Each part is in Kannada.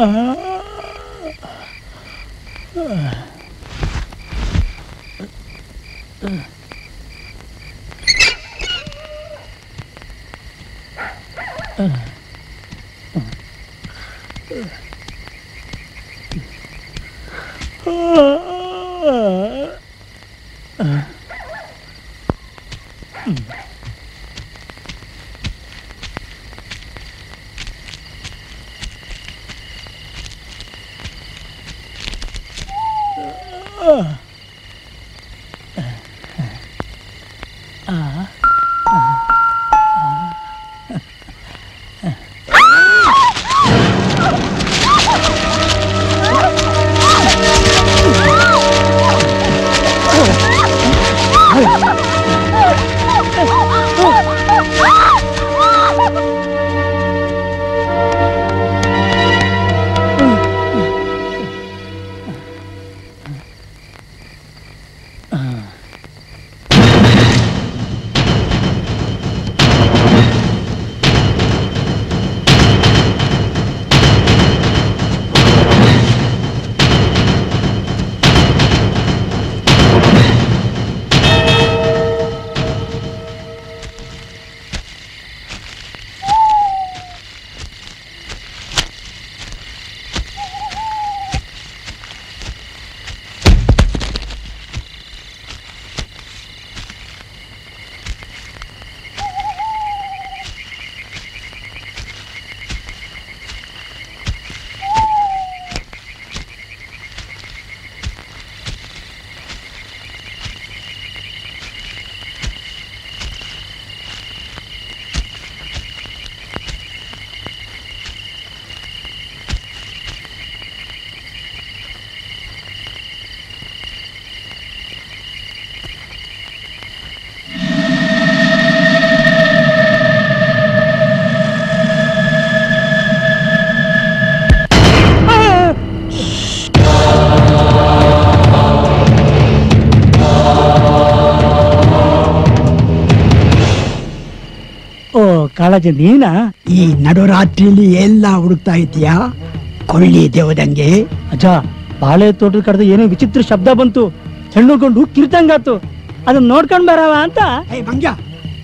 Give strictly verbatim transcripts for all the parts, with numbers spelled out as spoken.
ಕಾಳಜ ನೀನಾ? ಈ ನಡುರಾತ್ರಿಯಲ್ಲಿ ಎಲ್ಲ ಹುಡುಕ್ತಾ ಇದೀಯಾ ಕೊಳ್ಳಿ ದೇವದಂಗೆ? ಅಜ್ಜ, ಬಾಳೆ ತೋಟದ ಕಡೆದ ಏನೋ ವಿಚಿತ್ರ ಶಬ್ದ ಬಂತು, ಸಣ್ಣಗೊಂಡು ಕಿರ್ದಂಗಾತು, ಅದನ್ನ ನೋಡ್ಕೊಂಡ್ ಬರವ ಅಂತ. ಏ ಮಂಗ್ಯ,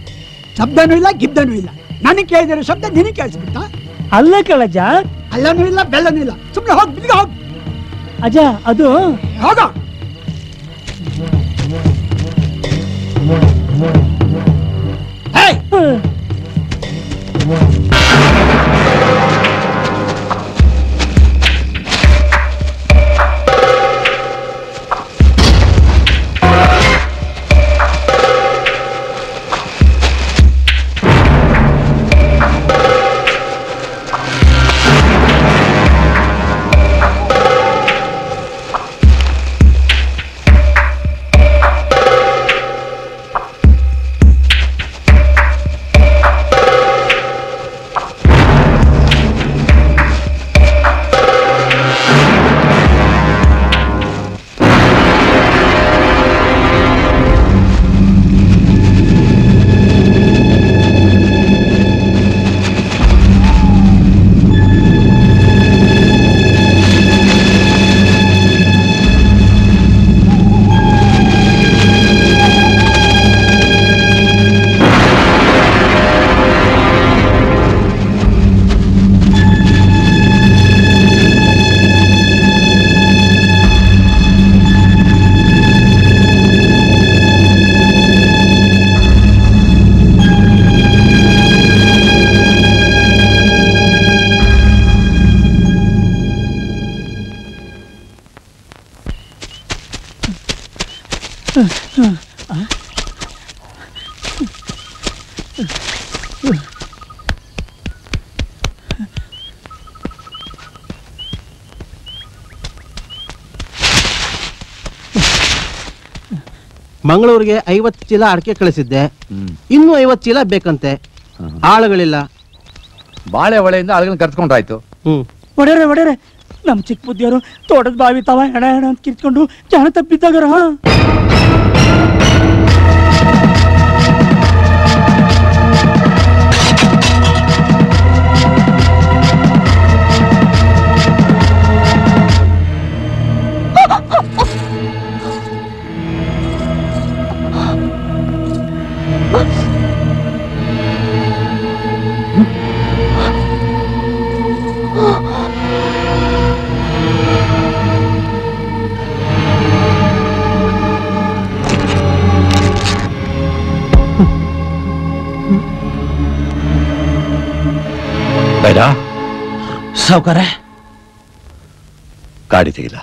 ಶಬ್ದನೂ ಇಲ್ಲ ಗಿಬ್ದನೂ ಇಲ್ಲ, ನನಗೆ ಕೇಳಿದಿರೋ ಶಬ್ದ ನಿನಗೆ ಕೇಳಿಸ್ಬಿಟ್ಟ? ಅಲ್ಲ ಕಳಜ, ಅಲ್ಲನೂ ಇಲ್ಲ ಬೆಲ್ಲನೂ ಇಲ್ಲ, ಸುಮ್ಮನೆ ಹೋಗ್ ಬಿದ್ಗ ಹೋಗ್. ಅಜ್ಜ ಅದು ಹೋಗ. ಮಂಗಳೂರಿಗೆ ಐವತ್ತು ಚೀಲ ಅಡಿಕೆ ಕಳಿಸಿದ್ದೆ, ಇನ್ನೂ ಐವತ್ತು ಚೀಲ ಬೇಕಂತೆ. ಆಳುಗಳಿಲ್ಲ. ಬಾಳೆ ಹೊಳೆಯಿಂದ ಆಳುಗಳನ್ನ ಕರ್ಸ್ಕೊಂಡ್ರಾಯ್ತು. ಹ್ಮ್ ಒಡೆರೆ ಒಡೆರೆ ನಮ್ ಚಿಕ್ಕ ಬುದ್ಧಿಯವರು ತೋಟದ ಬಾವಿ ತಾವ ಹೆಣ ಹೆಣ ಅಂತ ಕಿರ್ಕೊಂಡು ಜಾಣ ತಪ್ಪಿದ್ದಾಗರ. ರಾಜ ಸಾವುಕಾರ ಗಾಡಿ ತೆಗಿಲ್ಲ.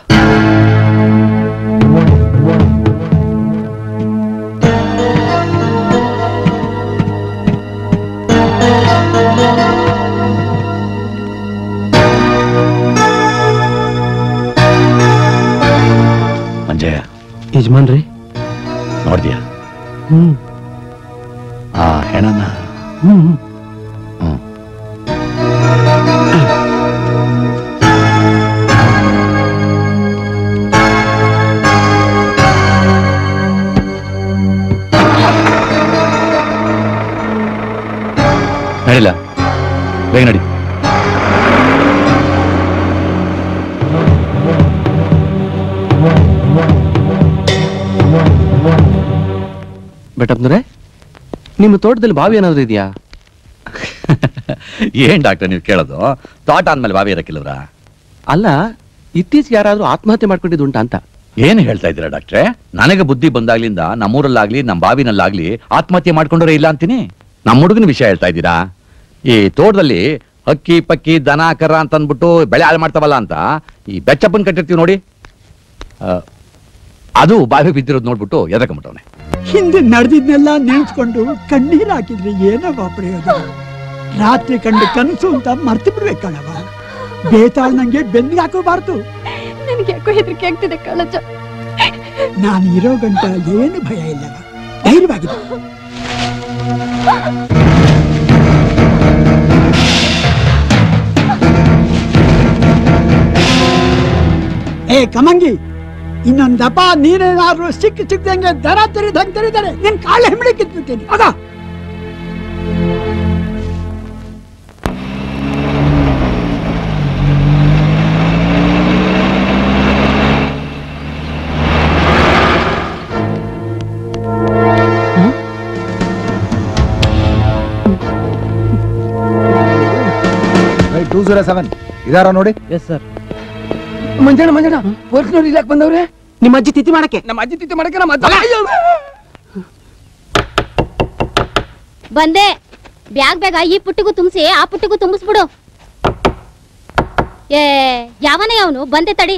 ಮಂಜಯ್ಯ ಯಜಮಾನ್ರಿ ನೋಡ್ದ್ಯಾ ಹ್ಮ್ ಆ ಹೆಣನ? ಹ್ಮ್ ಹ್ಮ್ ನಡಿಲ್ಲ, ಬೇಗ ನಡಿ. ಬೆಟ್ಟಪ್ಪನವ್ರೆ, ನಿಮ್ಮ ತೋಟದಲ್ಲಿ ಬಾವಿ ಏನಾದ್ರು ಇದೆಯಾ? ಏನ್ ಡಾಕ್ಟರ್ ನೀವು ಕೇಳೋದು? ತೋಟ ಅಂದ್ಮೇಲೆ ಬಾವಿ ಇರಕ್ಕಿಲ್ಲವ್ರ? ಅಲ್ಲ, ಇತ್ತೀಚೆಗೆ ಯಾರಾದ್ರೂ ಆತ್ಮಹತ್ಯೆ ಮಾಡ್ಕೊಂಡಿದ್ದು ಉಂಟಾ ಅಂತ. ಏನ್ ಹೇಳ್ತಾ ಇದ್ದೀರಾ ಡಾಕ್ಟ್ರೆ? ನನಗೆ ಬುದ್ಧಿ ಬಂದಾಗ್ಲಿಂದ ನಮ್ಮೂರಲ್ಲಾಗ್ಲಿ ನಮ್ಮ ಬಾವಿನಲ್ಲಾಗ್ಲಿ ಆತ್ಮಹತ್ಯೆ ಮಾಡ್ಕೊಂಡ್ರೆ ಇಲ್ಲ ಅಂತೀನಿ. ನಮ್ಮ ಹುಡುಗನ ವಿಷಯ ಹೇಳ್ತಾ ಇದ್ದೀರಾ? ಈ ತೋಟದಲ್ಲಿ ಹಕ್ಕಿ ಪಕ್ಕಿ ದನ ಕರ ಅಂತ ಅಂದ್ಬಿಟ್ಟು ಬೆಳೆ ಹಾಳು ಮಾಡ್ತಾವಲ್ಲ ಅಂತ ಈ ಬೆಚ್ಚಪ್ಪನ್ ಕಟ್ಟಿರ್ತೀವಿ ನೋಡಿ, ಆ, ಅದು ಬಾವಿ ಬಿದ್ದಿರೋದು ನೋಡ್ಬಿಟ್ಟು ಎದಕೊಂಬಿಟ್ಟವನೆ. ಹಿಂದೆ ನಡೆದಿದ್ನೆಲ್ಲ ನೆನೆಸ್ಕೊಂಡು ಕಣ್ಣೀರ್ ಹಾಕಿದ್ರೆ ಏನವ ಪ್ರಯೋಜನ? ರಾತ್ರಿ ಕಂಡು ಕನಸು ಅಂತ ಮರ್ತು ಬಿಡ್ಬೇಕಣವ. ಬೇತಾಳ್ ನಂಗೆ ಬೆನ್ನಿಗೆ ಹಾಕೋಬಾರ್ದು. ನನಗೆ ಯಾಕೋ ಹೆದರಿಕೆ ಆಗ್ತಿದೆ ಕಾಳಜ್ಜ. ನಾನು ಇರೋ ಗಂಟ ಏನು ಭಯ ಇಲ್ಲವ, ಧೈರ್ಯವಾಗಿದೆ. ಏ ಕಮಂಗಿ, ಇನ್ನೊಂದಪ್ಪ ನೀನೇನಾದ್ರೂ ಸಿಕ್ಕ ಸಿಕ್ಕದಂಗೆ ದರ ತೆರಿದಂಗೆ ತೆರಿದಾರೆ ನಿನ್ ಕಾಳೆ ಹೆಮ್ಮಡಿ ಕಿತ್ಬಿಡ್ತೀನಿ. ಆಗ ಟೂ ಜೀರೋ ಸೆವೆನ್ ಇದಾರ ನೋಡಿ. Yes sir. ಮಂಜಣ್ಣ ಮಂಜಣ್ಣ ಪೊಲೀಸ್ನವ್ರು ಇಲ್ಲಾಕ್ ಬಂದವ್ರೆ? ನಿಮ್ಮ ಅಜ್ಜಿ ತಿಥಿ ಮಾಡಕ್ಕೆ. ನಮ್ಮ ಅಜ್ಜಿ ತಿಥಿ ಮಾಡಕ್ಕೆ ನಮ್ಮ ಬಂದೆ. ಬ್ಯಾಗ್ ಬೇಗ ಈ ಪುಟ್ಟಿಗೂ ತುಂಬಿಸಿ ಆ ಪುಟ್ಟಿಗೂ ತುಂಬಿಸ್ಬಿಡು. ಏ ಯಾವನೇ ಅವನು? ಬಂದೆ ತಡಿ.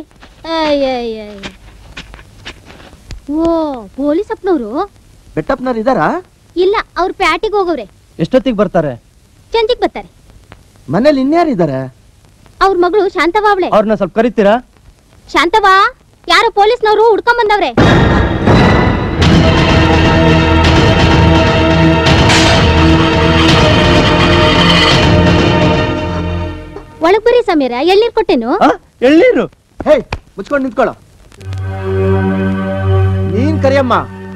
ಓ ಪೊಲೀಸ್ ಅಪ್ಪನವರು. ಬೆಟ್ಟಪ್ಪನವ್ರು ಇದಾರಾ? ಇಲ್ಲ, ಅವ್ರ ಪ್ಯಾಟಿಗೆ ಹೋಗವ್ರೆ. ಎಷ್ಟೊತ್ತಿಗೆ ಬರ್ತಾರೆ? ಚಂದಿಗೆ ಬರ್ತಾರೆ. ಮನೇಲಿ ಇನ್ಯಾರು ಇದಾರೆ? ಅವ್ರ ಮಗಳು ಶಾಂತವಾ ಅವಳೆ. ಅವ್ರನ್ನ ಸ್ವಲ್ಪ ಕರಿತೀರಾ? ಶಾಂತವಾ, ಯಾರೋ ಪೊಲೀಸ್ನವರು ಹುಡ್ಕೊಂಡ್ ಬಂದವ್ರೆ. ಒಳಗ್ ಬರ್ರಿ ಸಮೀರ, ಎಳ್ನೀರ್ ಕೊಟ್ಟೇನು? ಎಳ್ನೀರು? ಹೇ, ಮುಚ್ಕೊಂಡು ನಿಂತ್ಕೊಳ್ಳೋ. ನೀನ್ ಕರಿಯಮ್ಮ.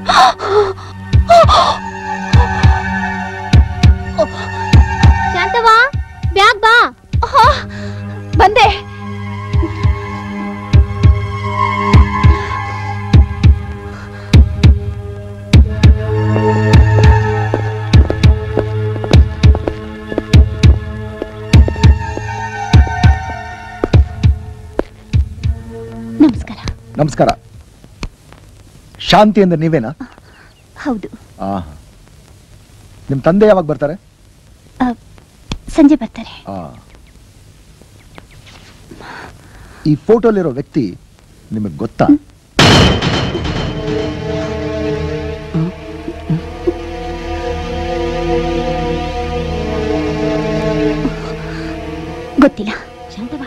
ಶಾಂತವಾ, ಬ್ಯಾಗ್ ಬಾ. ಬಂದೆ. ನಮಸ್ಕಾರ. ನಮಸ್ಕಾರ. ಶಾಂತಿ ಅಂದ್ರೆ ನೀವೇನಾ? ಹೌದು. ಆ ನಿಮ್ ತಂದೆ ಯಾವಾಗ ಬರ್ತಾರೆ? ಸಂಜೆ ಬರ್ತಾರೆ. ಆ ಈ ಫೋಟೋಲಿರೋ ವ್ಯಕ್ತಿ ನಿಮಗೆ ಗೊತ್ತಾ? ಗೊತ್ತಿಲ್ಲ. ಶಾಂತವಾ.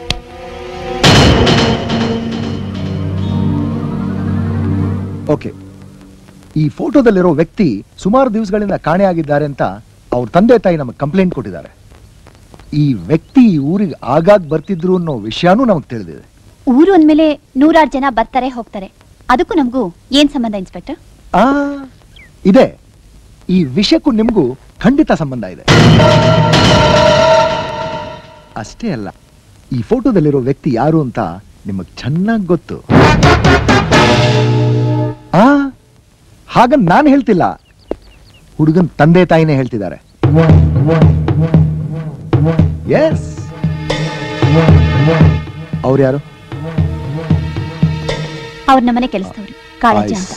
ಓಕೆ, ಈ ಫೋಟೋದಲ್ಲಿರೋ ವ್ಯಕ್ತಿ ಸುಮಾರು ದಿವಸಗಳಿಂದ ಕಾಣೆಯಾಗಿದ್ದಾರೆ ಅಂತ ಅವ್ರ ತಂದೆ ತಾಯಿ ನಮಗೆ ಕಂಪ್ಲೇಂಟ್ ಕೊಟ್ಟಿದ್ದಾರೆ. ಈ ವ್ಯಕ್ತಿ ಊರಿಗೆ ಆಗಾಗ್ ಬರ್ತಿದ್ರು ಅನ್ನೋ ವಿಷಯನೂ ನಮಗೆ ತಿಳಿದಿದೆ. ಊರು ಅಂದ್ಮೇಲೆ ನೂರಾರು ಜನ ಬರ್ತಾರೆ ಹೋಗ್ತಾರೆ, ಅದಕ್ಕೂ ನಮಗೂ ಏನ್ ಸಂಬಂಧ ಇನ್ಸ್ಪೆಕ್ಟರ್? ಆ ಇದೆ, ಈ ವಿಷಯಕ್ಕೂ ನಿಮಗೂ ಖಂಡಿತ ಸಂಬಂಧ ಇದೆ. ಅಷ್ಟೇ ಅಲ್ಲ, ಈ ಫೋಟೋದಲ್ಲಿರೋ ವ್ಯಕ್ತಿ ಯಾರು ಅಂತ ನಿಮಗ್ ಚೆನ್ನಾಗಿ ಗೊತ್ತು. ಆ ಹಾಗಂತ ನಾನು ಹೇಳ್ತಿಲ್ಲ, ಹುಡುಗನ್ ತಂದೆ ತಾಯಿನೇ ಹೇಳ್ತಿದ್ದಾರೆ. ಎಸ್, ಅವ್ರು ಯಾರು? ಅವ್ರ ನಮ್ಮನೆ ಕೆಲಸದವರು, ಕಾಳಜಿ ಅಂತ.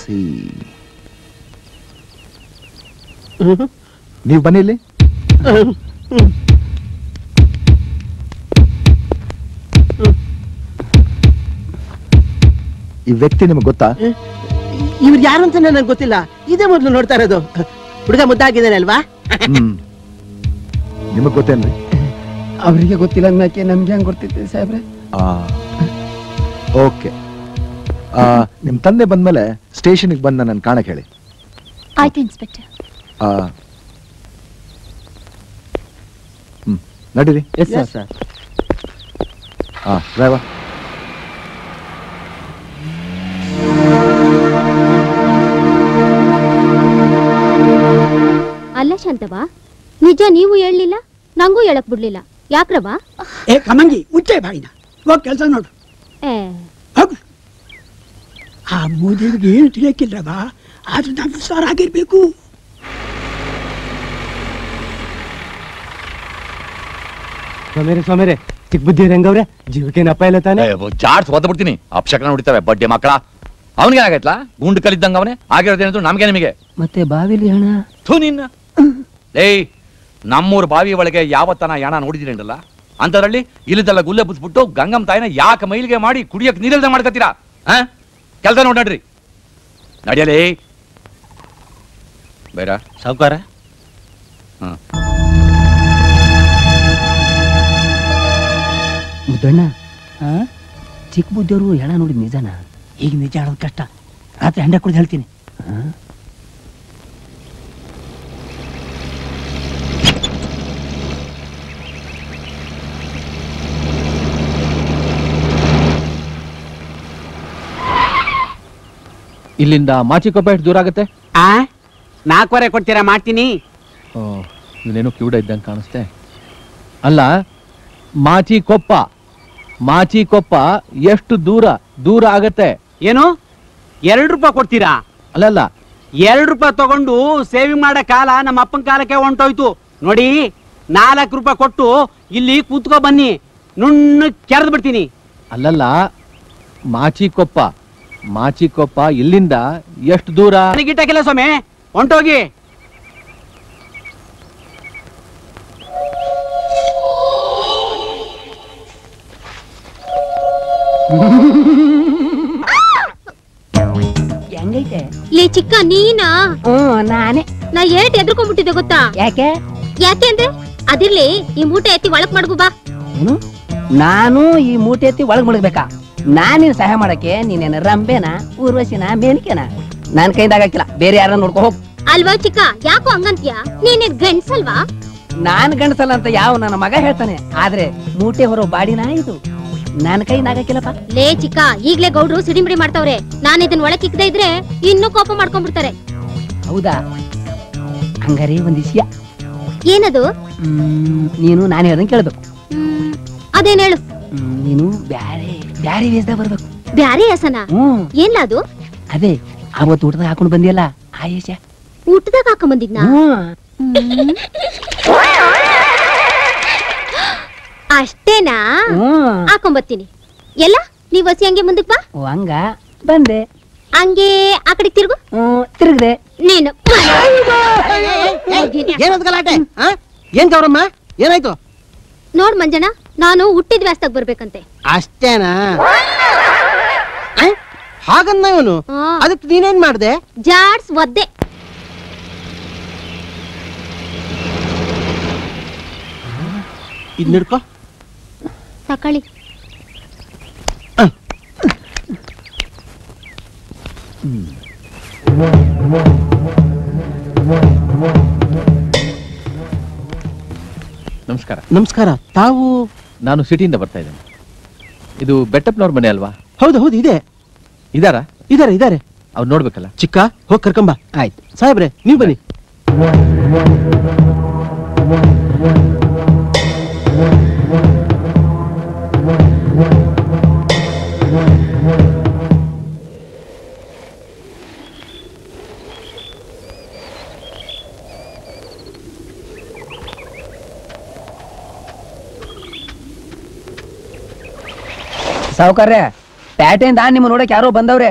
ನೀವು ಬನ್ನಿ ಇಲ್ಲಿ. ಈ ವ್ಯಕ್ತಿ ನಿಮ್ಗೆ ಗೊತ್ತಾ? ಇವ್ರು ಯಾರು ಅಂತ ನನಗೆ ಗೊತ್ತಿಲ್ಲ, ಇದೇ ಮೊದಲು ನೋಡ್ತಾ ಇರೋದು. ಹುಡುಗ ಮುದ್ದಾಗಿದ್ದಾನೆ ಅಲ್ವಾ? ಹ್ಮ್ ನಿಮಗ್ ಗೊತ್ತೇನ್ರಿ? ಅವರಿಗೆ ಗೊತ್ತಿಲ್ಲ ಅನ್ನಕ್ಕೆ ನಮ್ಗೆ ಹೆಂಗ್ ಗೊತ್ತಿತ್ತು ಸಾಹೇಬ್ರೆ? ಓಕೆ, ನಿಮ್ ತಂದೆ ಬಂದ್ಮೇಲೆ ಸ್ಟೇಷನ್ಗೆ ಬಂದ ನನ್ನ ಕಾಣಕ್ ಹೇಳಿ. ಆಯ್ತು ಇನ್ಸ್ಪೆಕ್ಟರ್. ಆ, ಹ್ಮ್ ನಡೀರಿ. Yes sir. ಹಾ ಡ್ರೈವರ್. ಅಲ್ಲ ಶಾಂತವಾ, ನಿಜ ನೀವು ಹೇಳಲಿಲ್ಲ, ನಂಗೂ ಹೇಳಕ್ ಬಿಡ್ಲಿಲ್ಲ, ಯಾಕ್ರವ? ಏ ಕಮಂಗಿ, ಮುಚ್ಚೆ ಬಾಯಿನ, ಹೋಗ್ ಕೆಲಸ ನೋಡು. ಹೋಗು. ಆ ಮೋದಿಗೆ ಏನು ತಿಳಿಯಕ್ಕಿಲ್ಲವ, ಆದ್ರೂ ನಾವು ಸಾರ್ ಆಗಿರ್ಬೇಕು. ಸ್ವಾಮಿರೆ ಸ್ವಾಮಿರೆ, ಚಿಕ್ಕ ಬುದ್ಧಿ ರಂಗವ್ರೆ, ಜೀವಕ್ಕೇನಪ್ಪ ಇಲ್ಲ ತಾನೆ? ಜಾಡ್ಸ್ ಒದ್ದು ಬಿಡ್ತೀನಿ, ಅಪ್ಶಕನ ಹೊಡಿತವೆ ಬಡ್ಡೆ ಮಕ್ಕಳ. ಅವನಿಗೆ ಆಗೈತ್ಲಾ, ಗುಂಡು ಕಲಿದ್ದಂಗ ಅವನೇ ಆಗಿರೋದೇನಿದ್ರು ನಮ್ಗೆ ನಿಮಗೆ. ಮತ್ತೆ ಬಾವಿಲಿ ಹಣ ಥೂ ನಿನ್ನ. ಏಯ್, ನಮ್ಮೂರ್ ಬಾವಿ ಒಳಗೆ ಯಾವತ್ತನ ಯಾಣ ನೋಡಿದಿರೇನಲ್ಲ, ಅಂತದ್ರಲ್ಲಿ ಇಲ್ಲದೆಲ್ಲ ಗುಲ್ಲೆ ಬುದ್ಬಿಟ್ಟು ಗಂಗಮ್ಮ ತಾಯಿನ ಯಾಕೆ ಮೈಲಿಗೆ ಮಾಡಿ ಕುಡಿಯಕ್ ನೀರಿಲ್ದ ಮಾಡ್ಕತ್ತೀರಾ? ಹ ಕೆಲಸ ನೋಡ್ ನಡ್ರಿ, ನಡಿಯಲೇ ಬೇರ ಸಾವುಕಾರ. ಹ ಮುದ್ದಣ್ಣ, ಚಿಕ್ಕ ಬುದ್ಧಿಯವರು ಹೆಣ ನೋಡಿದ್ ನಿಜಾನ? ಈಗ ನಿಜ ಹೇಳೋದು ಕಷ್ಟ, ರಾತ್ರಿ ಹಂಡೆ ಕುಡಿದು ಹೇಳ್ತೀನಿ. ಇಲ್ಲಿಂದ ಮಾಚಿಕೊಪ್ಪ ಎಷ್ಟು ದೂರ ಆಗುತ್ತೆ? ಆ ನಾಲ್ಕುವರೆ ಕೊಡ್ತೀರಾ? ಮಾಡ್ತೀನಿ. ಇವನೇನು ಕ್ಯೂಡ ಇದ್ದಂಗೆ ಕಾಣಿಸ್ತೆ. ಅಲ್ಲ, ಮಾಚಿಕೊಪ್ಪ ಮಾಚಿಕೊಪ್ಪ ಎಷ್ಟು ದೂರ ದೂರ ಆಗತ್ತೆ? ಏನು ಎರಡು ರೂಪಾಯಿ ಕೊಡ್ತೀರಾ? ಅಲ್ಲಲ್ಲ, ಎರಡು ರೂಪಾಯಿ ತಗೊಂಡು ಸೇವಿಂಗ್ ಮಾಡೋ ಕಾಲ ನಮ್ಮ ಅಪ್ಪನ ಕಾಲಕ್ಕೆ ಹೊಂಟೋಯ್ತು ನೋಡಿ. ನಾಲ್ಕು ರೂಪಾಯಿ ಕೊಟ್ಟು ಇಲ್ಲಿ ಕೂತ್ಕೋ ಬನ್ನಿ, ನುಣ್ಣು ಕೆರೆದು ಬಿಡ್ತೀನಿ. ಅಲ್ಲಲ್ಲ, ಮಾಚಿಕೊಪ್ಪ ಮಾಚಿಕೊಪ್ಪ ಇಲ್ಲಿಂದ ಎಷ್ಟು ದೂರ? ಗಿಟ್ಟಕ್ಕಿಲ್ಲ ಸ್ವಾಮಿ, ಹೊಂಟೋಗಿ. ಹೆಂಗೈತೆ? ಲೇ ಚಿಕ್ಕ, ನೀನಾ? ಹ್ಮ್ ನಾನೇ. ನಾ ಏಟ್ ಎದ್ರಕೊಂಡ್ಬಿಟ್ಟಿದ್ದೆ ಗೊತ್ತಾ? ಯಾಕೆ? ಯಾಕೆ ಅಂದ್ರೆ ಅದಿರ್ಲಿ, ಈ ಮೂಟೆ ಎತ್ತಿ ಒಳಕ್ ಮಾಡ್ಕೋ ಬಾ. ಏನು? ನಾನು ಈ ಮೂಟೆ ಎತ್ತಿ ಒಳಗ್ ಮುಳುಗ್ಬೇಕಾ? ನಾನಿನ್ ಸಹಾಯ ಮಾಡಕ್ಕೆ ನೀನೇನ ರಂಬೆನಾ, ಊರ್ವಶಿನ, ಮೇನಿಕೆನ? ನನ್ ಕೈಯಿಂದ ಆಗಕ್ಕಿಲ್ಲ, ಬೇರೆ ಯಾರನ್ನ ನೋಡ್ಕೊ ಹೋಗ್. ಅಲ್ವಾ ಚಿಕ್ಕ, ಯಾಕೋ ಹಂಗಂತ್ಯ? ನೀನ್ ಗಂಡ್ಸಲ್ವಾ? ನಾನ್ ಗಂಡಸಲ್ಲ ಅಂತ ಯಾವ ನನ್ನ ಮಗ ಹೇಳ್ತಾನೆ, ಆದ್ರೆ ಮೂಟೆ ಹೊರೋ ಬಾಡಿನ ಇದು ನನ್ ಕೈಯಿಂದ ಆಗಕ್ಕಿಲ್ಲಪ್ಪ. ಲೇ ಚಿಕ್ಕ, ಈಗ್ಲೇ ಗೌಡ್ರು ಸಿಡಿಮಿಡಿ ಮಾಡ್ತಾವ್ರೆ. ನಾನ್ ಇದನ್ ಒಳಕ್ ಇಕ್ಕದೇ ಇದ್ರೆ ಇನ್ನೂ ಕೋಪ ಮಾಡ್ಕೊಂಡ್ಬಿಡ್ತಾರೆ. ಹೌದಾ? ಹಂಗಾರೆ ಒಂದ್ ವಿಷಯ. ಏನದು? ಹ್ಮ್ ನೀನು ನಾನು ಹೇಳ್ದಂಗೆ ಕೇಳ್ಬೇಕು. ಹ್ಮ್ ಅದೇನ್ ಹೇಳು. ಹ್ಮ್ ನೀನು ಬ್ಯಾರೆ ಬ್ಯಾರೆ ವೇಷದಾಗ ಬರ್ಬೇಕು. ಬ್ಯಾರೆ ಹೆಸನ? ಹ್ಮ್ ಏನ್ಲ ಅದು? ಅದೇ ಅವತ್ತು ಊಟದಾಗ ಹಾಕೊಂಡು ಬಂದಿಯಲ್ಲ ಆ ಯೇಷ. ಊಟದಾಗ ಹಾಕೊಂಡ್ ಬಂದಿದ್ನಾ? ಅಷ್ಟೇನಾ? ಹಾಕೊಂಡ್ ಬರ್ತೀನಿ. ಎಲ್ಲ ನೀವ್ ಹಸಿ ಹಂಗೆ ಮುಂದಕ್ ಬಾ. ಹಂಗ ಬಂದೆ. ಹಂಗೆ ಆ ಕಡೆ ತಿರುಗು. ತಿರುಗದೆ. ನೀನು ಏನದು ಗಲಾಟೆ? ಏನ್ ಗೌರಮ್ಮ, ಏನಾಯ್ತು? ನೋಡ್ ಮಂಜಣ್ಣ, ನಾನು ಹುಟ್ಟಿದ ವ್ಯಾಸ್ತಾಗ ಬರ್ಬೇಕಂತೆ. ಅಷ್ಟೇನಾ? ಹಾಗನ್ನ ಇವನು. ಅದಕ್ಕೆ ನೀನೇನ್ ಮಾಡ್ದೆ? ಜಾಡ್ಸ್ ಒದ್ದೆ. ಇದ್ ನಿಡ್ಕೋ. ತಕೊಳ್ಳಿ. ನಮಸ್ಕಾರ. ನಮಸ್ಕಾರ. ತಾವು? ನಾನು ಸಿಟಿಯಿಂದ ಬರ್ತಾ ಇದ್ದೇನೆ. ಇದು ಬೆಟ್ಟಪ್ಪನವ್ರ ಮನೆ ಅಲ್ವಾ? ಹೌದು ಹೌದು, ಇದೆ. ಇದಾರಾ? ಇದಾರೆ ಇದಾರೆ. ಅವ್ರು ನೋಡ್ಬೇಕಲ್ಲ. ಚಿಕ್ಕ, ಹೋಗಿ ಕರ್ಕೊಂಬ. ಆಯ್ತು ಸಾಹೇಬ್ರೆ, ನೀವು ಬನ್ನಿ. ಸಾವುಕಾರ್ರೆ, ಪ್ಯಾಟೆಯಿಂದ ನಿಮ್ಮ ನೋಡಕ್ ಯಾರೋ ಬಂದವ್ರೆ.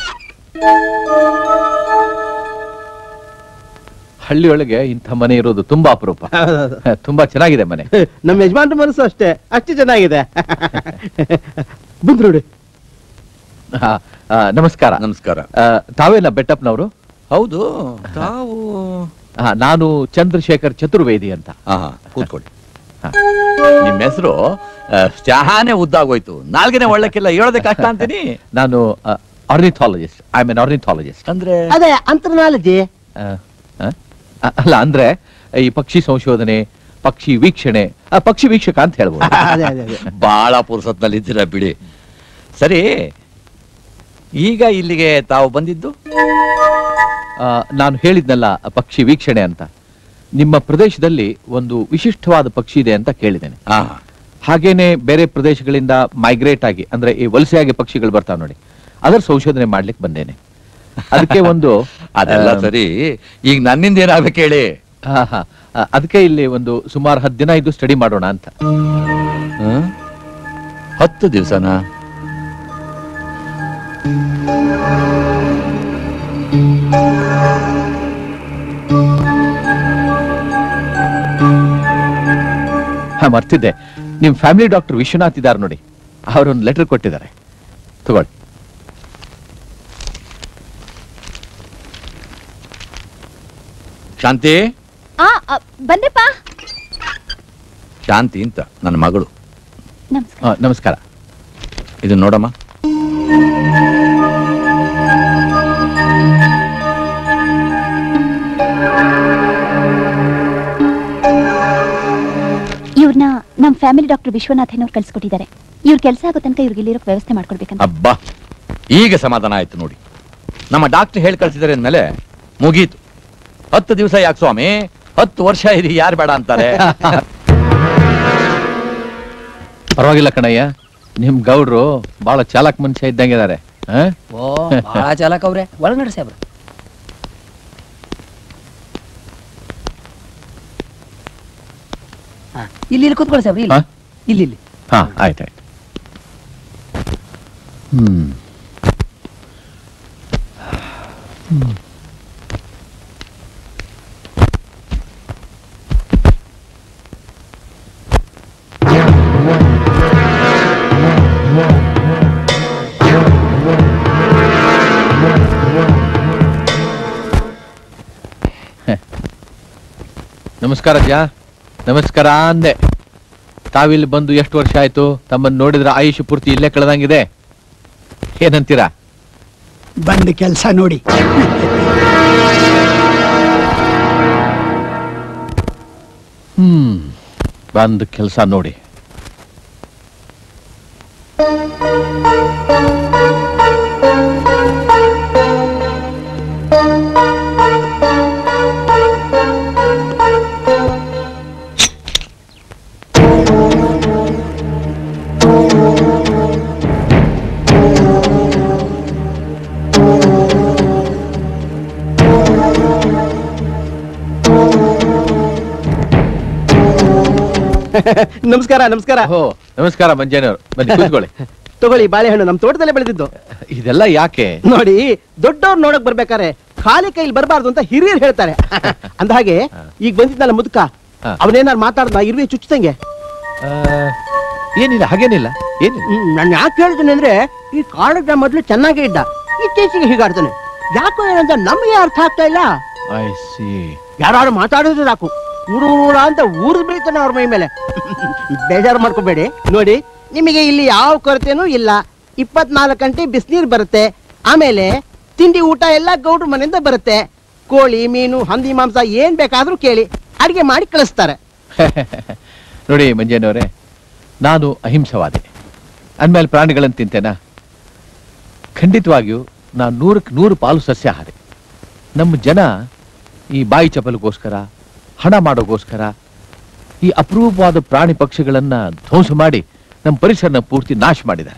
ಹಳ್ಳಿಯೊಳಗೆ ಇಂಥ ಮನೆ ಇರೋದು ತುಂಬಾ ಅಪರೂಪ. ತುಂಬಾ ಚೆನ್ನಾಗಿದೆ ಮನೆ. ನಮ್ಮ ಯಜಮಾನ್ರ ಮನಸ್ಸು ಅಷ್ಟೇ, ಅಷ್ಟು ಚೆನ್ನಾಗಿದೆ. ಬಂದ್ ನೋಡಿ. ಆ, ಆ, ನಮಸ್ಕಾರ ನಮಸ್ಕಾರ. ಆ, ತಾವೇನ ಬೆಟ್ಟಪ್ಪನವರು? ಹೌದು, ತಾವು? ಆ, ನಾನು ಚಂದ್ರಶೇಖರ್ ಚತುರ್ವೇದಿ ಅಂತ. ಹಾ ಕೂತ್ಕೊಳ್ಳಿ. ನಿಮ್ಮ ಹೆಸರು ಚಹಾನೆ ಉದ್ದಾಗೋಯ್ತು, ನಾಲ್ಗೆನೆ ಒಳ್ಳಕ್ಕಿಲ್ಲ, ಹೇಳೋದೆ ಕಷ್ಟ ಅಂತೀನಿ. ನಾನು ornithologist. I am an ornithologist. ಅಂದ್ರೆ ಅದೇ ಅಂತರ್ನಾಲಜಿ. ಅಲ್ಲ, ಅಂದ್ರೆ ಈ ಪಕ್ಷಿ ಸಂಶೋಧನೆ, ಪಕ್ಷಿ ವೀಕ್ಷಣೆ, ಆ, ಪಕ್ಷಿ ವೀಕ್ಷಕ ಅಂತ ಹೇಳ್ಬೋದು. ಅದೇ ಅದೇ ಅದೇ ಬಹಳ ಪುರ್ಸತ್ನಲ್ಲಿ ಇದ್ದೀರಾ ಬಿಡಿ. ಸರಿ, ಈಗ ಇಲ್ಲಿಗೆ ತಾವು ಬಂದಿದ್ದು? ಆ, ನಾನು ಹೇಳಿದ್ನಲ್ಲ ಪಕ್ಷಿ ವೀಕ್ಷಣೆ ಅಂತ. ನಿಮ್ಮ ಪ್ರದೇಶದಲ್ಲಿ ಒಂದು ವಿಶಿಷ್ಟವಾದ ಪಕ್ಷಿ ಇದೆ ಅಂತ ಕೇಳಿದ್ದೇನೆ. ಹಾ, ಹಾಗೇನೆ ಬೇರೆ ಪ್ರದೇಶಗಳಿಂದ ಮೈಗ್ರೇಟ್ ಆಗಿ, ಅಂದ್ರೆ ಈ ವಲಸೆಯಾಗಿ ಪಕ್ಷಿಗಳು ಬರ್ತಾವ ನೋಡಿ, ಅದರ ಸಂಶೋಧನೆ ಮಾಡ್ಲಿಕ್ಕೆ ಬಂದೇನೆ. ಅದಕ್ಕೆ ಒಂದು ಅದೆಲ್ಲ ಸರಿ, ಈಗ ನನ್ನಿಂದ ಏನಾಗ್ಬೇಕು ಹೇಳಿ. ಹಾ ಹಾ ಅದಕ್ಕೆ ಇಲ್ಲಿ ಒಂದು ಸುಮಾರು ಹತ್ತು ದಿನ ಇದು ಸ್ಟಡಿ ಮಾಡೋಣ ಅಂತ. ಹ? ಹತ್ತು ದಿವಸನ? ಹಾ ಮರ್ತಿದ್ದೆ, ನಿಮ್ ಫ್ಯಾಮಿಲಿ ಡಾಕ್ಟರ್ ವಿಶ್ವನಾಥ್ ಇದ್ದಾರೆ ನೋಡಿ, ಅವರೊಂದು ಲೆಟರ್ ಕೊಟ್ಟಿದ್ದಾರೆ, ತಗೊಳ್ಳಿ. ಶಾಂತಿ? ಆ ಆ, ಬಂದೆಪ್ಪ. ಶಾಂತಿ ಅಂತ ನನ್ನ ಮಗಳು. ನಮಸ್ಕಾರ. ಆ, ನಮಸ್ಕಾರ. ಇದು ನೋಡಮ್ಮ. ಇವ್ರನ್ನ ನಮ್ ಫ್ಯಾಮಿಲಿ ಡಾಕ್ಟರ್ ವಿಶ್ವನಾಥನ್ ಅವ್ರು ಕಳ್ಸಿಕೊಟ್ಟಿದ್ದಾರೆ. ಇವ್ರ ಕೆಲಸ ಆಗೋ ತನಕ ಇವ್ರಿಗೆ ಇಲ್ಲಿರೋಕ್ ವ್ಯವಸ್ಥೆ ಮಾಡ್ಕೊಡ್ಬೇಕಂತ. ಅಬ್ಬಾ, ಈಗ ಸಮಾಧಾನ ಆಯ್ತು ನೋಡಿ. ನಮ್ಮ ಡಾಕ್ಟರ್ ಹೇಳಿ ಕಳ್ಸಿದಾರೆ ಅಂದ್ಮೇಲೆ ಮುಗೀತು. ಹತ್ತು ದಿವಸ ಯಾಕೆ ಸ್ವಾಮಿ, ಹತ್ತು ವರ್ಷ ಇರಿ, ಯಾರು ಬೇಡ ಅಂತಾರೆ. ಪರವಾಗಿಲ್ಲ ಕಣಯ್ಯ, ನಿಮ್ ಗೌಡ್ರು ಬಹಳ ಚಾಲಕ್ ಮನುಷ್ಯ ಇದ್ದಂಗಿದ್ದಾರೆ. ಓ ಬಹಳ ಚಾಲಕ ಅವ್ರೆ. ಒಳಗ್ ನಡ್ಸಿ ಅವ್ರೆ. ಇಲ್ಲಿ ಇಲ್ಲಿ ಕೂತ್ಕೊಳ್ಳಿ ಸಾಬ್ರಿ. ಇಲ್ಲಿ ಇಲ್ಲಿ ಇಲ್ಲಿ ಹಾ ಆಯ್ತಾಯ್ತು. ಹ್ಮ್ ಹ್ಮ್ ನಮಸ್ಕಾರ ಅಜ್ಜ. ನಮಸ್ಕಾರ ಅಂದೆ. ತಾವಿಲ್ಲಿ ಬಂದು ಎಷ್ಟು ವರ್ಷ ಆಯ್ತು? ತಮ್ಮನ್ನು ನೋಡಿದ್ರೆ ಆಯುಷ್ ಪೂರ್ತಿ ಇಲ್ಲೇ ಕಳೆದಂಗಿದೆ. ಏನಂತೀರಾ? ಬಂದ ಕೆಲಸ ನೋಡಿ. ಹ್ಮ್ ಬಂದ ಕೆಲಸ ನೋಡಿ. ನಮಸ್ಕಾರ ನಮಸ್ಕಾರ. ಓ ನಮಸ್ಕಾರ ಮಂಜಾನವ್ರು, ಬನ್ನಿ ಕೂತ್ಕೊಳ್ಳಿ. ತಗೊಳ್ಳಿ ಬಾಳೆಹಣ್ಣು, ನಮ್ ತೋಟದಲ್ಲೇ ಬೆಳೆದಿದ್ದು. ಇದೆಲ್ಲ ಯಾಕೆ? ನೋಡಿ, ದೊಡ್ಡವ್ರು ನೋಡಕ್ ಬರ್ಬೇಕಾರೆ ಖಾಲಿ ಕೈಲಿ ಬರಬಾರ್ದು ಅಂತ ಹಿರಿಯರು ಹೇಳ್ತಾರೆ. ಅಂದ ಹಾಗೆ ಈಗ ಬಂದಿದ್ನಲ್ಲ ಮುದುಕ, ಅವನೇನಾರು ಮಾತಾಡ್ದ ಇರುವೆ ಚುಚ್ಚಂಗೆ. ಆ, ಏನಿಲ್ಲ, ಹಾಗೇನಿಲ್ಲ, ಏನಿಲ್ಲ. ನಾನು ಯಾಕೆ ಹೇಳ್ತೀನಿ ಅಂದ್ರೆ, ಈ ಕಾಡದ ಮೊದ್ಲು ಚೆನ್ನಾಗೇ ಇದ್ದ, ಇತ್ತೀಚೆಗೆ ಹೀಗಾಡ್ತಾನೆ. ಯಾಕೋ ಏನಂತ ನಮ್ಗೆ ಅರ್ಥ ಆಗ್ತಾ ಇಲ್ಲ. I see. ಯಾರು ಮಾತಾಡಿದ್ರೆ ಸಾಕು ಊರೂರ ಅಂತ ಊರು ಬೀಳ್ತಾನೆ ಅವ್ರ ಮೈ ಮೇಲೆ. ಬೇಜಾರು ಮಾಡ್ಕೋಬೇಡಿ. ನೋಡಿ, ನಿಮಗೆ ಇಲ್ಲಿ ಯಾವ ಕೊರತೆನೂ ಇಲ್ಲ. ಇಪ್ಪತ್ನಾಲ್ಕು ಗಂಟೆ ಬಿಸಿನೀರು ಬರುತ್ತೆ. ಆಮೇಲೆ ತಿಂಡಿ ಊಟ ಎಲ್ಲ ಗೌಡ್ರ ಮನೆಯಿಂದ ಬರುತ್ತೆ. ಕೋಳಿ, ಮೀನು, ಹಂದಿ ಮಾಂಸ ಏನ್ ಬೇಕಾದ್ರೂ ಕೇಳಿ, ಅಡಿಗೆ ಮಾಡಿ ಕಳಿಸ್ತಾರೆ. ನೋಡಿ ಮಂಜೇನವರೇ, ನಾನು ಅಹಿಂಸವಾದಿ ಅಂದ್ಮೇಲೆ ಪ್ರಾಣಿಗಳನ್ನು ತಿಂತೇನಾ? ಖಂಡಿತವಾಗಿಯೂ ನಾನು ನೂರಕ್ಕೆ ನೂರು ಪಾಲು ಸಸ್ಯಾಹಾರಿ. ನಮ್ಮ ಜನ ಈ ಬಾಯಿ ಚಪಲಗೋಸ್ಕರ, ಹಣ ಮಾಡೋಗೋಸ್ಕರ ಈ ಅಪರೂಪವಾದ ಪ್ರಾಣಿ ಪಕ್ಷಿಗಳನ್ನ ಧ್ವಂಸ ಮಾಡಿ ನಮ್ಮ ಪರಿಸರನ ಪೂರ್ತಿ ನಾಶ ಮಾಡಿದ್ದಾರೆ.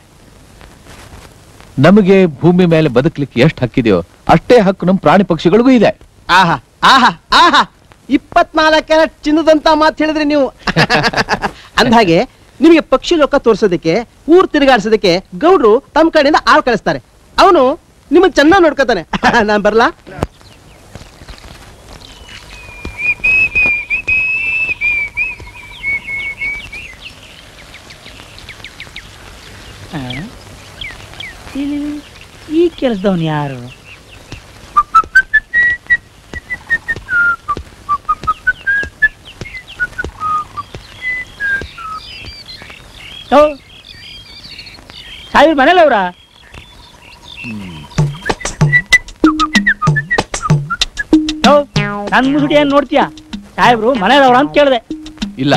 ನಮಗೆ ಭೂಮಿ ಮೇಲೆ ಬದುಕಲಿಕ್ಕೆ ಎಷ್ಟು ಹಕ್ಕಿದೆಯೋ ಅಷ್ಟೇ ಹಕ್ಕು ನಮ್ಮ ಪ್ರಾಣಿ ಪಕ್ಷಿಗಳಿಗೂ ಇದೆ. ಆಹಾ ಆಹಾ ಆಹಾ ಇಪ್ಪತ್ನಾಲ್ಕರ ಚಿನ್ನದಂತ ಮಾತು ಹೇಳಿದ್ರಿ ನೀವು. ಅಂದ್ಹಾಗೆ ನಿಮಗೆ ಪಕ್ಷಿ ಲೋಕ ತೋರ್ಸೋದಕ್ಕೆ, ಊರ್ ತಿರುಗಾಡ್ಸೋದಕ್ಕೆ ಗೌಡ್ರು ತಮ್ಮ ಕಡೆಯಿಂದ ಆಳ್ ಕಳಿಸ್ತಾರೆ. ಅವನು ನಿಮ್ಮನ್ನ ಚೆನ್ನಾಗಿ ನೋಡ್ಕೊತಾನೆ. ನಾನ್ ಬರ್ಲಾ? ಈ ಕೆಲಸದವನು ಯಾರು? ಸಾವಿರ ಮನೇಲಿ ಅವ್ರ ನನ್ ಮುಸುಡಿ ಏನ್ ನೋಡ್ತೀಯ? ಸಾಹೇಬ್ರು ಮನೇಲವ್ರ ಅಂತ ಕೇಳಿದೆ. ಇಲ್ಲ.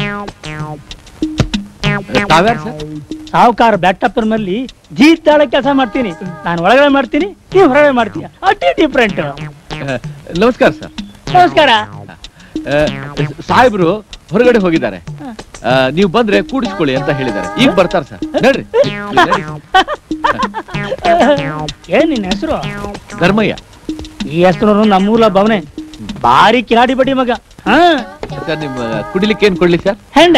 ತಾವ್ಯಾರು ಸರ್? ಸಾವುಕಾರ ಬೆಟ್ಟಪ್ಪನ ಮೇಲೆ ಜೀತಾಳ ಕೆಲಸ ಮಾಡ್ತೀನಿ. ನಾನು ಒಳಗಡೆ ಮಾಡ್ತೀನಿ, ನೀವು ಹೊರಗಡೆ ಮಾಡ್ತೀಯ. ಅಷ್ಟೇ ಡಿಫ್ರೆಂಟ್. ನಮಸ್ಕಾರ ಸರ್. ನಮಸ್ಕಾರ. ಸಾಹೇಬ್ರು ಹೊರಗಡೆ ಹೋಗಿದ್ದಾರೆ. ನೀವು ಬಂದ್ರೆ ಕೂಡಿಸ್ಕೊಳ್ಳಿ ಅಂತ ಹೇಳಿದ್ದಾರೆ. ಈಗ ಬರ್ತಾರೆ ಸರ್. ನೋಡ್ರಿ. ಏನ್ ನಿನ್ನ ಹೆಸರು? ಧರ್ಮಯ್ಯ. ಈ ಹೆಸರು ನಮ್ಮೂಲ ಭವನೆ. ಭಾರಿ ಕಿಲಾಡಿ ಬಡಿ ಮಗ. ಹಾ ಸರ್, ನಿಮ್ ಕುಡಿಲಿಕ್ಕೆ ಏನ್ ಕೊಡ್ಲಿ ಸರ್? ಹೆಂಡ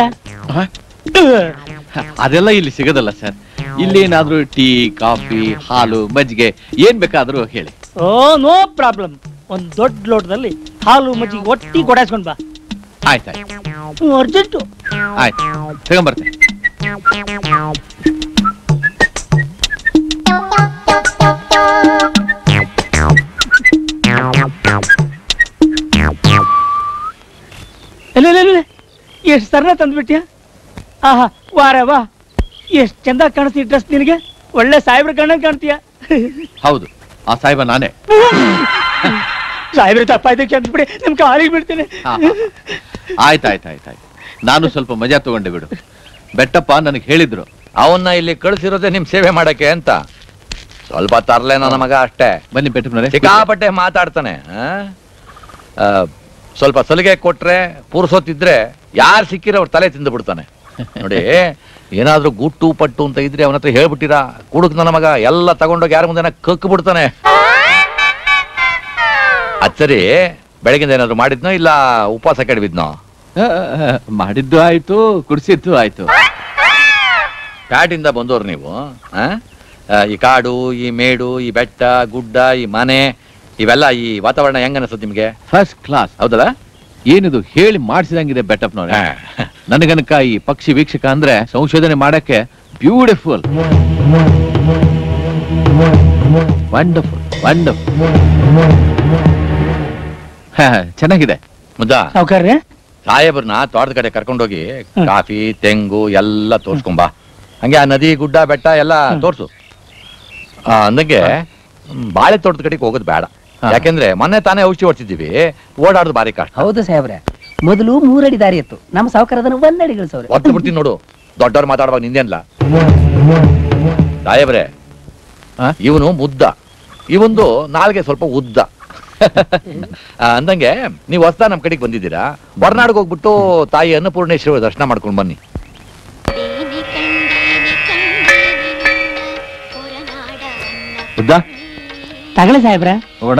ಅದೆಲ್ಲ ಇಲ್ಲಿ ಸಿಗೋದಲ್ಲ ಸರ್. ಇಲ್ಲಿ ಏನಾದ್ರೂ ಟೀ, ಕಾಫಿ, ಹಾಲು, ಮಜ್ಜಿಗೆ ಏನ್ ಬೇಕಾದ್ರೂ ಹೇಳಿ. Oh no problem. ಒಂದ್ ದೊಡ್ಡ ಲೋಟದಲ್ಲಿ ಹಾಲು ಮಜ್ಜಿಗೆ ಒಟ್ಟಿ ಕೊಡಾಸ್ಕೊಂಡ್ ಬಾ. ಆಯ್ತಾಯ್ತು. ಅರ್ಜೆಂಟು. ಆಯ್ತು, ತಗೊಂಬರ್ತೇನೆ. ಎಷ್ಟು ಸರ್ನ ತಂದ್ಬಿಟ್ಯ? ಆಹಾ ವಾರ ವಾ, ಎಷ್ಟ್ ಚಂದ ಕಾಣಿಸ್ತಿ ಡ್ರೆಸ್ ನಿನಗೆ. ಒಳ್ಳೆ ಸಾಹೇಬ್ರ ಕಣ್ಣ ಕಾಣ್ತೀಯ. ಹೌದು, ಆ ಸಾಹೇಬ ನಾನೇ. ಸಾಹೇಬ್ರ ತಪ್ಪಾಯ್ತು ಅಂದ್ಬಿಡಿ, ನಿಮ್ ಕಾಲಿಗೆ ಬಿಡ್ತೀನಿ. ಆಯ್ತಾಯ್ತಾಯ್ತಾಯ್ತು. ನಾನು ಸ್ವಲ್ಪ ಮಜಾ ತಗೊಂಡೆ ಬಿಡು. ಬೆಟ್ಟಪ್ಪ ನನಗೆ ಹೇಳಿದ್ರು ಅವನ್ನ ಇಲ್ಲಿ ಕಳಿಸಿರೋದೇ ನಿಮ್ ಸೇವೆ ಮಾಡಕ್ಕೆ ಅಂತ. ಸ್ವಲ್ಪ ತರ್ಲೆ ನನ್ನ ಮಗ ಅಷ್ಟೇ. ಬನ್ನಿ ಬೆಟ್ಟಪ್ಪನವರೇ. ಸಿಕ್ಕಾಪಟ್ಟೆ ಮಾತಾಡ್ತಾನೆ. ಆ, ಸ್ವಲ್ಪ ಸಲಿಗೆ ಕೊಟ್ರೆ ಪೂರ್ಸೋತಿದ್ರೆ ಯಾರು ಸಿಕ್ಕಿರೋ ಅವ್ರ ತಲೆ ತಿಂದು ಬಿಡ್ತಾನೆ. ನೋಡಿ, ಏನಾದ್ರೂ ಗುಟ್ಟು ಪಟ್ಟು ಅಂತ ಇದ್ರೆ ಅವನ ಹತ್ರ ಹೇಳ್ಬಿಟ್ಟಿರಾ, ಕುಡುಕ್ ನನ್ನ ಮಗ ಎಲ್ಲ ತಗೊಂಡೋಗಿ ಯಾರ ಮುಂದೆ ಕಕ್ಕು ಬಿಡ್ತಾನೆ. ಅಚ್ಚರಿ, ಬೆಳಗಿಂದ ಏನಾದ್ರು ಮಾಡಿದ್ನೋ ಇಲ್ಲ ಉಪವಾಸ ಕೆಡವಿದ್ನೋ? ಮಾಡಿದ್ದು ಆಯ್ತು, ಕುಡಿಸಿದ್ದು ಆಯ್ತು. ಕಾಡಿಂದ ಬಂದವ್ರು ನೀವು. ಈ ಕಾಡು, ಈ ಮೇಡು, ಈ ಬೆಟ್ಟ ಗುಡ್ಡ, ಈ ಮನೆ, ಇವೆಲ್ಲ, ಈ ವಾತಾವರಣ ಹೆಂಗ ಅನಿಸುತ್ತೆ ನಿಮ್ಗೆ? First class. ಹೌದಲ್ಲ? ಏನಿದು ಹೇಳಿ ಮಾಡಿಸಿದಂಗಿದೆ ಬೆಟ್ಟಪ್ಪನವ್ರೆ. ನನಗನಕ ಈ ಪಕ್ಷಿ ವೀಕ್ಷಕ ಅಂದ್ರೆ ಸಂಶೋಧನೆ ಮಾಡಕ್ಕೆ ಬ್ಯೂಟಿಫುಲ್, ವಂಡರ್ಫುಲ್, ವಂಡರ್ಫುಲ್. ಚೆನ್ನಾಗಿದೆ. ಮುದ್ದಾ ಸಾವುಕಾರ್ರೆ, ಸಾಹೇಬ್ರನ್ನ ತೋಟದ ಕಡೆ ಕರ್ಕೊಂಡೋಗಿ ಕಾಫಿ, ತೆಂಗು ಎಲ್ಲ ತೋರ್ಸ್ಕೊಂಬಾ. ಹಂಗೆ ಆ ನದಿ, ಗುಡ್ಡ, ಬೆಟ್ಟ ಎಲ್ಲ ತೋರ್ಸು. ಅಂದಂಗೆ ಬಾಳೆ ತೋಟದ ಕಡೆಗೆ ಹೋಗೋದು ಬೇಡ. ಯಾಕೆಂದ್ರೆ ಮೊನ್ನೆ ತಾನೇ ಔಷಧಿ ಹೊಡ್ಸಿದ್ದೀವಿ, ಓಡಾಡೋದು ಬಾರಿ ಕಷ್ಟ. ಹೌದು ಸಾಹೇಬ್ರೆ, ಮೊದಲು ಮೂರಡಿ ದಾರಿ ಇತ್ತು, ನಮ್ಮ ಸಾವುಕಾರ ಅದನ್ನು ಒಂದಡಿ ಗಳಿಸವ್ರೆ. ಒತ್ತು ಬಿಡ್ತೀನಿ ನೋಡು, ದೊಡ್ಡವ್ರು ಮಾತಾಡುವಾಗ ನಿಂದೇನ್ಲ. ಸಾಹೇಬ್ರೆ, ಇವನು ಮುದ್ದ, ಇವೊಂದು ನಾಲ್ಗೆ ಸ್ವಲ್ಪ ಉದ್ದ. ಅಂದಂಗೆ ನೀವು ಹೊಸ್ತಾ ನಮ್ ಕಡೆಗೆ ಬಂದಿದ್ದೀರಾ, ಹೊರನಾಡಿಗೆ ಹೋಗ್ಬಿಟ್ಟು ತಾಯಿ ಅನ್ನಪೂರ್ಣೇಶ್ವರಿ ದರ್ಶನ ಮಾಡ್ಕೊಂಡು ಬನ್ನಿ. ತಗಳೆ ಸಾಹೇಬ್ರೆ, ಹೋಗೋಣ.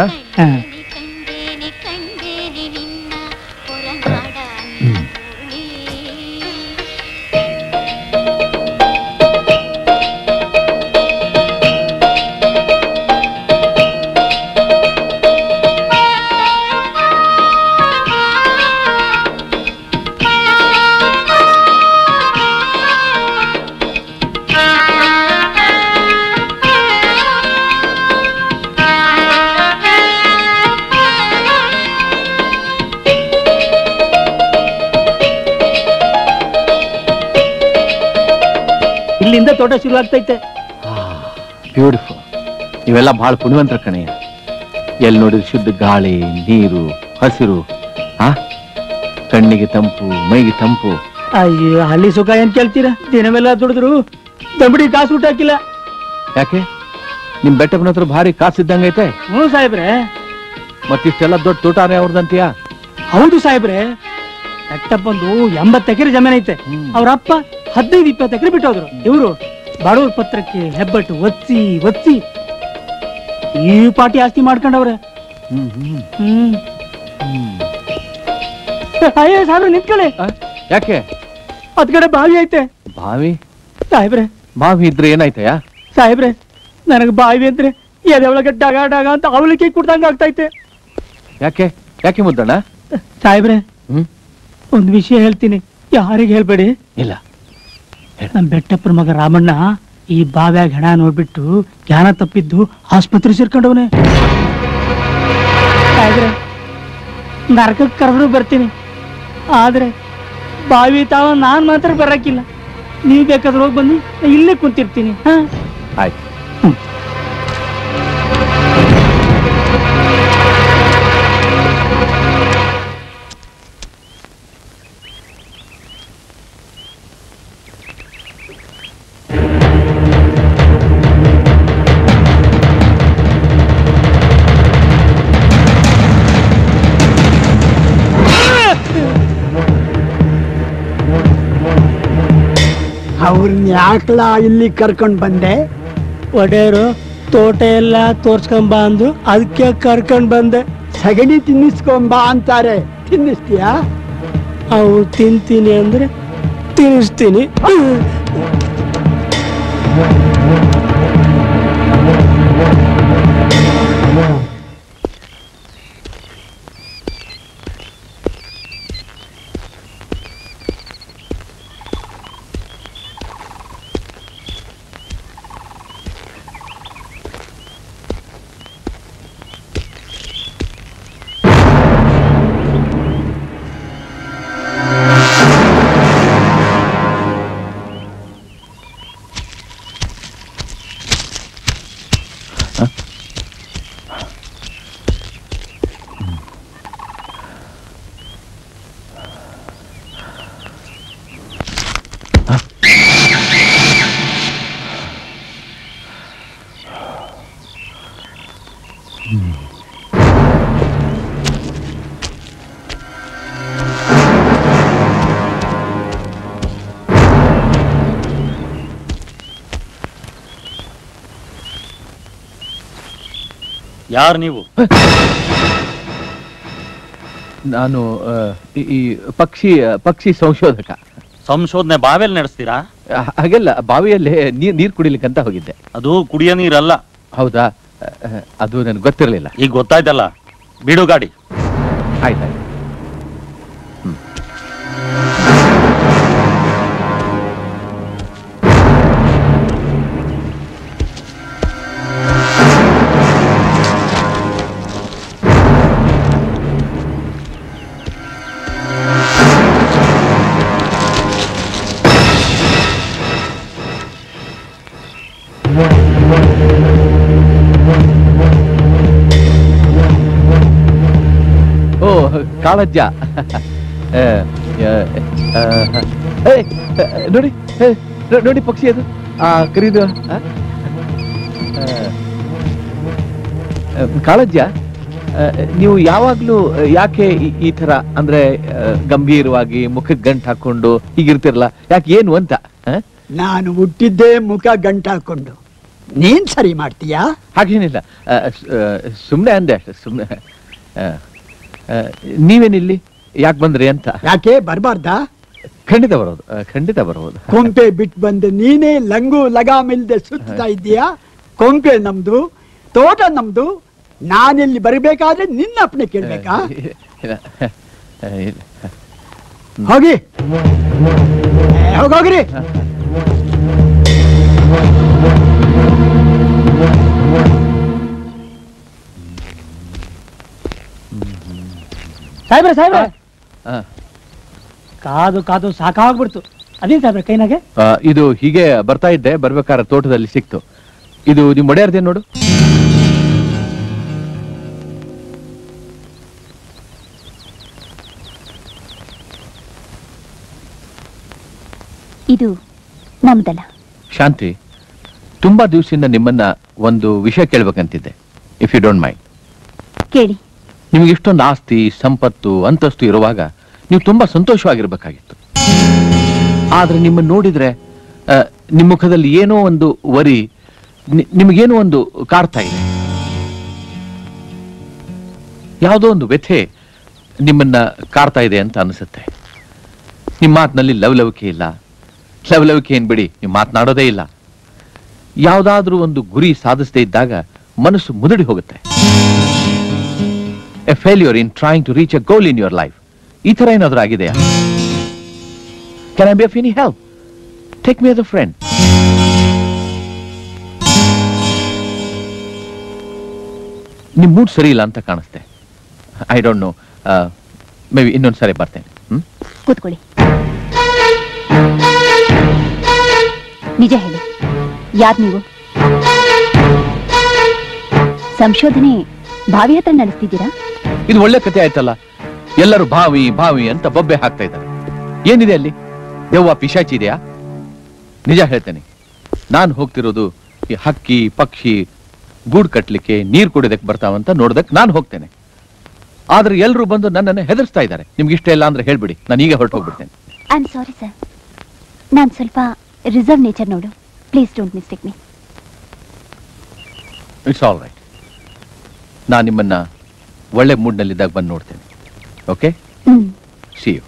ಇಲ್ಲಿಂದ ತೋಟ ಶುರು ಆಗ್ತೈತೆ. ಬ್ಯೂಟಿಫುಲ್. ಇವೆಲ್ಲ ಬಹಳ ಪುಣ್ಯವಂತರ ಕಣೆ. ಎಲ್ಲಿ ನೋಡಿದ್ರು ಶುದ್ಧ ಗಾಳಿ, ನೀರು, ಹಸಿರು, ಆ ಕಣ್ಣಿಗೆ ತಂಪು, ಮೈಗೆ ತಂಪು. ಅಯ್ಯೋ, ಹಳ್ಳಿ ಸುಖ ಏನ್ ಕೇಳ್ತೀರಾ? ದಿನವೆಲ್ಲ ದುಡಿದ್ರು ದಮ್ಮಡಿ ಕಾಸು ಊಟ ಹಾಕಿಲ್ಲ. ಯಾಕೆ? ನಿಮ್ ಬೆಟ್ಟಪ್ಪನ ಹತ್ರ ಭಾರಿ ಕಾಸಿದ್ದಂಗೈತೆ. ಹ್ಞೂ ಸಾಹೇಬ್ರೆ. ಮತ್ತಿಷ್ಟೆಲ್ಲ ದೊಡ್ಡ ತೋಟನೇ ಅವ್ರದಂತೀಯ? ಹೌದು ಸಾಹೇಬ್ರೆ, ಬೆಟ್ಟಪ್ಪಂದು ಎಂಬತ್ತು ಎಕರೆ ಜಮೀನ್ ಐತೆ. ಅವ್ರ ಅಪ್ಪ ಹದಿನೈದು ಇಪ್ಪತ್ತು ಎಕರೆ ಬಿಟ್ಟೋದ್ರು. ಇವರು ಬಡವ್ರ ಪತ್ರಕ್ಕೆ ಹೆಬ್ಬಟ್ಟು ಒತ್ಸಿ ಒತ್ಸಿ ಈ ಪಾಟಿ ಆಸ್ತಿ ಮಾಡ್ಕೊಂಡವ್ರೆ. ಹ್ಮ್ ಅಯ್ಯೋ ಸಾಹೇಬ್ರೆ, ನಿಂತ್ಕೊಳ್ಳಿ. ಯಾಕೆ? ಅದ್ ಕಡೆ ಬಾವಿ ಐತೆ. ಬಾವಿ? ಸಾಹೇಬ್ರೆ, ಬಾವಿ ಇದ್ರೆ ಏನಾಯ್ತಯ್ಯ? ಸಾಹೇಬ್ರೆ, ನನಗೆ ಬಾವಿ ಅಂದ್ರೆ ಎದೆ ಒಳಗೆ ಡಗ ಡಗ ಅಂತ ಅವಲಿಕೆ ಕುಡ್ದಂಗ ಆಗ್ತೈತೆ. ಯಾಕೆ? ಯಾಕೆ ಮುದ್ದಣ್ಣ? ಸಾಹೇಬ್ರೆ, ಹ್ಮ್ ಒಂದ್ ವಿಷಯ ಹೇಳ್ತೀನಿ, ಯಾರಿಗೆ ಹೇಳ್ಬೇಡಿ. ಇಲ್ಲ. ನಮ್ ಬೆಟ್ಟಪ್ಪರ ಮಗ ರಾಮಣ್ಣ ಈ ಬಾವ್ಯಾಗ ಹೆಣ ನೋಡ್ಬಿಟ್ಟು ಜ್ಞಾನ ತಪ್ಪಿದ್ದು ಆಸ್ಪತ್ರೆ ಸೇರ್ಕೊಂಡವನೇ. ಆದ್ರೆ ನರಕಕ್ಕೆ ಕರೆದ್ರು ಬರ್ತೀನಿ, ಆದ್ರೆ ಬಾವಿ ತಾವ ನಾನ್ ಮಾತ್ರ ಬರಕ್ಕಿಲ್ಲ. ನೀವ್ ಬೇಕಾದ್ರೆ ಹೋಗಿ ಬನ್ನಿ, ಇಲ್ಲೇ ಕುಂತಿರ್ತೀನಿ. ಹಾ ಆಯ್ತು. ಅವ್ರನ್ನ ಯಾಕಲ ಇಲ್ಲಿ ಕರ್ಕೊಂಡ್ ಬಂದೆ? ಒಡೆಯರು ತೋಟ ಎಲ್ಲ ತೋರ್ಸ್ಕೊಂಬ ಅಂದು ಅದಕ್ಕೆ ಕರ್ಕೊಂಡ್ ಬಂದೆ. ಸಗಣಿ ತಿನ್ನಿಸ್ಕೊಂಬ ಅಂತಾರೆ, ತಿನ್ನಿಸ್ತೀಯಾ? ಅವು ತಿಂತೀನಿ ಅಂದ್ರೆ ತಿನ್ನಿಸ್ತೀನಿ. ಯಾರು ನೀವು? ನಾನು ಈ ಪಕ್ಷಿ ಪಕ್ಷಿ ಸಂಶೋಧಕ. ಸಂಶೋಧನೆ ಬಾವಿಯಲ್ಲಿ ನಡೆಸ್ತೀರಾ? ಹಾಗೆಲ್ಲ, ಬಾವಿಯಲ್ಲೇ ನೀರ್ ನೀರ್ ಕುಡಿಲಿಕ್ಕಂತ ಹೋಗಿದ್ದೆ. ಅದು ಕುಡಿಯೋ ನೀರಲ್ಲ. ಹೌದಾ? ಅದು ನನ್ಗೆ ಗೊತ್ತಿರಲಿಲ್ಲ. ಈಗ ಗೊತ್ತಾಯ್ತಲ್ಲ, ಬಿಡು ಗಾಡಿ. ಆಯ್ತಾಯ್ತು. ಓ ಕಾಳಜ್ಜ, ನೋಡಿ ನೋಡಿ ಪಕ್ಷಿ ಅದು ಆ ಕರೀದು. ಕಾಳಜ್ಜ, ನೀವು ಯಾವಾಗ್ಲೂ ಯಾಕೆ ಈ ತರ ಅಂದ್ರೆ ಗಂಭೀರವಾಗಿ ಮುಖಕ್ಕೆ ಗಂಟು ಹಾಕೊಂಡು ಹೀಗಿರ್ತಿರಲ್ಲ, ಯಾಕೆ ಏನು ಅಂತ? ನಾನು ಹುಟ್ಟಿದ್ದೇ ಮುಖ ಗಂಟು ಹಾಕೊಂಡು, ನೀನ್ ಸರಿ ಮಾಡ್ತೀಯಾ? ಹಾಗೇನಿಲ್ಲ, ಸುಮ್ನೆ ಅಂದೆ ಅಷ್ಟೆ. ಸುಮ್ನೆ. ನೀವೇನಿಲ್ಲಿ ಯಾಕೆ ಬಂದ್ರಿ ಅಂತ? ಯಾಕೆ ಬರ್ಬಾರ್ದಾ? ಖಂಡಿತ ಬರೋದು, ಖಂಡಿತ ಬರೋದು. ಕೊಂಪೆ ಬಿಟ್ಟು ಬಂದು ನೀನೇ ಲಂಗು ಲಗಾಮಿಲ್ದೆ ಸುತ್ತಾ ಇದ್ದೀಯಾ? ಕೊಂಪೆ ನಮ್ದು, ತೋಟ ನಮ್ದು. ನಾನಿಲ್ಲಿ ಬರಬೇಕಾದ್ರೆ ನಿನ್ನ ಅಪ್ಪಣೆ ಕೇಳ್ಬೇಕಾ? ಹೋಗಿ ಹೋಗೋಗ್ರಿ. ಸಾಹೇಬ್ರೆ ಸಾಹೇಬ್ರೆ, ಕಾದು ಕಾದು ಸಾಕಾಗ್ಬಿಡ್ತು. ಅದೇ ಸಾಹೇಬ್ರೆ ಕೈನಾಗೆ ಇದು ಹೀಗೆ ಬರ್ತಾ ಇದ್ದೆ, ಬರ್ಬೇಕಾದ್ರೆ ತೋಟದಲ್ಲಿ ಸಿಕ್ತು. ಇದು ನಿಮ್ ಒಡೆಯರ್ದೇ ನೋಡು. ಇದು ನಮ್ದಲ್ಲ. ಶಾಂತಿ, ತುಂಬಾ ದಿವಸದಿಂದ ನಿಮ್ಮನ್ನ ಒಂದು ವಿಷಯ ಕೇಳ್ಬೇಕಂತಿದ್ದೆ, ಇಫ್ ಯು ಡೋಂಟ್ ಮೈಂಡ್. ಕೇಳಿ. ನಿಮ್ಗೆ ಇಷ್ಟೊಂದು ಆಸ್ತಿ ಸಂಪತ್ತು ಅಂತಸ್ತು ಇರುವಾಗ ನೀವು ತುಂಬಾ ಸಂತೋಷವಾಗಿರ್ಬೇಕಾಗಿತ್ತು. ಆದ್ರೆ ನಿಮ್ಮನ್ನು ನೋಡಿದ್ರೆ ನಿಮ್ಮ ಮುಖದಲ್ಲಿ ಏನೋ ಒಂದು ವರಿ, ನಿಮಗೇನೋ ಒಂದು ಕಾಡ್ತಾ ಇದೆ. ಯಾವುದೋ ಒಂದು ವ್ಯಥೆ ನಿಮ್ಮನ್ನ ಕಾಡ್ತಾ ಇದೆ ಅಂತ ಅನಿಸುತ್ತೆ. ನಿಮ್ಮ ಮಾತಿನಲ್ಲಿ ಲವಲವಿಕೆ ಇಲ್ಲ. ಲವಲವಿಕೆ ಏನ್ ಬಿಡಿ, ನೀವು ಮಾತನಾಡೋದೇ ಇಲ್ಲ. ಯಾವುದಾದ್ರೂ ಒಂದು ಗುರಿ ಸಾಧಿಸದೇ ಇದ್ದಾಗ ಮನಸ್ಸು ಮುದುಡಿ ಹೋಗುತ್ತೆ. A failure in trying to reach a goal in your life. ಈ ತರ ಏನಾದ್ರೂ ಆಗಿದೆಯಾ? Can I be of any help? Take me as a friend. ನಿಮ್ ಮೂಡ್ ಸರಿ ಇಲ್ಲ ಅಂತ ಕಾಣಿಸ್ತೆ. I don't know, maybe ಇನ್ನೊಂದು ಸರಿ ಬರ್ತೇನೆ. ಹ್ಮ್ ಕೂತ್ಕೊಳ್ಳಿ. ನಿಜ ಹೇಳಿ, ಯಾರು ನೀವು? ಸಂಶೋಧನೆ ಭಾವಿ ಹತ್ರ ನಡೆಸ್ತಿದ್ದೀರಾ? ಇದು ಒಳ್ಳೆ ಕಥೆ ಆಯ್ತಲ್ಲ. ಎಲ್ಲರೂ ಭಾವಿ ಭಾವಿ ಅಂತ ಬೊಬ್ಬೆ ಹಾಕ್ತಾ ಇದ್ದಾರೆ. ಏನಿದೆ ಅಲ್ಲಿ? ದೆವ್ವ ಪಿಶಾಚಿ ಇದೆಯಾ? ನಿಜ ಹೇಳ್ತೇನೆ, ನಾನು ಹೋಗ್ತಿರೋದು ಈ ಹಕ್ಕಿ ಪಕ್ಷಿ ಗೂಡು ಕಟ್ಲಿಕ್ಕೆ ನೀರು ಕುಡಿದಕ್ಕೆ ಬರ್ತಾವಂತ ನೋಡದಕ್ಕೆ ನಾನು ಹೋಗ್ತೇನೆ. ಆದ್ರೆ ಎಲ್ಲರೂ ಬಂದು ನನ್ನನ್ನು ಹೆದರ್ಸ್ತಾ ಇದ್ದಾರೆ. ನಿಮ್ಗೆ ಇಷ್ಟ ಇಲ್ಲ ಅಂದ್ರೆ ಹೇಳ್ಬಿಡಿ, ನಾನು ಈಗ ಹೊರಟು ಹೋಗ್ಬಿಡ್ತೇನೆ. ಐ ಆಮ್ ಸಾರಿ ಸರ್, ನಾನು ಸ್ವಲ್ಪ ರಿಸರ್ವ್ ನೇಚರ್ ನೋಡು. Please don't mistake me. It's all right. ನಾನು ನಿಮ್ಮನ್ನ ಒಳ್ಳೆ ಮೂಡ್ನಲ್ಲಿದ್ದಾಗ ಬಂದು ನೋಡ್ತೇನೆ. Okay, see you.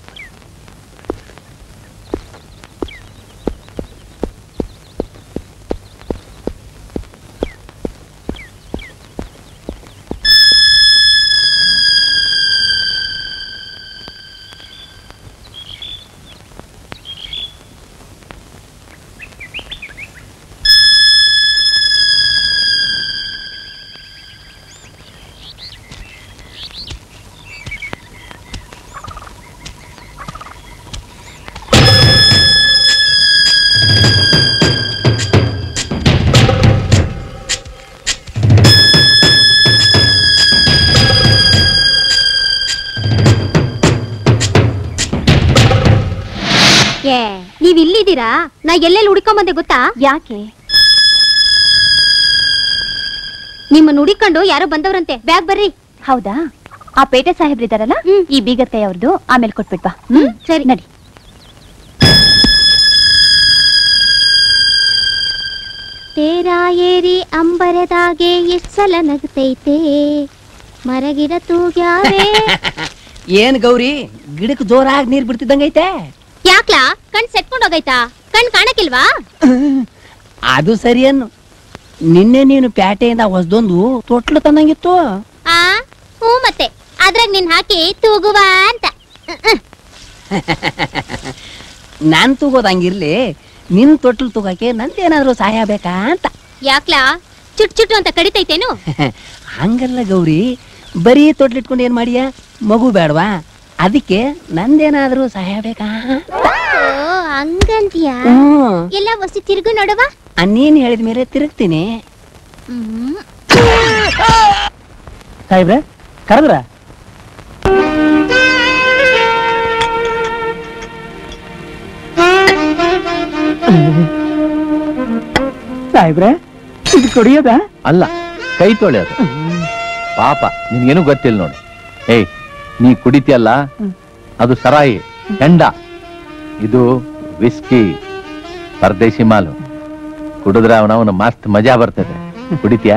ನೀವ್ ಇಲ್ಲಿದ್ದೀರಾ? ನಾ ಎಲ್ಲೆಲ್ಲಿ ಹುಡ್ಕೊಂಡ್ ಬಂದೆ ಗೊತ್ತಾ? ಯಾಕೆ? ನಿಮ್ಮನ್ನ ಹುಡಿಕೊಂಡು ಯಾರೋ ಬಂದವ್ರಂತೆ. ಬ್ಯಾಗ್ ಬರ್ರಿ. ಹೌದಾ? ಆ ಪೇಟೆ ಸಾಹೇಬ್ರಿದಾರಲ್ಲ, ಈ ಬೀಗದ ಕೈ ಅವ್ರದ್ದು, ಆಮೇಲೆ ಕೊಟ್ಬಿಟ್ವಾ. ಹ್ಮ್ ಸರಿ ನಡಿ. ತೇರಾ ಏರಿ ಅಂಬರದಾಗೆ ಎಷ್ಟ್ ಸಲ ನಗ್ತೈತೆ, ಮರಗಿಡ ತೂಗ್ಯಾವೆ. ಏನ್ ಗೌರಿ, ಗಿಡಕ್ಕೆ ಜೋರಾಗಿ ನೀರ್ ಬಿಡ್ತಿದ್ದಂಗೈತೆ? ಯಾಕ್ಲಾ, ಕಣ್ ಸೆಟ್ಕೊಂಡ್ ಹೋಗೈತಾ? ಕಣ್ ಕಾಣಕಿಲ್ವಾ? ಅದು ಸರಿ ಅನ್ನು. ನಿನ್ನೆ ನೀನು ಪ್ಯಾಟೆಯಿಂದ ಹೊಸದೊಂದು ತೊಟ್ಲು ತಂದಂಗಿತ್ತು. ಆ ಹ್ಞೂ, ಮತ್ತೆ ಅದ್ರಾಗ ನಿನ್ ಹಾಕಿ ತೂಗುವ ಅಂತ. ನಾನ್ ತೂಗೋದಂಗಿರ್ಲಿ, ನಿನ್ ತೊಟ್ಲು ತೂಗಕ್ಕೆ ನಂದೇನಾದ್ರೂ ಸಹಾಯ ಬೇಕಾ ಅಂತ. ಯಾಕ್ಲಾ, ಚುಟ್ ಚುಟ್ಟು ಅಂತ ಕಡಿತೈತೇನು? ಹಂಗಲ್ಲ ಗೌರಿ, ಬರೀ ತೊಟ್ಲಿಟ್ಕೊಂಡು ಏನ್ ಮಾಡಿಯ? ಮಗು ಬೇಡವಾ? ಅದಕ್ಕೆ ನಂದೇನಾದ್ರೂ ಸಹಾಯ ಬೇಕಾ? ಹಂಗಂತೀಯ? ಎಲ್ಲ ವಸಿ ತಿರುಗು ನೋಡವಾ. ನೀನ್ ಹೇಳಿದ ಮೇಲೆ ತಿರುಗ್ತೀನಿ. ಸಾಹೇಬ್ರೆ ಕರೆದ್ರ? ಸಾಹೇಬ್ರೆ ಇದು ಕುಡಿಯೋದ? ಅಲ್ಲ, ಕೈ ತೊಳೆಯೋದು. ಪಾಪ ನಿನ್ಗೇನು ಗೊತ್ತಿಲ್ಲ ನೋಡಿ. ಏಯ್, ನೀ ಕುಡಿತಿಯಲ್ಲ, ಅದು ಸರಾಯಿ ಹೆಂಡ, ಇದು ವಿಸ್ಕಿ ಪರದೇಶಿ ಮಾಲು. ಕುಡಿದ್ರೆ ಅವನವನ ಮಸ್ತ್ ಮಜಾ ಬರ್ತದೆ. ಕುಡಿತೀಯ?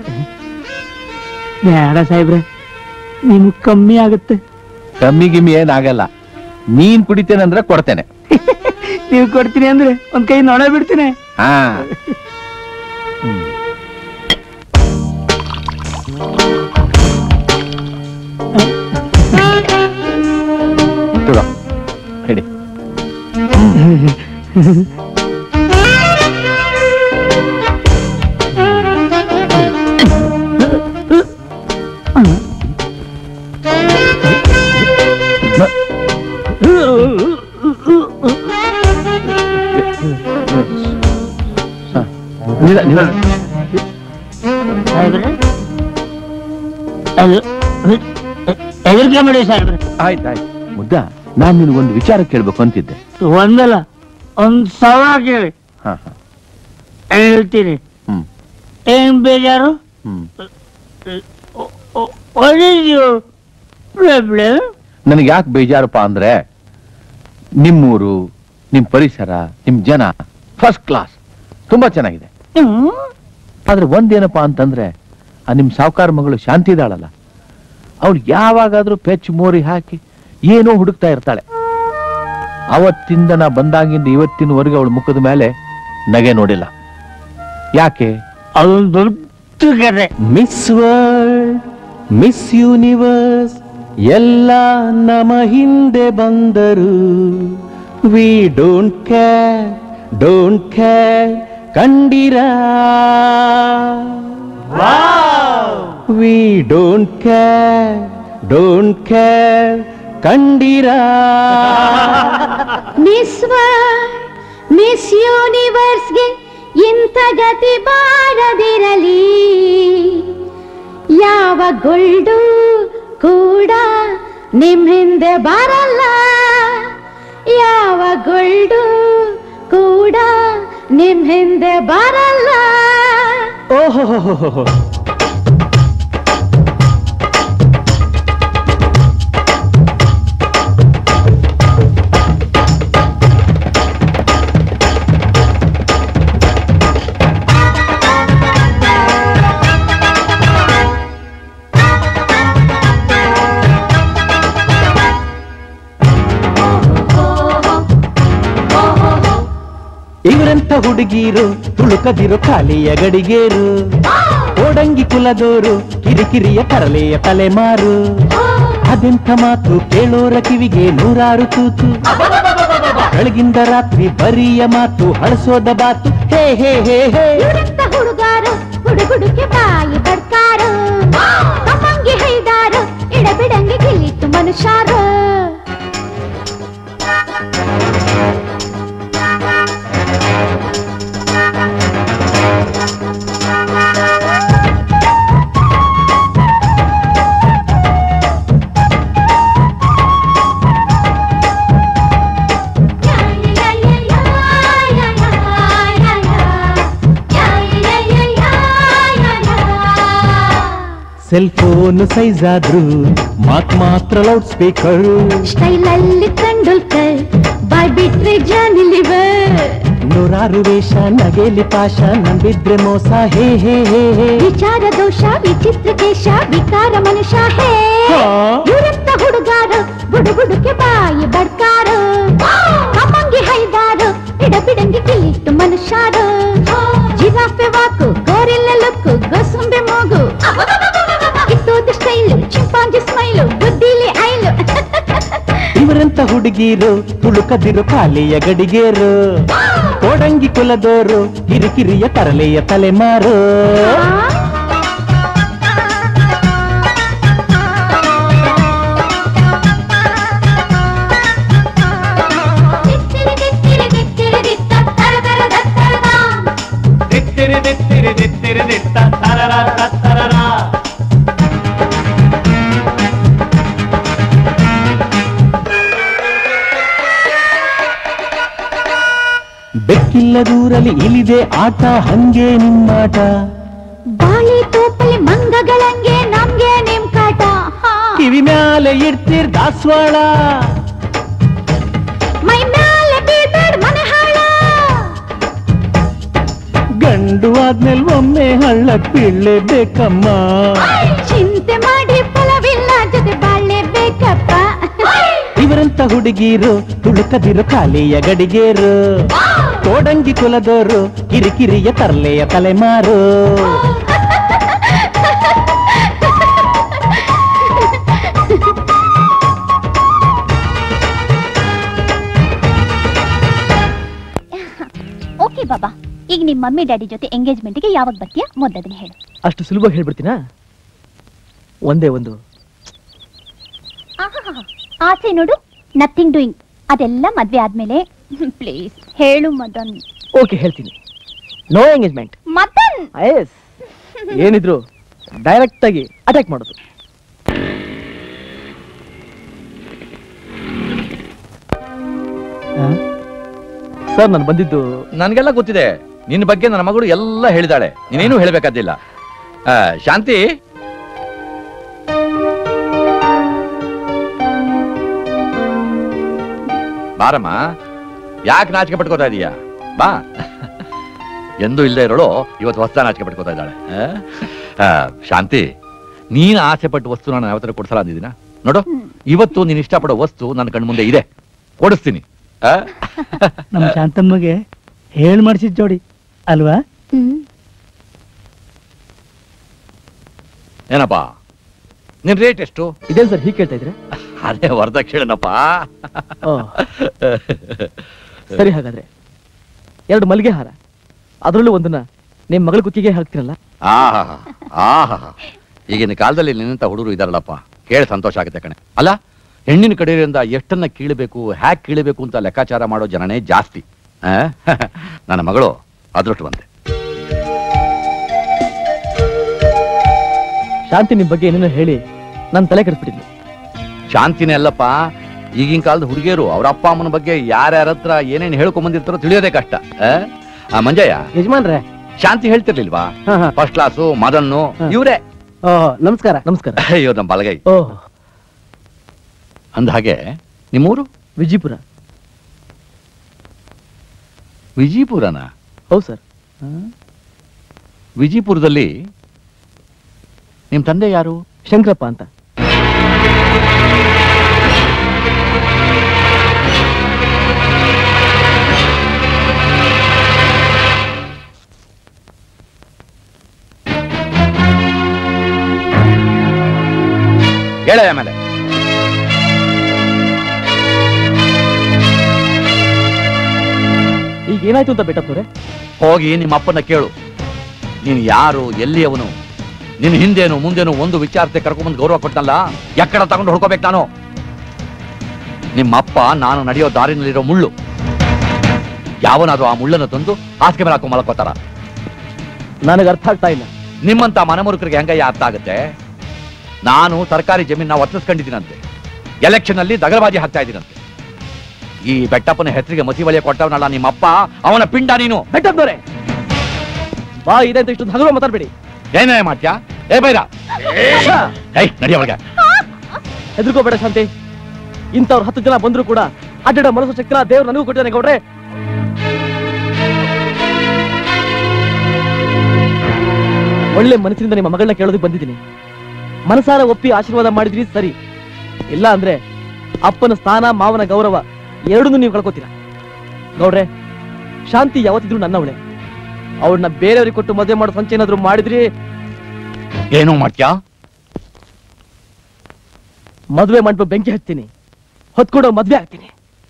ಬೇಡ ಸಾಹೇಬ್ರೆ, ನಿಮ್ಗೆ ಕಮ್ಮಿ ಆಗುತ್ತೆ. ಕಮ್ಮಿ ಗಿಮ್ಮಿ ಏನಾಗಲ್ಲ. ನೀನ್ ಕುಡಿತೇನಂದ್ರೆ ಕೊಡ್ತೇನೆ. ನೀವು ಕೊಡ್ತೀನಿ ಅಂದ್ರೆ ಒಂದ್ ಕೈ ನೋಡ ಬಿಡ್ತೀನಿ. ಹಾ, ಹೇಳಿ. ಹೆದರಿಕೆ ಮಾಡಿ ಸಾಹೇಬ್ರೆ. ಆಯ್ತಾಯ್ತು ಮುದ್ದ, ನಾನ್ ನಿನಗೊಂದು ವಿಚಾರ ಕೇಳ್ಬೇಕು ಅಂತಿದ್ದೆ. ಒಂದಲ್ಲ ಒಂದ್ ಸಾವಿರ ಕೇಳಿ ಹಾ ಹಾ ಹೇಳ್ತೀನಿ. ಹ್ಮ್ ಏನ್ ಬೇಜಾರು? ಹ್ಮ್ ನನಗೆ ಯಾಕೆ ಬೇಜಾರಪ್ಪ ಅಂದ್ರೆ, ನಿಮ್ಮೂರು, ನಿಮ್ ಪರಿಸರ, ನಿಮ್ ಜನ ಫಸ್ಟ್ ಕ್ಲಾಸ್, ತುಂಬಾ ಚೆನ್ನಾಗಿದೆ. ಆದ್ರೆ ಒಂದೇನಪ್ಪಾ ಅಂತಂದ್ರೆ, ಆ ನಿಮ್ ಸಾವುಕಾರ ಮಗಳು ಶಾಂತಿ ಇದ್ದಾಳಲ್ಲ, ಅವಳು ಯಾವಾಗಾದ್ರೂ ಪೆಚ್ ಮೋರಿ ಹಾಕಿ ಏನೋ ಹುಡುಕ್ತಾ ಇರ್ತಾಳೆ. ಅವತ್ತಿಂದ ನಾ ಬಂದಾಗಿಂದ ಇವತ್ತಿನವರೆಗೆ ಅವಳ ಮುಖದ ಮೇಲೆ ನಗೆ ನೋಡಿಲ್ಲ. ಯಾಕೆ? ಅದೊಂದು ದೊಡ್ಡ ಕರೆ. ಮಿಸ್ ವರ್ಲ್ಡ್, ಮಿಸ್ ಯೂನಿವರ್ಸ್ ಎಲ್ಲ ನಮ್ಮ ಹಿಂದೆ ಬಂದರು. We don't care, don't care ಕಂಡಿರಾ. Wow! We don't care don't care ಕಂಡಿರಾ ಮಿಸ್ ವರ್ಲ್ಡ್ ಮಿಸ್ ಯೂನಿವರ್ಸ್ಗೆ ಇಂಥ ಗತಿ ಬಾರದಿರಲಿ ಯಾವ ಗೋಲ್ಡು ಕೂಡ ನಿಮ್ ಹಿಂದೆ ಬರಲ್ಲ ಯಾವ ಗೋಲ್ಡು ಕೂಡ ನಿಮ್ ಹಿಂದೆ ಬರಲ್ಲ ಓಹೋ ಇವರಂತ ಹುಡುಗೀರು ತುಳುಕದಿರು ಖಾಲಿಯ ಗಡಿಗೇರು ಓಡಂಗಿ ಕುಲದೋರು ಕಿರಿಕಿರಿಯ ತರಲೆಯ ತಲೆಮಾರು ಅದೆಂಥ ಮಾತು ಕೇಳೋರ ಕಿವಿಗೆ ನೂರಾರು ತೂತು ಬೆಳಗಿಂದ ರಾತ್ರಿ ಬರಿಯ ಮಾತು ಹಳಸೋದ ಬಾತು ಹೇ ಹೇ ಹೇ ಹೇ ಹುಡುಗಾರು ಹುಡುಗುಡುಕೆ ಬಾಯಿ ಬಡ್ಕಾರು ತಮ್ಮಂಗಿ ಹೈದಾರು ಇಡಬಿಡಂಗಿ ಗಿಲ್ಲಿತ್ತು ಮನುಷ್ಯರು ಸೆಲ್ ಫೋನ್ ಸೈಜ್ ಆದ್ರು ಮಾತ್ ಮಾತ್ರ ಲೌಡ್ ಸ್ಪೀಕರ್ ಸ್ಟೈಲ್ ಅಲ್ಲಿ ಕಂಡುಲ್ಕರ್ ಬಾಯ್ ಬಿಟ್ರೆ ಜಾನಿ ಲಿವರ್ ನೂರಾರು ವೇಷ ನಗೆಲಿ ಪಾಶ ನಂಬಿದ್ರೆ ಮೋಸ ಹೇ ಹೇ ಹೇ ಹೇ ವಿಚಾರ ದೋಷ ವಿಚಿತ್ರ ಕೇಶ ವಿಕಾರ ಮನುಷ್ಯ ಹೇ ಇವರಂತ ಹುಡುಗಾರು ಬುಡುಗುಡುಕೆ ಬಾಯಿ ಬಡ್ಕಾರು ತಮ್ಮಂಗಿ ಹೈದಾರು ಇಡಬಿಡಂಗಿ ಕಿಲ್ಲಿಟ್ಟು ಮನುಷ್ಯರು ಜಿರಾಫೆ ವಾಕು ಗೋರಿಲ್ಲ ಲುಕ್ಕು ಗೊಸುಂಬೆ ಮೂಗು ಕಿತ್ತೋದ ಸ್ಟೈಲು ಚಿಂಪಾಂಜಿ ಸ್ಮೈಲು ಬುದ್ಧಿಲಿ ಐಲು ಇವರಂತ ಹುಡುಗೀರು ತುಳುಕದಿರು ಖಾಲಿಯ ಗಡಿಗೇರು ಕೋಡಂಗಿ ಕುಲದೋರು ಕಿರಿಕಿರಿಯ ತರಲೆಯ ತಲೆಮಾರು ಬೆಕ್ಕಿಲ್ಲ ದೂರಲಿ ಇಳಿದೆ ಆಟ ಹಂಗೆ ನಿಮ್ಮಾಟ ಬಾಳಿ ತೋಪಲಿ ಮಂಗಗಳಂಗೆ ನಮ್ಗೆ ನಿಮ್ ಕಾಟ ಕಿವಿ ಮ್ಯಾಲೆ ಇಡ್ತೀರ್ ದಾಸ್ವಾಳ ಮೈ ಮ್ಯಾಲೆ ಬೀಳ್ಬೇಡ ಮನೆ ಹಾಳ ಗಂಡು ಆದ್ಮೇಲೆ ಒಮ್ಮೆ ಹಳ್ಳಕ್ ಬೀಳ್ಲೇಬೇಕಮ್ಮ ಚಿಂತೆ ಮಾಡಿ ಫಲವಿಲ್ಲ ಜೊತೆ ಬಾಳ್ಲೇಬೇಕಪ್ಪ ಇವರಂತ ಹುಡುಗೀರು ತುಳುಕದಿರು ಖಾಲಿಯ ಗಡಿಗೇರು ಕೋಡಂಗಿ ಕುಲದೋರು ಕಿರಿಕಿರಿಯ ತರಲೆಯ ತಲೆಮಾರು ಓಕೆ ಬಾಬಾ, ಈಗ ನಿಮ್ಮ ಮಮ್ಮಿ ಡ್ಯಾಡಿ ಜೊತೆ ಎಂಗೇಜ್ಮೆಂಟ್ಗೆ ಯಾವಾಗ ಬರ್ತೀಯಾ ಮೊದಲದನ್ನ ಹೇಳು. ಅಷ್ಟು ಸುಲಭವಾಗಿ ಹೇಳ್ಬಿಡ್ತೀನಾ? ಒಂದೇ ಒಂದು ಆಸೆ ನೋಡು, ನಥಿಂಗ್ ಡೂಯಿಂಗ್. ಅದೆಲ್ಲ ಮದ್ವೆ ಆದ್ಮೇಲೆ ಪ್ಲೀಸ್ ಹೇಳು ಮದನ್. ಓಕೆ ಹೇಳ್ತೀನಿ. No engagement. ಮದನ್ ಎಸ್, ಏನಿದ್ರು ಡೈರೆಕ್ಟ್ ಆಗಿ ಅಟ್ಯಾಕ್ ಮಾಡೋದು. ಸರ್ ನಾನು ಬಂದಿದ್ದು ನನ್ಗೆಲ್ಲ ಗೊತ್ತಿದೆ. ನಿನ್ನ ಬಗ್ಗೆ ನನ್ನ ಮಗಳು ಎಲ್ಲ ಹೇಳಿದಾಳೆ, ನೀನೇನು ಹೇಳ್ಬೇಕಾದಿಲ್ಲ. ಶಾಂತಿ, ಬಾರಮ್ಮ. ಯಾಕೆ ನಾಚಿಕೆ ಪಟ್ಕೋತಾ ಇದೀಯಾ? ಬಾ. ಎಂದು ಇಲ್ಲದೆ ಇರೋಳು ಇವತ್ತು ಹೊಸ ನಾಚಿಕೆ ಪಟ್ಕೋತಾ ಇದ್ದಾಳೆ. ಶಾಂತಿ, ನೀನು ಆಸೆ ಪಟ್ಟು ವಸ್ತು ನಾನು ಯಾವ ತರ ಕೊಡ್ಸಲ್ಲ ಅಂದಿದ್ದೀನ ನೋಡು. ಇವತ್ತು ನೀನು ಇಷ್ಟಪಡೋ ವಸ್ತು ನನ್ನ ಕಣ್ಣು ಮುಂದೆ ಇದೆ, ಕೊಡಿಸ್ತೀನಿ. ನಮ್ಮ ಶಾಂತಮ್ಮಗೆ ಹೇಳ್ ಮಾಡಿಸಿದ್ ಜೋಡಿ ಅಲ್ವಾ? ಏನಪ್ಪಾ ನಿನ್ ರೇಟ್ ಎಷ್ಟು? ಇದೇನು ಸರ್ ಹೀಗೆ ಕೇಳ್ತಾ ಇದ್ರೆ? ಅದೇ ವರದಕ್ಷಿಣೆನಪ್ಪ. ಸರಿ, ಹಾಗಾದ್ರೆ ಎರಡು ಮಲ್ಲಿಗೆ ಹಾರ, ಅದರಲ್ಲೂ ಒಂದನ್ನ ನಿಮ್ ಮಗಳ ಕುತ್ತಿಗೆ ಹಾಕ್ತಿರಲ್ಲ. ಆಹಾ ಆಹಾ, ಈಗಿನ ಕಾಲದಲ್ಲಿ ನಿನ್ನಂತ ಹುಡುಗರು ಇದಾರಲ್ಲಪ್ಪ, ಕೇಳಿ ಸಂತೋಷ ಆಗುತ್ತೆ ಕಣೆ. ಅಲ್ಲ, ಹೆಣ್ಣಿನ ಕಡೆಯಿಂದ ಎಷ್ಟನ್ನ ಕೀಳಬೇಕು, ಹ್ಯಾಕ್ ಕೀಳಬೇಕು ಅಂತ ಲೆಕ್ಕಾಚಾರ ಮಾಡೋ ಜನನೇ ಜಾಸ್ತಿ. ನನ್ನ ಮಗಳು ಅದೃಷ್ಟವಂತೆ. ಶಾಂತಿ ನಿಮ್ ಬಗ್ಗೆ ಏನೇನೋ ಹೇಳಿ ನನ್ನ ತಲೆ ಕೆಡಿಸ್ಬಿಟ್ಟಿದ್ಲು. ಶಾಂತಿನೇ ಅಲ್ಲಪ್ಪ, ಈಗಿನ ಕಾಲದ ಹುಡುಗಿಯರು ಅವ್ರ ಅಪ್ಪ ಅಮ್ಮನ ಬಗ್ಗೆ ಯಾರ್ಯಾರ ಹತ್ರ ಏನೇನು ಹೇಳ್ಕೊಂಡ್ ಬಂದಿರ್ತಾರೋ ತಿಳಿಯೋದೇ ಕಷ್ಟ. ಆ ಮಂಜಯ್ಯ ಯಜಮಾನ್ರೆ, ಶಾಂತಿ ಹೇಳ್ತಿರ್ಲಿಲ್ವಾ? ಫಸ್ಟ್ ಕ್ಲಾಸು ಮದನ್ನು ಇವ್ರೆ. ನಮಸ್ಕಾರ. ನಮಸ್ಕಾರ. ಅಯ್ಯೋ ನಮ್ಮ ಬಲಗೈ. ಅಂದ ಹಾಗೆ ನಿಮ್ಮೂರು? ವಿಜಯಪುರ. ವಿಜಯಪುರನ? ಹೌದು ಸರ್. ವಿಜಯಪುರದಲ್ಲಿ ನಿಮ್ ತಂದೆ ಯಾರು? ಶಂಕರಪ್ಪ ಅಂತ. ಹೇಳ ಆಮೇಲೆ. ಈಗ ಏನಾಯ್ತು ಅಂತ ಬೆಟ್ಟಪ್ಪವ್ರೆ? ಹೋಗಿ ನಿಮ್ಮ ಅಪ್ಪನ ಕೇಳು. ನೀನು ಯಾರು, ಎಲ್ಲಿಯವನು, ನಿನ್ನ ಹಿಂದೇನು ಮುಂದೇನು ಒಂದು ವಿಚಾರತೆ ಕರ್ಕೊಂಡ್ಬಂದು ಗೌರವ ಕೊಟ್ಟನಲ್ಲ, ಎಕ್ಕಡ ತಗೊಂಡು ಹೊಡ್ಕೋಬೇಕು ನಾನು. ನಿಮ್ಮಪ್ಪ ನಾನು ನಡೆಯೋ ದಾರಿನಲ್ಲಿರೋ ಮುಳ್ಳು. ಯಾವನಾದ್ರೂ ಆ ಮುಳ್ಳನ್ನು ತಂದು ಹಾಸಿಗೆ ಮೇಲೆ ಹಾಕೊಂಡ್ ಮಲಕೋತಾರ? ನನಗೆ ಅರ್ಥ ಆಗ್ತಾ ಇಲ್ಲ. ನಿಮ್ಮಂತ ಮನೆಮುರುಕರಿಗೆ ಹೆಂಗಯ್ಯ ಅರ್ಥ ಆಗುತ್ತೆ? ನಾನು ಸರ್ಕಾರಿ ಜಮೀನ ಒತ್ತಿಸ್ಕೊಂಡಿದ್ದೀನಂತೆ, ಎಲೆಕ್ಷನ್ ಅಲ್ಲಿ ದಗಲಬಾಜಿ ಹಾಕ್ತಾ ಇದ್ದೀನಂತೆ. ಈ ಬೆಟ್ಟಪ್ಪನ ಹೆಸರಿಗೆ ಮಸಿ ಬಳಿಯ ಕೊಟ್ಟವನಲ್ಲ ನಿಮ್ಮಪ್ಪ, ಅವನ ಪಿಂಡ ನೀನು. ಬೆಟ್ಟಪ್ಪನವರೇ, ಬಾ ಇದೆ ಅಂತ ಇಷ್ಟು ಹಗಲು ಮಾತಾಡ್ಬೇಡಿ. ಏನೇ ಮಾಡ್ತ್ಯಾ? ಏ ಬೈರ, ನಡಿ ಒಳಗೆ. ಹೆದರ್ಕೋಬೇಡ ಶಾಂತಿ. ಇಂಥವ್ರು ಹತ್ತು ಜನ ಬಂದ್ರು ಕೂಡ ಅಡ್ಡ ಮನಸ್ಸು ಶಕ್ತಿನ ದೇವ್ರು ನನಗೂ ಕೊಟ್ಟಿದ್ದಾನೆ ಗೌಡ್ರೆ. ಒಳ್ಳೆ ಮನಸ್ಸಿನಿಂದ ನಿಮ್ಮ ಮಗಳನ್ನ ಕೇಳೋದಕ್ಕೆ ಬಂದಿದ್ದೀನಿ. ಮನಸಾರ ಒಪ್ಪಿ ಆಶೀರ್ವಾದ ಮಾಡಿದ್ರಿ ಸರಿ, ಇಲ್ಲ ಅಂದ್ರೆ ಅಪ್ಪನ ಸ್ಥಾನ ಮಾವನ ಗೌರವ ಎರಡನ್ನೂ ನೀವು ಕಳ್ಕೊತೀರ. ಗೌಡ್ರೆ, ಶಾಂತಿ ಯಾವತ್ತಿದ್ರು ನನ್ನವಳೆ. ಅವಳನ್ನ ಬೇರೆಯವ್ರಿಗೆ ಕೊಟ್ಟು ಮದುವೆ ಮಾಡೋ ಸಂಚೆ ಏನಾದ್ರು ಮಾಡಿದ್ರಿ ಏನೋ ಮಾಡ್ತ್ಯಾ? ಮದುವೆ ಮಾಡ್ಬೇಕು ಬೆಂಕಿ ಹಚ್ತೀನಿ, ಹೊತ್ಕೊಡೋ ಮದ್ವೆ ಆಗ್ತೀನಿ.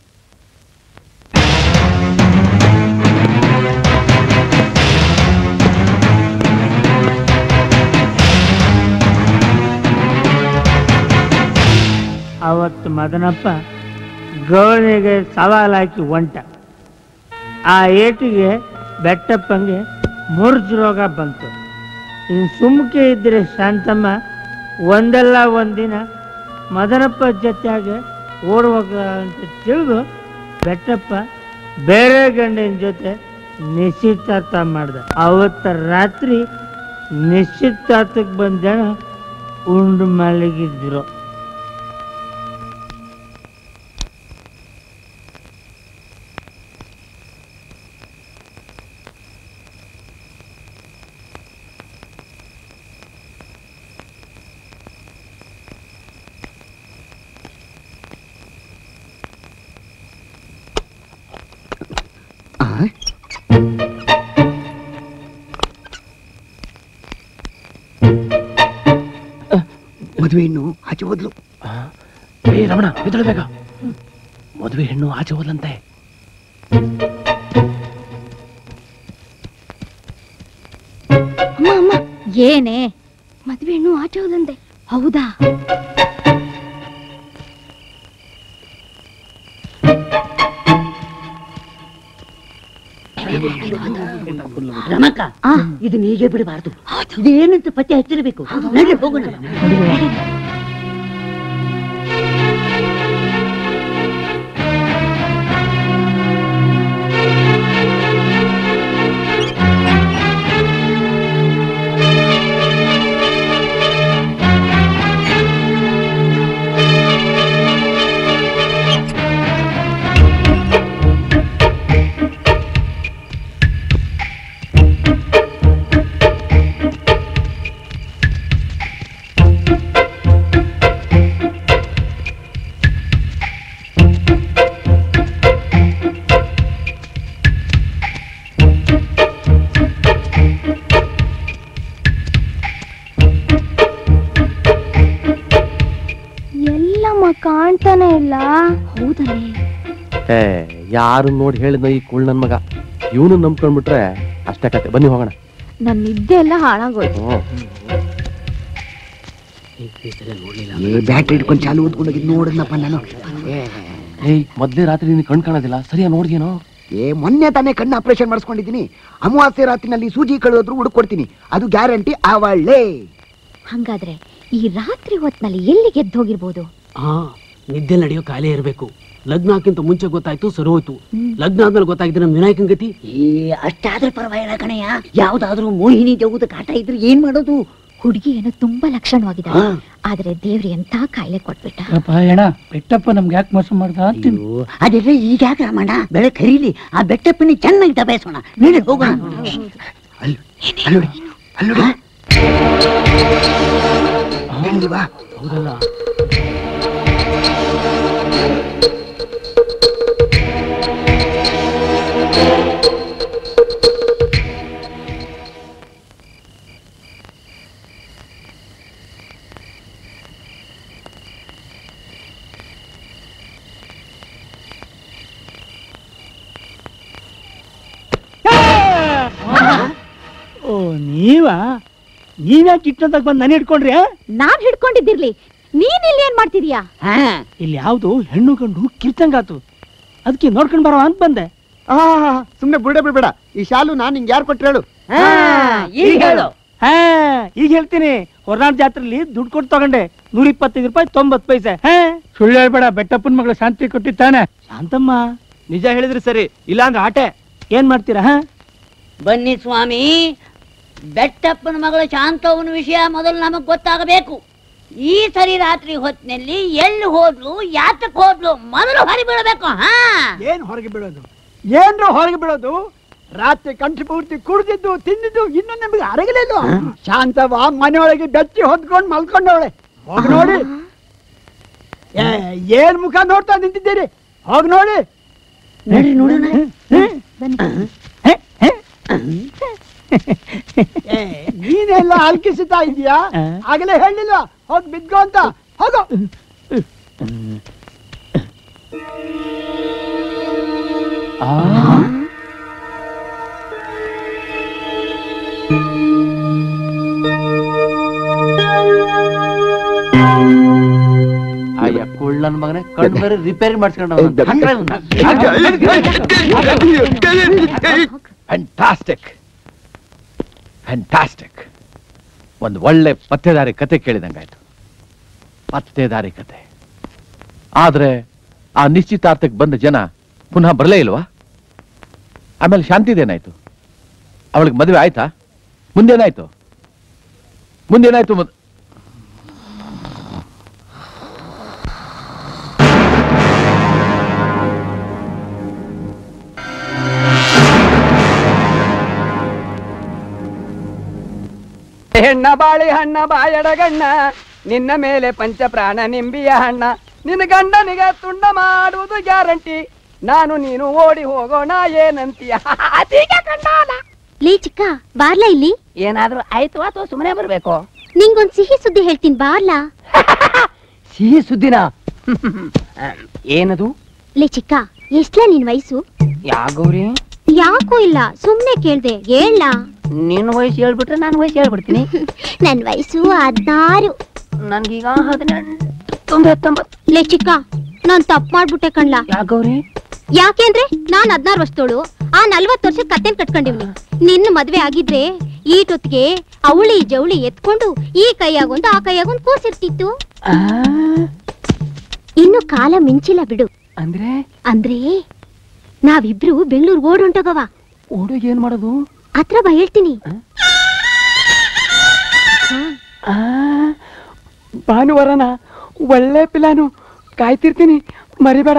ಅವತ್ತು ಮದನಪ್ಪ ಗೌರನಿಗೆ ಸವಾಲಾಕಿ ಒಂಟ. ಆ ಏಟಿಗೆ ಬೆಟ್ಟಪ್ಪಂಗೆ ಮುರ್ಜು ರೋಗ ಬಂತು. ಇನ್ನು ಸುಮ್ಕೆ ಇದ್ರೆ ಶಾಂತಮ್ಮ ಒಂದಲ್ಲ ಒಂದಿನ ಮದನಪ್ಪ ಜೊತೆಯಾಗೆ ಓಡುವಾಗ ಅಂತ ತಿಳಿದು ಬೆಟ್ಟಪ್ಪ ಬೇರೆ ಗಂಡಿನ ಜೊತೆ ನಿಶ್ಚಿತಾರ್ಥ ಮಾಡ್ದ. ಅವತ್ತ ರಾತ್ರಿ ನಿಶ್ಚಿತಾರ್ಥಕ್ಕೆ ಬಂದ ಜನ ಉಂಡು ಮಲಗಿದ್ರು. ಮದುವೆ ಹೆಣ್ಣು ಆಚೆ ಹೋದ್ಲು. ಏ ರಮಣ, ಎದ್ದೇಳಬೇಕ. ಮದುವೆ ಹೆಣ್ಣು ಆಚೆ ಹೋದ್ಲಂತೆ. ಅಮ್ಮ ಅಮ್ಮ, ಏನೇ ಮದುವೆ ಹೆಣ್ಣು ಆಚೆ ಹೋದಂತೆ? ಹೌದಾ? ರಮಕ್ಕ, ಇದನ್ನ ಹೀಗೆ ಬಿಡಬಾರ್ದು. ಇದೇನಂತ ಪತ್ತೆ ಹಚ್ಚಿರಬೇಕು. ನಡ್ರಿ ಹೋಗೋಣ. ಕಾಣ್ತಾನೆ ಇಲ್ಲ. ಹೌದನೇ? ಏ, ಯಾರು ನೋಡಿ ಹೇಳಿದ್ನ ಈ ಕುಳ್ ನನ್ ಮಗ. ಇವನು ನಂಬ್ಕೊಂಡ್ಬಿಟ್ರೆ ಅಷ್ಟೇ ಕತೆ. ಬನ್ನಿ ಹೋಗೋಣ. ನನ್ನ ನಿದ್ದೆ ಎಲ್ಲ ಹಾಳಾಗೋಯ್ತು. ಬ್ಯಾಟ್ರಿ ಇಟ್ಕೊಂಡು ಚಾಲು ಓದ್ಕೊಂಡೋಗಿದ್ ನೋಡಿದ್ನಪ್ಪ ನಾನು. ಏಯ್ ಮೊದ್ಲೇ ರಾತ್ರಿ ನೀನು ಕಣ್ ಕಾಣೋದಿಲ್ಲ, ಸರಿಯಾ ನೋಡಿದ್ಯೇನೋ? ಏ ಮೊನ್ನೆ ತಾನೇ ಕಣ್ಣು ಆಪರೇಷನ್ ಮಾಡಿಸ್ಕೊಂಡಿದ್ದೀನಿ. ಅಮಾವಾಸ್ಯೆ ರಾತ್ರಿನಲ್ಲಿ ಸೂಜಿ ಕಳೆಯೋದ್ರು ಹುಡುಕೊಡ್ತೀನಿ, ಅದು ಗ್ಯಾರಂಟಿ ಅವಳೇ. ಹಂಗಾದ್ರೆ ಈ ರಾತ್ರಿ ಹೊತ್ನಲ್ಲಿ ಎಲ್ಲಿ ಗೆದ್ದು ಹೋಗಿರ್ಬೋದು? ಹಾ, ನಿದ್ದೆ ನಡೆಯೋ ಕಾಲೇ ಇರಬೇಕು. ಲಗ್ನ ಹಾಕಿಂತ ಮುಂಚೆ ಗೊತ್ತಾಯ್ತು, ಸರಿ ಹೋಯ್ತು. ಲಗ್ನ ಆದ್ಮೇಲೆ ಗೊತ್ತಾಗಿದ್ರೆ ನಮ್ಮ ವಿನಾಯಕನ್ ಗತಿ. ಏ ಅಷ್ಟಾದ್ರೆ ಪರವಾಗಿಲ್ಲ ಕಣಯ್ಯ, ಯಾವ್ದಾದ್ರೂ ಮೋಹಿನಿ ದೇವದ ಕಾಟ ಇದ್ರೆ ಏನ್ ಮಾಡೋದು? ಹುಡುಗಿ ಏನೋ ತುಂಬಾ ಲಕ್ಷಣವಾಗಿದ್ದಾಳೆ, ಆದ್ರೆ ದೇವ್ರಿ ಎಂತ ಕಾಯಿಲೆ ಕೊಟ್ಬಿಟ್ಟ. ಅಣ್ಣ ಬೆಟ್ಟಪ್ಪ ನಮ್ಗೆ ಯಾಕೆ ಮೋಸ ಮಾಡ್ದ? ಅದೆಲ್ಲ ಈಗ ಯಾಕೆ ರಾಮಣ್ಣ, ಬೆಳೆ ಕರೀಲಿ, ಆ ಬೆಟ್ಟಪ್ಪನಿ ಚೆನ್ನಾಗಿ ದಬಾಯಿಸೋಣ. ನೀಡಿ ಹೋಗೋಣ. ಹೌದಲ್ಲ, ಓ ನೀವಾ? ನೀವ್ಯಾಕೆ ಇಟ್ಟಂತ ಬಂದು ನಾನು ಹಿಡ್ಕೊಂಡ್ರಿ? ನಾನ್ ಹಿಡ್ಕೊಂಡಿದ್ದಿರ್ಲಿ, ನೀನ್ ಇಲ್ಲಿ ಏನ್ ಮಾಡ್ತಿದೀಯಾ? ಇಲ್ಲಿ ಯಾವ್ದು ಹೆಣ್ಣು ಗಂಡು ಕಿರ್ತಂಗಾತು, ಅದಕ್ಕೆ ನೋಡ್ಕೊಂಡ್ ಬರೋ ಅಂತ ಬಂದೆ. ಆ ಸುಮ್ನೆ ಬುಡ ಬಿಡ್ಬೇಡ. ಈ ಶಾಲು ನಾನ್ ನಿಂಗೆ ಯಾರು ಕೊಟ್ರು ಹೇಳು? ಈಗ ಹೇಳು. ಹಾ ಈಗ ಹೇಳ್ತೀನಿ. ಹೊರನಾಡ್ ಜಾತ್ರೆಲಿ ದುಡ್ಡು ಕೊಟ್ಟು ತಗೊಂಡೆ, ನೂರ ಇಪ್ಪತ್ತೈದು ರೂಪಾಯಿ ತೊಂಬತ್ ಪೈಸೆ. ಹಾ ಸುಳ್ಳು ಹೇಳ್ಬೇಡ, ಬೆಟ್ಟಪ್ಪನ ಮಗಳು ಶಾಂತಿ ಕೊಟ್ಟಿತ್ತಾನೆ. ಶಾಂತಮ್ಮ ನಿಜ ಹೇಳಿದ್ರೆ ಸರಿ, ಇಲ್ಲಾಂದ್ರೆ ಆಟೆ. ಏನ್ ಮಾಡ್ತೀರಾ? ಹಾ ಬನ್ನಿ ಸ್ವಾಮಿ, ಬೆಟ್ಟಪ್ಪನ ಮಗಳ ಶಾಂತವನ ವಿಷಯ ಮೊದಲು ನಮಗ್ ಗೊತ್ತಾಗಬೇಕು. ಈ ಸರಿ ರಾತ್ರಿ ಹೊತ್ತಿನಲ್ಲಿ ಎಲ್ಲಿ ಹೋದ್ಲು, ಯಾತಕ್ ಹೋದ್ಲು, ಮೊದಲು ಹೊರಗೆ ಬೀಳಬೇಕು. ಹಾ ಏನ್ ಹೊರಗೆ ಬೀಳೋದು? ಏನ್ರ ಹೊರಗೆ ಬೀಳೋದು? ರಾತ್ರಿ ಕಂಠಿ ಪೂರ್ತಿ ಕುಡ್ದಿದ್ದು ತಿಂದಿದ್ದು ಇನ್ನು ನಿಮ್ಗೆ ಅರಗಲಿಲ್ಲ. ಶಾಂತವ ಮನೆಯೊಳಗೆ ಬೆಚ್ಚಿ ಹೊದ್ಕೊಂಡು ಮಲ್ಕೊಂಡವಳೆ. ಹೋಗಿ ನೋಡಿ. ಏನ್ ಮುಖ ನೋಡ್ತಾ ನಿಂತಿದ್ದೀರಿ? ಹೋಗಿ ನೋಡಿ. ನೋಡೋಣ. ನೀನೆಲ್ಲ ಅಲ್ಕಿಸುತ್ತಾ ಇದೀಯಾ? ಆಗಲೇ ಹೇಳಿಲ್ಲ ಹೋಗಿ ಬಿದ್ಗೋ ಅಂತ. ಹೋಗೋ. ಅಯ್ಯ ಕುಳ್ಳನ್ ಮಗನೇ, ಕಣ್ಣು ಬೇರೆ ರಿಪೇರಿ ಮಾಡಿಸ್ಕೊಂಡು ಫ್ಯಾಂಟಾಸ್ಟಿಕ್ ಫ್ಯಾಂಟಾಸ್ಟಿಕ್. ಒಂದು ಒಳ್ಳೆ ಪತ್ತೆದಾರಿ ಕತೆ ಕೇಳಿದಂಗಾಯ್ತು. ಪತ್ತೆದಾರಿ ಕತೆ. ಆದ್ರೆ ಆ ನಿಶ್ಚಿತಾರ್ಥಕ್ಕೆ ಬಂದ ಜನ ಪುನಃ ಬರಲೇ ಇಲ್ವಾ? ಆಮೇಲೆ ಶಾಂತಿದೇನಾಯ್ತು? ಅವಳಿಗೆ ಮದುವೆ ಆಯ್ತಾ? ಮುಂದೇನಾಯ್ತು? ಮುಂದೇನಾಯ್ತು? ಮದ್ ಹೆಣ್ಣ ಬಾಳಿ ಹಣ್ಣ ಬಾಯಡಗಣ್ಣ, ನಿನ್ನ ಮೇಲೆ ಪಂಚ ಪ್ರಾಣ ನಿಂಬಿಯ ಹಣ್ಣ, ನಿನ್ನ ಗಂಡನಿಗೆ ತುಂಡ ಮಾಡುವುದು ಗ್ಯಾರಂಟಿ, ನಾನು ನೀನು ಓಡಿ ಹೋಗೋಣ ಏನಂತೀಯ? ಲೇ ಚಿಕ್ಕ, ಬಾರ್ಲಾ ಇಲ್ಲಿ. ಏನಾದ್ರೂ ಆಯ್ತು ಅಥವಾ ಸುಮ್ಮನೆ ಬರ್ಬೇಕು? ನಿಂಗೊಂದ್ ಸಿಹಿ ಸುದ್ದಿ ಹೇಳ್ತೀನಿ, ಬಾರ್ಲಾ. ಸಿಹಿ ಸುದ್ದಿನ? ಏನದು? ಲೇ ಚಿಕ್ಕ, ಎಷ್ಟ್ಲಾ ನಿನ್ ವಯಸ್ಸು? ಯಾಗೌರಿ? ಯಾಕೂ ಇಲ್ಲ, ಸುಮ್ನೆ ಕೇಳ್ದೆ, ಹೇಳ. ನಿನ್ನ ವಯಸ್ಸು ಹೇಳ್ಬಿಟ್ರೆ ನಾನು ವಯಸ್ಸು ಹೇಳ್ಬಿಡ್ತೀನಿ. ನನ್ ವಯಸ್ಸು ಹದ್ನಾರು. ನನ್ಗೀಗ ಹದಿನೆಂಟು ತೊಂಬತ್ತೊಂಬತ್ತು. ಲೇ ಚಿಕ್ಕ, ನಾನ್ ತಪ್ಪು ಮಾಡ್ಬಿಟ್ಟೆ ಕಣ್ಲಾ. ಯಾಗೌರಿ? ಯಾಕೆಂದ್ರೆ ನಾನ್ ಹದ್ನಾರು ವರ್ಷದೋಳು, ಆ ನಲ್ವತ್ತು ವರ್ಷ ಕತ್ತೆನ್ ಕಟ್ಕೊಂಡಿವ್ನಿ. ನಿನ್ನ ಮದ್ವೆ ಆಗಿದ್ರೆ ಈಟೊತ್ತಿಗೆ ಅವಳಿ ಜವಳಿ ಎತ್ಕೊಂಡು ಈ ಕೈಯಾಗೊಂದು ಆ ಕೈಯಾಗೊಂದು ಕೂಸಿರ್ತಿತ್ತು. ಇನ್ನು ಕಾಲ ಮಿಂಚಿಲ್ಲ ಬಿಡು. ಅಂದ್ರೆ ಅಂದ್ರೆ ನಾವಿಬ್ರು ಬೆಂಗಳೂರು ಓಡೊಂಟೋಗವ. ಓಡೋಗಿ ಏನ್ ಮಾಡೋದು? ಹತ್ರ ಬಾ, ಹೇಳ್ತೀನಿ. ಭಾನುವಾರನ ಒಳ್ಳೆ ಪಿಲಾನು, ಕಾಯ್ತಿರ್ತೀನಿ, ಮರಿಬೇಡ.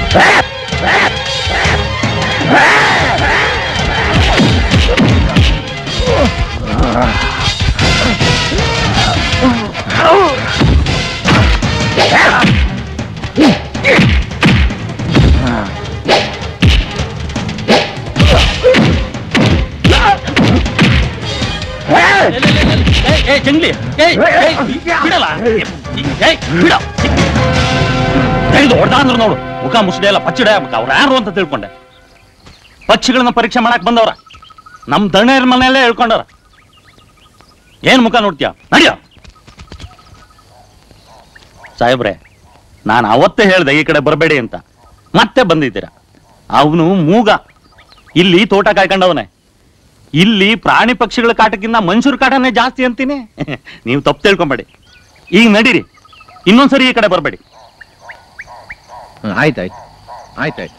ಜಂಗ್ಲಿ ಬಿಡಲ್ಲ ಬಿಡ ಹೊಡೆದಾಂದ್ರು ನೋಡು ಮುಖ ಮುಸುಡೆ ಎಲ್ಲ ಪಚ್ಚಿಡೆ ಅವ್ರು ಯಾರು ಅಂತ ತಿಳ್ಕೊಂಡೆ. ಪಕ್ಷಿಗಳನ್ನ ಪರೀಕ್ಷೆ ಮಾಡಕ್ ಬಂದವ್ರ ನಮ್ ದಣ್ಣೇರ್ ಮನೆಯಲ್ಲೇ ಹೇಳ್ಕೊಂಡವ್ರ. ಏನ್ ಮುಖ ನೋಡ್ತೀಯ ನಡಿಯ. ಸಾಹೇಬ್ರೆ, ನಾನು ಅವತ್ತೇ ಹೇಳ್ದೆ ಈ ಕಡೆ ಬರಬೇಡಿ ಅಂತ, ಮತ್ತೆ ಬಂದಿದ್ದೀರಾ. ಅವನು ಮೂಗ, ಇಲ್ಲಿ ತೋಟ ಕಾಯ್ಕೊಂಡವನೇ. ಇಲ್ಲಿ ಪ್ರಾಣಿ ಪಕ್ಷಿಗಳ ಕಾಟಕ್ಕಿಂತ ಮನುಷ್ಯರ ಕಾಟನೇ ಜಾಸ್ತಿ ಅಂತೀನಿ. ನೀವು ತಪ್ಪು ತಿಳ್ಕೊಂಬೇಡಿ. ಈಗ ನಡೀರಿ, ಇನ್ನೊಂದ್ಸರಿ ಈ ಕಡೆ ಬರಬೇಡಿ. ಆಯ್ತಾಯ್ತು ಆಯ್ತಾಯ್ತು.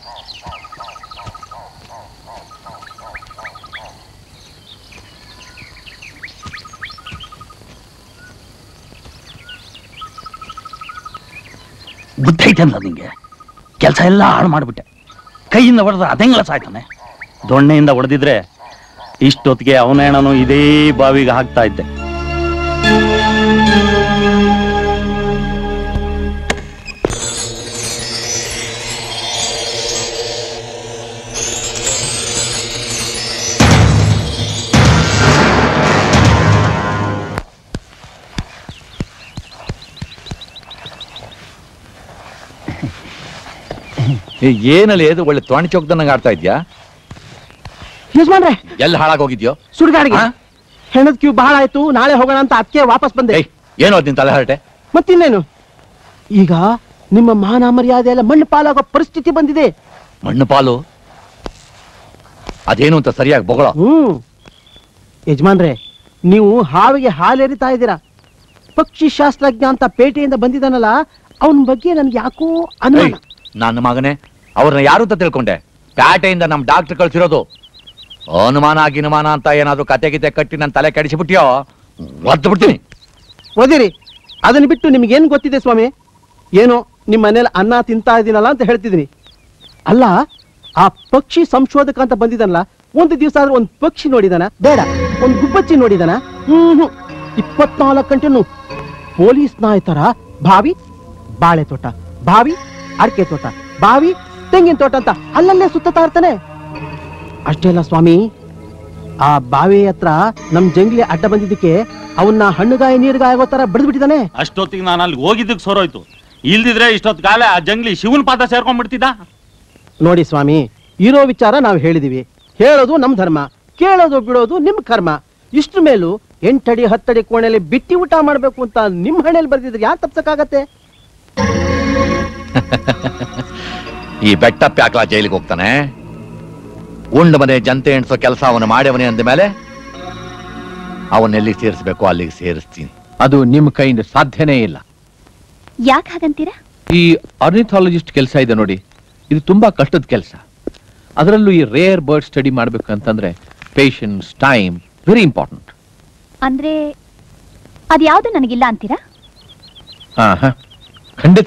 ಬುದ್ಧಿ ಐತಲ್ಲ ನಿಂಗೆ? ಕೆಲಸ ಎಲ್ಲ ಹಾಳು ಮಾಡ್ಬಿಟ್ಟೆ. ಕೈಯಿಂದ ಹೊಡೆದ್ರೆ ಅದೆಂಗ್ಲ ಸಾಯ್ತಾನೆ. ದೊಣ್ಣೆಯಿಂದ ಹೊಡೆದಿದ್ರೆ ಇಷ್ಟೊತ್ತಿಗೆ ಅವನೇಣನು ಇದೇ ಬಾವಿಗೆ ಹಾಕ್ತಾ ಇದ್ದೆ. ಏನಲ್ಲಿ ಇದು ಒಳ್ಳೆ ತೊಣಿ ಚೌಕದಂಗ ಆಡ್ತಾ ಇದ್ಯಾ? ಯಜಮಾನ್ರೆ, ಎಲ್ಲಿ ಹಾಳಾಗೋಗಿದ್ಯೋ? ಸುಡ್ಗಾಡಿಗೆ ಹೆಣದ ಕ್ಯೂ ಬಹಳ ಆಯ್ತು, ನಾಳೆ ಹೋಗೋಣ ಅಂತ ಅದಕ್ಕೆ ವಾಪಸ್ ಬಂದೆ. ಏನೋ ನಿನ್ ತಲೆ ಹರಟೆ? ಮತ್ತಿನ್ನೇನು, ಈಗ ನಿಮ್ಮ ಮಾನ ಮರ್ಯಾದೆ ಎಲ್ಲ ಮಣ್ಣು ಪಾಲಾಗೋ ಪರಿಸ್ಥಿತಿ ಬಂದಿದೆ. ಮಣ್ಣು ಪಾಲು? ಅದೇನು ಅಂತ ಸರಿಯಾಗಿ ಬೊಗಳ. ಹ್ಮ್ ಯಜಮಾನ್ರೆ, ನೀವು ಹಾವಿಗೆ ಹಾಲೆರಿತಾ ಇದ್ದೀರಾ. ಪಕ್ಷಿ ಶಾಸ್ತ್ರಜ್ಞ ಅಂತ ಪೇಟೆಯಿಂದ ಬಂದಿದ್ದಾನಲ್ಲ, ಅವನ ಬಗ್ಗೆ ನನ್ಗೆ ಯಾಕೋ ಅನುಮಾನ. ನನ್ನ ಮಗನೇ, ಅವ್ರನ್ನ ಯಾರು ಅಂತ ತಿಳ್ಕೊಂಡೆ? ಪ್ಯಾಟೆಯಿಂದ ನಮ್ ಡಾಕ್ಟರ್ ಕಳ್ಸಿರೋದು. ಅನುಮಾನ ಗಿನುಮಾನ ಅಂತ ಏನಾದ್ರು ಕತೆ ಗಿತೆ ಕಟ್ಟಿ ನನ್ನ ತಲೆ ಕೆಡಿಸಿಬಿಟ್ಟಿಯೋ ಒದ್ದು ಬಿಡ್ತೀನಿ. ಓದಿರಿ, ಅದನ್ನ ಬಿಟ್ಟು ನಿಮ್ಗೇನ್ ಗೊತ್ತಿದೆ ಸ್ವಾಮಿ? ಏನೋ ನಿಮ್ ಮನೇಲಿ ಅನ್ನ ತಿಂತಾ ಇದೀನಲ್ಲ ಅಂತ ಹೇಳ್ತಿದ್ದೀನಿ. ಅಲ್ಲ, ಆ ಪಕ್ಷಿ ಸಂಶೋಧಕ ಅಂತ ಬಂದಿದ್ದಾನಲ್ಲ, ಒಂದು ದಿವಸ ಆದ್ರೂ ಒಂದ್ ಪಕ್ಷಿ ನೋಡಿದಾನ? ಬೇಡ. ಒಂದ್ ಗುಬ್ಬಚ್ಚಿ ನೋಡಿದಾನ? ಹ್ಮ್ ಹ್ಮ್ ಇಪ್ಪತ್ನಾಲ್ಕು ಗಂಟೆನು ಪೊಲೀಸ್ ನಾಯ್ತರ ಬಾವಿ ಬಾಳೆ ತೋಟ, ಬಾವಿ ಅಡಿಕೆ ತೋಟ, ಬಾವಿ ತೆಂಗಿನ ತೋಟ ಅಂತ ಅಲ್ಲಲ್ಲೇ ಸುತ್ತಾ ಇರ್ತಾನೆ. ಅಷ್ಟೇ ಅಲ್ಲ ಸ್ವಾಮಿ, ಆ ಬಾವಿ ಹತ್ರ ನಮ್ ಜಂಗ್ಲಿ ಅಡ್ಡ ಬಂದಿದ್ದಕ್ಕೆ ಅವನ್ನ ಹಣ್ಣುಗಾಯಿ ನೀರುಗಾಯಿ ಆಗೋ ತರ ಬಡ್ದು ಬಿಟ್ಟಿದ್ದಾನೆ. ಅಷ್ಟೊತ್ತಿಗೆ ನಾನು ಅಲ್ಲಿ ಹೋಗಿದ್ದಕ್ಕೆ ಸೋರೋಯ್ತು. ಇಲ್ದಿದ್ರೆ ಇಷ್ಟೊತ್ತು ಕಾಲ ಆ ಜಂಗ್ಲಿ ಶಿವನ್ ಪಾದ ಸೇರ್ಕೊಂಡ್ಬಿಡ್ತಿದ್ದ. ನೋಡಿ ಸ್ವಾಮಿ, ಇರೋ ವಿಚಾರ ನಾವು ಹೇಳಿದೀವಿ. ಹೇಳೋದು ನಮ್ ಧರ್ಮ, ಕೇಳೋದು ಬಿಡೋದು ನಿಮ್ ಕರ್ಮ. ಇಷ್ಟ್ರ ಮೇಲೂ ಎಂಟಡಿ ಹತ್ತಡಿ ಕೋಣೆಯಲ್ಲಿ ಬಿಟ್ಟಿ ಊಟ ಮಾಡ್ಬೇಕು ಅಂತ ನಿಮ್ ಹಣೆಯಲ್ಲಿ ಬರ್ದಿದ್ರೆ ಯಾಕೆ ತಪ್ಸಕ್ಕಾಗತ್ತೆ? ಈ ಬೆಟ್ಟ ಪ್ಯಾಕ್ಲಾ ಜೈಲಿಗೆ ಹೋಗ್ತಾನೆ. ಉಂಡ ಮನೆ ಜನತೆ ಎಣಿಸೋ ಕೆಲಸ ಅವನು ಮಾಡ್ಯವನೇ ಅಂದ ಮೇಲೆ ಅವನ್ನೆಲ್ಲಿ ಸೇರಿಸ್ಬೇಕು ಅಲ್ಲಿಗೆ ಸೇರಿಸ್ತೀನಿ. ಅದು ನಿಮ್ ಕೈಯಿಂದ ಸಾಧ್ಯನೇ ಇಲ್ಲ. ಯಾಕೆ ಹಾಗಂತೀರಾ? ಈ ಆರ್ನಿಥಾಲಜಿಸ್ಟ್ ಕೆಲಸ ಇದೆ ನೋಡಿ, ಇದು ತುಂಬಾ ಕಷ್ಟದ ಕೆಲಸ. ಅದರಲ್ಲೂ ಈ ರೇರ್ ಬರ್ಡ್ ಸ್ಟಡಿ ಮಾಡ್ಬೇಕಂತಂದ್ರೆ ಪೇಷನ್ಸ್, ಟೈಮ್ ವೆರಿ ಇಂಪಾರ್ಟೆಂಟ್. ಅಂದ್ರೆ ಅದ್ಯಾವುದು ನನಗಿಲ್ಲ ಅಂತೀರಾ? ಹಾ ಹಾ ಖಂಡಿತ.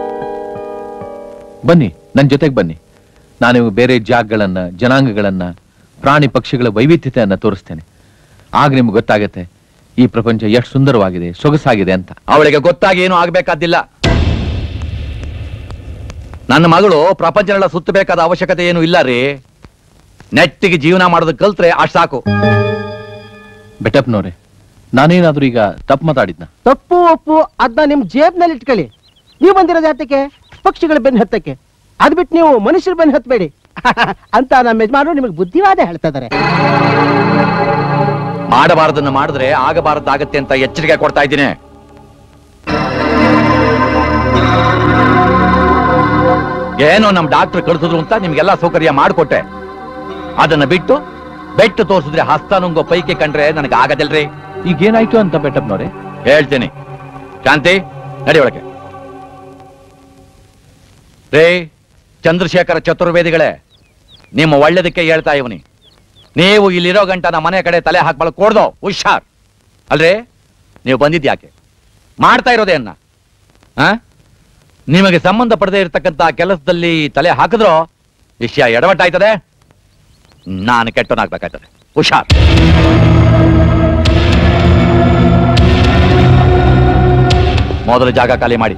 ಬನ್ನಿ, ನನ್ನ ಜೊತೆಗೆ ಬನ್ನಿ. ನಾನು ಬೇರೆ ಜಾಗಗಳನ್ನ, ಜನಾಂಗಗಳನ್ನ, ಪ್ರಾಣಿ ಪಕ್ಷಿಗಳ ವೈವಿಧ್ಯತೆಯನ್ನ ತೋರಿಸ್ತೇನೆ. ಆಗ ನಿಮ್ಗೆ ಗೊತ್ತಾಗತ್ತೆ ಈ ಪ್ರಪಂಚ ಎಷ್ಟು ಸುಂದರವಾಗಿದೆ, ಸೊಗಸಾಗಿದೆ ಅಂತ. ಅವಳಿಗೆ ಗೊತ್ತಾಗಿ ಏನು ಆಗ್ಬೇಕಾದಿಲ್ಲ. ನನ್ನ ಮಗಳು ಪ್ರಪಂಚನೆಲ್ಲ ಸುತ್ತಬೇಕಾದ ಅವಶ್ಯಕತೆ ಏನು ಇಲ್ಲ ರೀ. ನೆಟ್ಟಿಗೆ ಜೀವನ ಮಾಡೋದಕ್ಕೆ ಕಲ್ತ್ರೆ ಅಷ್ಟು ಸಾಕು. ಬೆಟಪ್ನವ್ರೆ, ನಾನೇನಾದ್ರೂ ಈಗ ತಪ್ಪು ಮಾತಾಡಿದ್ನ? ತಪ್ಪು ಒಪ್ಪು ಅದನ್ನ ನಿಮ್ ಜೇಬ್ನಲ್ಲಿ ಇಟ್ಕೊಳ್ಳಿ. ನೀವು ಬಂದಿರೋದು ಯಾತಕ್ಕೆ? ಪಕ್ಷಿಗಳ ಬೆನ್ನು ಹತ್ತಕ್ಕೆ. ಅದ್ ಬಿಟ್ಟು ನೀವು ಮನುಷ್ಯರ ಬೆನ್ನು ಹತ್ತಬೇಡಿ ಅಂತ ನಮ್ಮ ಯಜಮಾನರು ನಿಮಗೆ ಬುದ್ಧಿವಾದ ಹೇಳ್ತಾ ಇದಾರೆ. ಮಾಡಬಾರದನ್ನ ಮಾಡಿದ್ರೆ ಆಗಬಾರದಾಗತ್ತೆ ಅಂತ ಎಚ್ಚರಿಕೆ ಕೊಡ್ತಾ ಇದ್ದೀನಿ. ಏನೋ ನಮ್ ಡಾಕ್ಟರ್ ಕಳಿಸಿದ್ರು ಅಂತ ನಿಮ್ಗೆಲ್ಲಾ ಸೌಕರ್ಯ ಮಾಡಿಕೊಟ್ಟೆ. ಅದನ್ನ ಬಿಟ್ಟು ಬೆಟ್ಟು ತೋರಿಸಿದ್ರೆ ಹಸ್ತ ನುಂಗೋ ಪೈಕಿ ಕಂಡ್ರೆ ನನಗೆ ಆಗದಿಲ್ರಿ. ಈಗೇನಾಯ್ತು ಅಂತ ಬೆಟ್ಟಪ್ಪನವ್ರೆ ಹೇಳ್ತೀನಿ. ಶಾಂತಿ, ನಡಿ ಒಳಗೆ. ರೇ ಚಂದ್ರಶೇಖರ ಚತುರ್ವೇದಿಗಳೇ, ನಿಮ್ಮ ಒಳ್ಳೇದಕ್ಕೆ ಹೇಳ್ತಾ ಇವನಿ. ನೀವು ಇಲ್ಲಿರೋ ಗಂಟ ನಮ್ಮ ಮನೆ ಕಡೆ ತಲೆ ಹಾಕ್ಬಳಕ್ ಕೊಡ್ದೋ ಹುಷಾರ್. ಅಲ್ರೇ, ನೀವು ಬಂದಿದ್ಯಾಕೆ? ಮಾಡ್ತಾ ಇರೋದೇನ್ನ? ನಿಮಗೆ ಸಂಬಂಧ ಪಡದೆ ಇರತಕ್ಕಂತ ಕೆಲಸದಲ್ಲಿ ತಲೆ ಹಾಕಿದ್ರೋ ವಿಷಯ ಎಡವಟ್ಟಾಯ್ತದೆ, ನಾನು ಕೆಟ್ಟನಾಗ್ಬೇಕಾಯ್ತದೆ. ಹುಷಾರ್. ಮೊದಲು ಜಾಗ ಖಾಲಿ ಮಾಡಿ.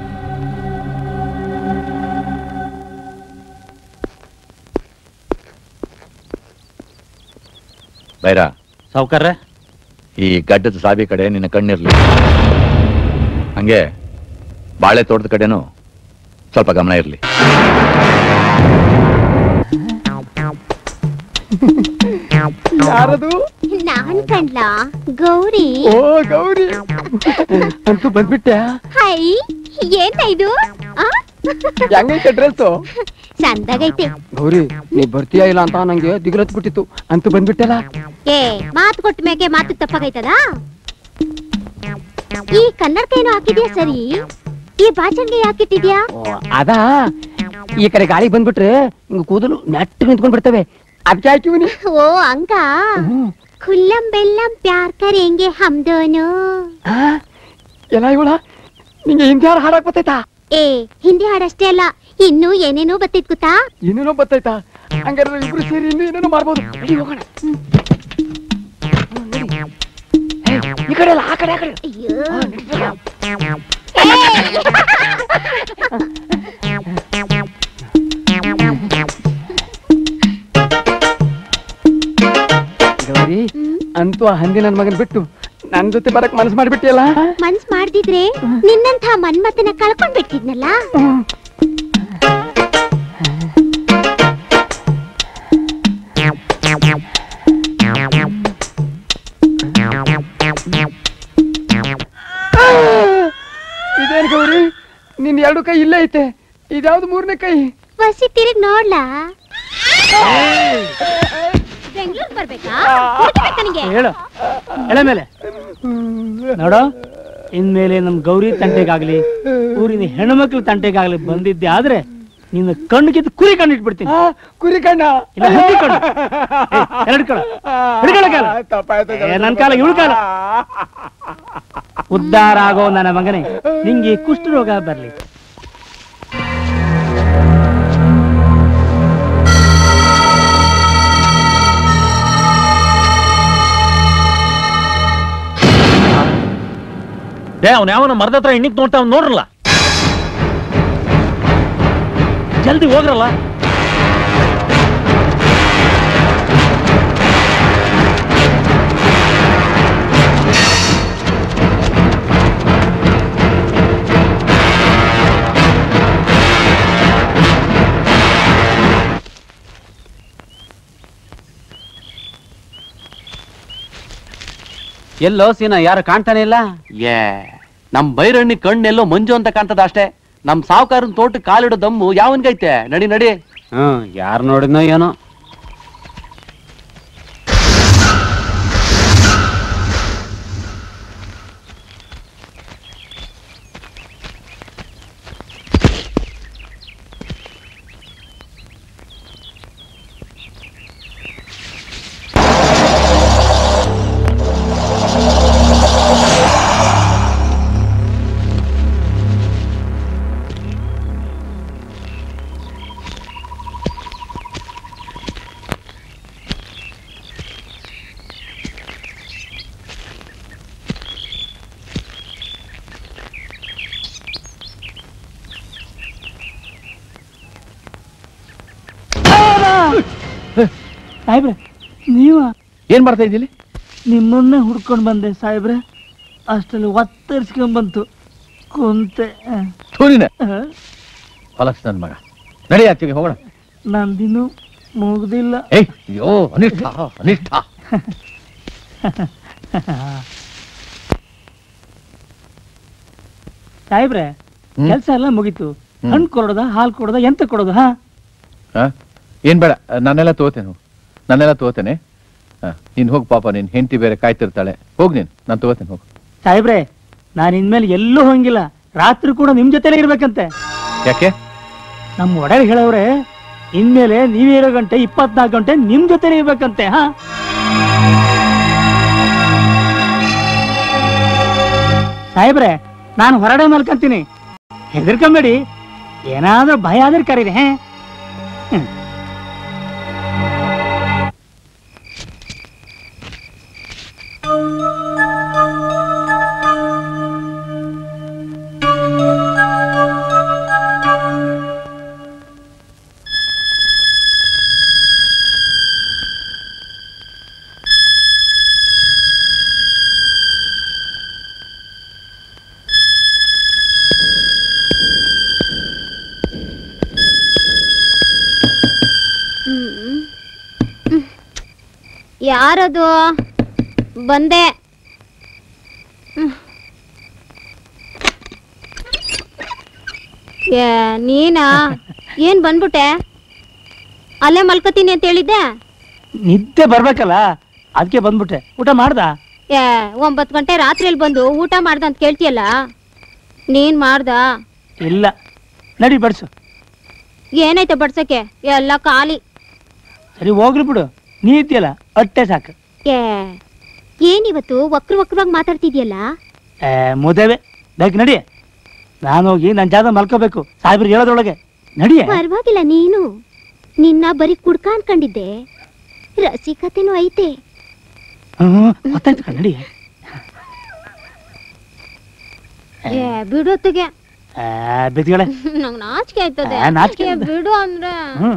ಬೈರ ಸಾವುಕಾರ, ಈ ಗಡ್ಡದ ಸಾವಿ ಕಡೆ ನಿನ್ನ ಕಣ್ಣಿರ್ಲಿ. ಹಂಗೆ ಬಾಳೆ ತೋಟದ ಕಡೆನೂ ಸ್ವಲ್ಪ ಗಮನ ಇರ್ಲಿ. ಯಾರದು? ನಾನ್ ಕಣ್ಲಾ ಗೌರಿ. ಓ ಗೌರಿ, ಅಂತೂ ಬಂದ್ಬಿಟ್ಟೆ. ಹೈ, ಏನ ಇದು? ಹೆಂಗೈತೆ ಡ್ರೆಸ್? ಚಂದಾಗೈತೆ. ಗೌರಿ, ನೀ ಬರ್ತೀಯಾ ಇಲ್ಲ ಅಂತ ನಂಗೆ ದಿಗ್ಲತ್ ಬಿಟ್ಟಿತ್ತು. ಅಂತೂ ಬಂದ್ಬಿಟ್ಟಲ್ಲ. ಏ, ಮಾತು ಕೊಟ್ಟ ಮೇಕೆ ಮಾತು ತಪ್ಪಾಗೈತದ? ಈ ಕನ್ನಡಕ ಏನೋ ಹಾಕಿದ್ಯಾ ಸರಿ, ಈ ಬಾಚಣಿಗೆ ಯಾಕಿಟ್ಟಿದ್ಯಾ? ಅದಾ, ಈ ಕಡೆ ಗಾಳಿ ಬಂದ್ಬಿಟ್ರೆ ಹಿಂಗ ಕೂದಲು ನೆಟ್ಟು ನಿಂತ್ಕೊಂಡ್ ಬಿಡ್ತವೆ, ಅದಕ್ಕೆ ಹಾಕಿವ್ನಿ. ಓ ಹಂಗ. ಖುಲ್ಲಂ ಬೆಲ್ಲಂ ಪ್ಯಾರ್ ಕರೆಂಗೆ ಹಮ್ ದೋನೋ. ಎಲ್ಲ ಇವಳ ನಿಂಗೆ ಹಿಂದಿ ಹಾಡು ಹಾಡಕ್ ಬತ್ತೈತಾ? ಏ, ಹಿಂದಿ ಹಾಡಷ್ಟೇ ಅಲ್ಲ, ಇನ್ನು ಏನೇನೋ ಬತ್ತೈತ್ ಗೊತ್ತಾ? ಏನೇನೋ ಬತ್ತೈತಾ? ಹಂಗಾರೆ ಇಬ್ರು ಸೇರಿ ಇನ್ನು ಏನೇನೋ ಮಾಡ್ಬೋದು. ಹೋಗೋಣ. ಈ ಕಡೆ ಅಲ್ಲ, ಆ ಕಡೆ, ಆ ಕಡೆ. ಗೌರಿ, ಅಂತೂ ಆ ಹಂದಿ ನನ್ ಮಗನ್ ಬಿಟ್ಟು ನನ್ ಜೊತೆ ಬರಕ್ ಮನಸ್ ಮಾಡ್ಬಿಟ್ಟಿಯಲ್ಲ. ಮನ್ಸ್ ಮಾಡ್ದಿದ್ರೆ ನಿನ್ನಂಥ ಮನ್ಮತನ ಕಳ್ಕೊಂಡ್ ಬಿಟ್ಟಿದ್ನಲ್ಲ. ಇದೇನ್ ಗೌರಿ, ನಿನ್ ಎರಡು ಕೈ ಇಲ್ಲೇ ಐತೆ, ಇದ್ಯಾವ್ದು ಮೂರನೇ ಕೈ? ವಸಿ ತಿರುಗ್ ನೋಡ್ಲಾ? ಬೆಂಗಳೂರು ಬರ್ಬೇಕಾ? ಹೇಳು ಎಳೆ ಮೇಲೆ ನೋಡೋ, ಇನ್ಮೇಲೆ ನಮ್ ಗೌರಿ ತಂಟೆಗಾಗ್ಲಿ ಊರಿನ ಹೆಣ್ಮಕ್ಳ ತಂಟೆಗಾಗ್ಲಿ ಬಂದಿದ್ದೆ ಆದ್ರೆ ನಿನ್ನ ಕಣ್ಣಿಗಿದ್ದು ಕುರಿ ಕಣ್ಣು ಇಟ್ಬಿಡ್ತೀನಿ. ಕುರಿ ಕಣ್ಣ? ಇಲ್ಲ, ಹಂದಿ ಕಣ್ಣು. ಎರಡು ಕಣ ಹಿಡ್ಕೊಳ್ಳೋ ಕಾಲ, ನನ್ ಕಾಲ ಇವಳು ಕಾಲ. ಉದ್ಧಾರ ಆಗೋ ನನ್ನ ಮಗನೇ, ನಿಂಗೆ ಕುಷ್ಠರೋಗ ಬರ್ಲಿ. ಡೇ, ಅವ್ನ ಯಾವನ ಮರದ ಹತ್ರ ಎಣ್ಣಿಕ್ ನೋಡ್ತಾ ಅವ್ನು ನೋಡ್ರಲ್ಲ, ಜಲ್ದಿ ಹೋಗ್ರಲ್ಲ. ಎಲ್ಲೋ ಸೀನಾ, ಯಾರು ಕಾಣ್ತಾನೆ ಇಲ್ಲ? ಏ, ನಮ್ ಬೈರಣ್ಣಿ ಕಣ್ಣೆಲ್ಲೋ ಮಂಜು ಅಂತ ಕಾಣ್ತದ ಅಷ್ಟೇ. ನಮ್ ಸಾವುಕಾರನ್ ತೋಟ ಕಾಲಿಡೋ ದಮ್ಮು ಯಾವನ್ಗೈತೆ? ನಡಿ ನಡಿ. ಹ್ಮ್, ಯಾರು ನೋಡಿದ್ನೋ ಏನೋ. ಸಾಹೇಬ್ರೆ, ನೀವ ಏನ್ ಮಾಡ್ತಾ ಇದ್ದೀಲಿ? ನಿಮ್ಮನ್ನೇ ಹುಡ್ಕೊಂಡ್ ಬಂದೆ ಸಾಹೇಬ್ರೆ. ಅಷ್ಟಲ್ಲಿ ಒತ್ತರಿಸ್ಕೊಂಡ್ ಬಂತು, ಕುಂತೆ. ಥೂರಿನ ಹೊಲಕ್ಸ್ ನನ್ ಮಗ. ನಡಿ ಆಗ್ತೀವಿ, ಹೋಗೋಣ. ನಂದಿನ್ನು ಮುಗ್ದಿಲ್ಲ. ಏಯ್, ಅಯ್ಯೋ, ಅನಿಷ್ಠ ಅನಿಷ್ಠ. ಸಾಹೇಬ್ರೆ, ಕೆಲ್ಸ ಎಲ್ಲ ಮುಗೀತು. ಹಣ್ಣು ಕೊಡೋದ, ಹಾಲು ಕೊಡೋದ, ಎಂತ ಕೊಡೋದು? ಹಾ, ಏನ್ ಬೇಡ, ನಾನೆಲ್ಲ ತಗೋತೇನೆ, ನಾನೆಲ್ಲ ತಗೋತೇನೆ. ನೀನ್ ಹೋಗ್ ಪಾಪ, ನೀನ್ ಹೆಂಡತಿ ಬೇರೆ ಕಾಯ್ತಿರ್ತಾಳೆ. ಹೋಗ್ ನೀನ್, ನಾನ್ ತಗೋತೇನೆ, ಹೋಗು. ಸಾಹೇಬ್ರೆ, ನಾನು ಇನ್ಮೇಲೆ ಎಲ್ಲೂ ಹೋಗಿಲ್ಲ, ರಾತ್ರಿ ಕೂಡ ನಿಮ್ ಜೊತೆಲೇ ಇರ್ಬೇಕಂತೆ. ಯಾಕೆ? ನಮ್ ಒಡೆಯರ್ ಹೇಳವ್ರೆ, ಇನ್ಮೇಲೆ ನೀವಿರೋ ಗಂಟೆ ಇಪ್ಪತ್ನಾಲ್ಕು ಗಂಟೆ ನಿಮ್ ಜೊತೆಲೇ ಇರ್ಬೇಕಂತೆ. ಹಾ, ಸಾಹೇಬ್ರೆ, ನಾನು ಹೊರಡೆ ಮಲ್ಕಂತೀನಿ. ಹೆದರ್ಕೊಂಬೇಡಿ, ಏನಾದ್ರೂ ಭಯ ಆದ್ರೆ ಕರೀರಿ. ಹೇ ಹ್ಮ್. ಯಾರದು? ಬಂದೆ. ಏ ನೀನಾ? ಏನ್ ಬಂದ್ಬಿಟ್ಟೆ? ಅಲ್ಲೇ ಮಲ್ಕತೀನಿ ಅಂತ ಹೇಳಿದ್ದೆ. ನಿದ್ದೆ ಬರ್ಬೇಕಲ್ಲ, ಅದಕ್ಕೆ ಬಂದ್ಬಿಟ್ಟೆ. ಊಟ ಮಾಡ್ದ? ಏ ಒಂಬತ್ತು ಗಂಟೆ ರಾತ್ರಿಯಲ್ಲಿ ಬಂದು ಊಟ ಮಾಡ್ದ ಅಂತ ಕೇಳ್ತೀಯಲ್ಲ, ನೀನ್ ಮಾಡ್ದ? ಇಲ್ಲ, ನಡಿ ಬಡ್ಸು. ಏನಾಯ್ತು ಬಡ್ಸಕ್ಕೆ? ಎಲ್ಲ ಖಾಲಿ. ಸರಿ ಹೋಗ್ಲಿ ಬಿಡು, ನೀ ಇದ್ಯಲ್ಲ ಹೊಟ್ಟೆ ಸಾಕು. ಏ ಏನಿವತ್ತು ವಕ್ರ ವಕ್ರವಾಗಿ ಮಾತಾಡ್ತಿದ್ಯಲ್ಲ? ಏ ಮುದೇವೆ, ಬೇಕು ನಡಿ. ನಾನು ಹೋಗಿ ನನ್ನ ಜಾಗ ಮಲ್ಕೋಬೇಕು, ಸಾಹೇಬ್ರು ಹೇಳೋದ್ರೊಳಗೆ. ನಡಿಯೇ. ಪರವಾಗಿಲ್ಲ, ನೀನು ನಿನ್ನ ಬರೀ ಕುಡ್ಕ ಅನ್ಕೊಂಡಿದ್ದೆ, ರಸಿಕತೆನೂ ಐತೆ. ಹ್ಮ್ ಗೊತ್ತಾಯ್ತು ಕಣ್, ನಡಿ. ಏ ಬಿಡೋತ್ತಿಗೆ ಬಿದ್ಗಡೆ ನಂಗೆ ನಾಚಿಕೆ ಆಯ್ತದೆ. ಆ, ನಾಚಿಕೆ ಏ, ಬಿಡು ಅಂದ್ರೆ. ಹ್ಮ್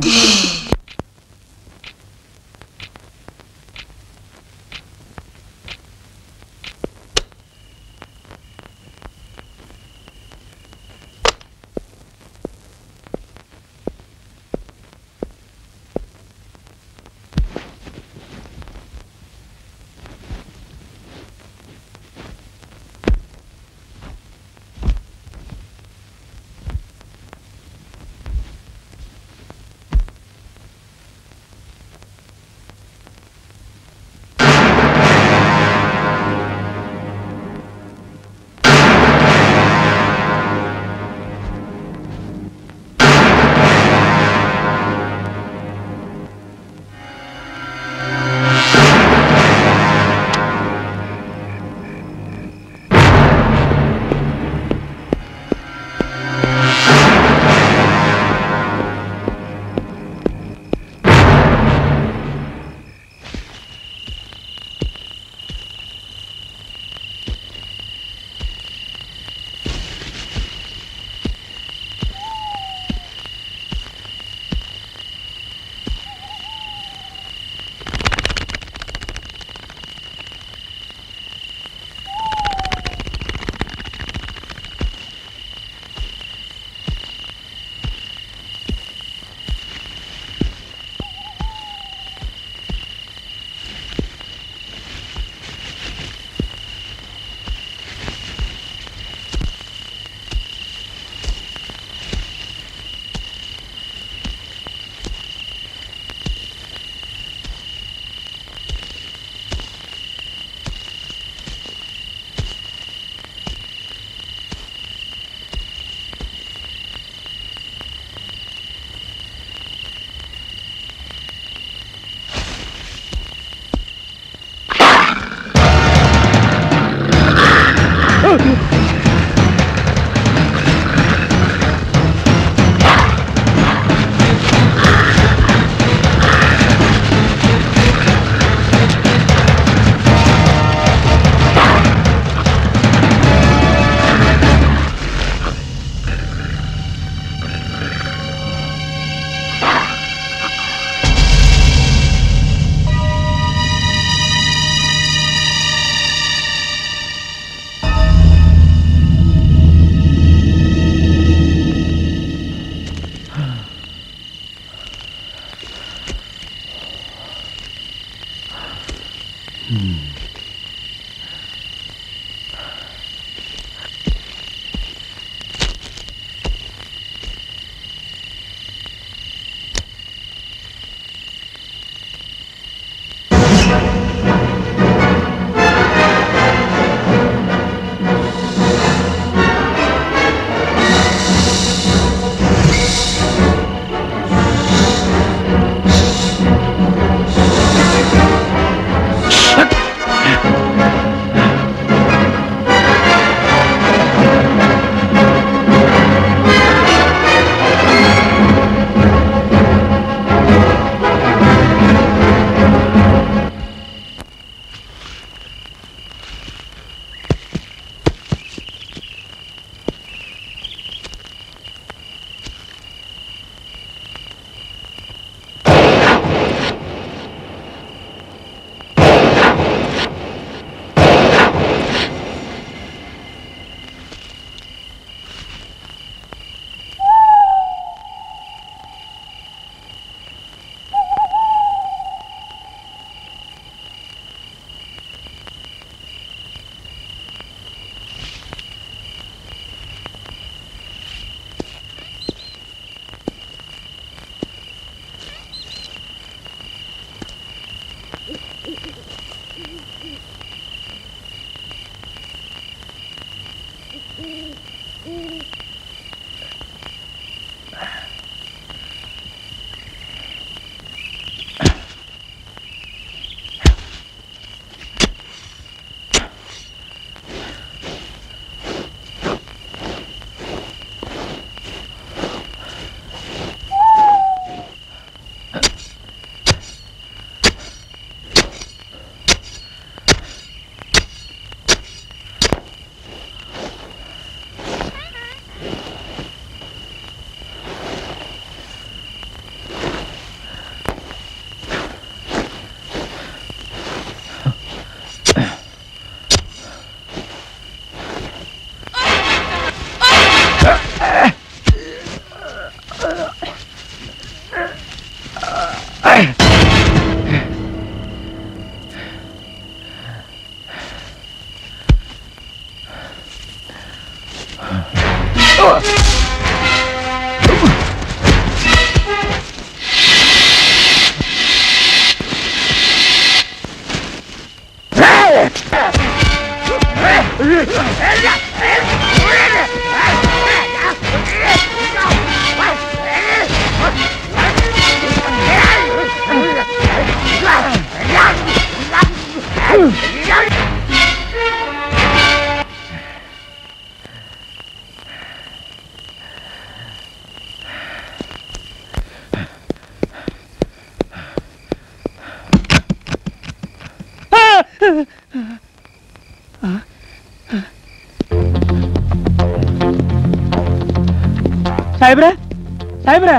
ಸಾಹೇಬ್ರೆ ಸಾಹೇಬ್ರೆ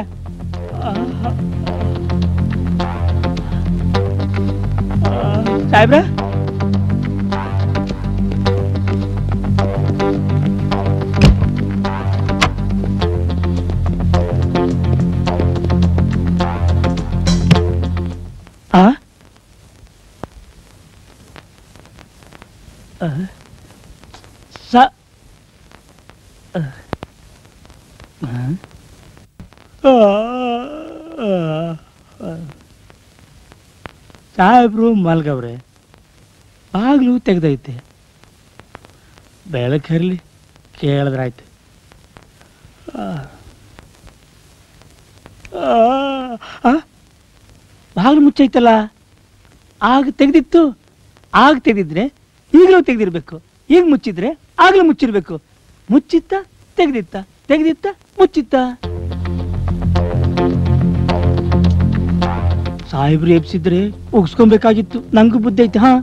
ಸಾಹೇಬ್ರೆ ಆ ಸ ಸಾಹೇಬ್ರು ಮಲ್ಗವ್ರೆ, ಬಾಗ್ಲು ತೆಗ್ದೈತೆ, ಬೆಳಕು ಹರ್ಲಿ ಕೇಳಿದ್ರಾಯ್ತು. ಬಾಗ್ಲು ಮುಚ್ಚೈತಲ್ಲ, ಆಗ ತೆಗ್ದಿತ್ತು, ಆಗ ತೆಗ್ದಿದ್ರೆ ಈಗಲೂ ತೆಗ್ದಿರ್ಬೇಕು, ಈಗ ಮುಚ್ಚಿದ್ರೆ ಆಗ್ಲೂ ಮುಚ್ಚಿರ್ಬೇಕು. ಮುಚ್ಚಿತ್ತ ತೆಗ್ದಿತ್ತ, ತೆಗ್ದಿತ್ತ ಮುಚ್ಚಿತ್ತ. ಸಾಹೇಬ್ರು ಎಬ್ಸಿದ್ರೆ ಉಗ್ಸ್ಕೊಬೇಕಾಗಿತ್ತು, ನಂಗೂ ಬುದ್ಧಿ ಐತೆ. ಹಾ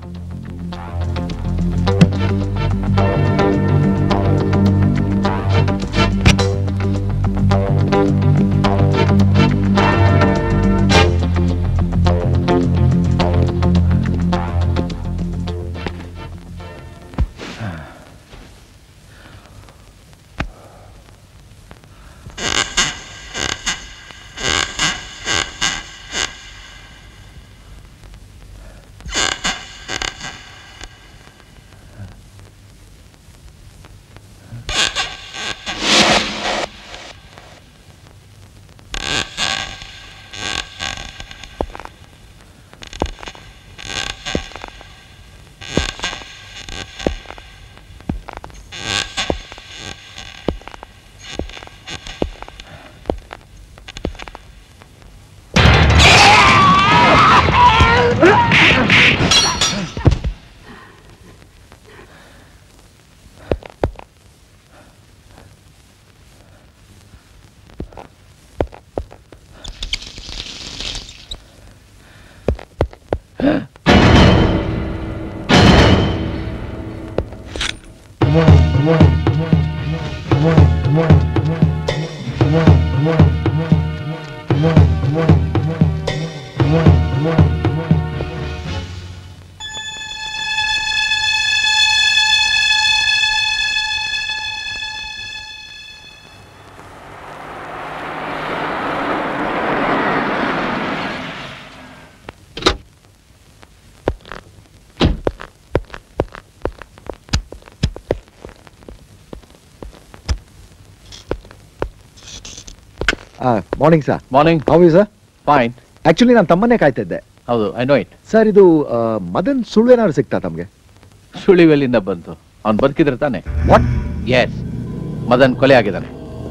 morning sir. Morning. How is sir? Fine. Actually ನಾನು ತಮ್ಮನ್ನೇ ಕಾಯ್ತಾ ಇದ್ದೆ. ಹೌದು, ಐ ನೋ ಇಟ್. ಸರ್, ಇದು ಮದನ್ ಸುಳ್ವೇನಾದ್ರು ಸಿಗ್ತಾ ತಮ್ಗೆ? ಸುಳಿವೆಲ್ಲಿಂದ ಬಂತು? ಅವ್ನು ಬದುಕಿದ್ರೆ ತಾನೆ. ವಾಟ್? ಎಸ್, ಮದನ್ ಕೊಲೆ ಆಗಿದ್ದಾನೆ.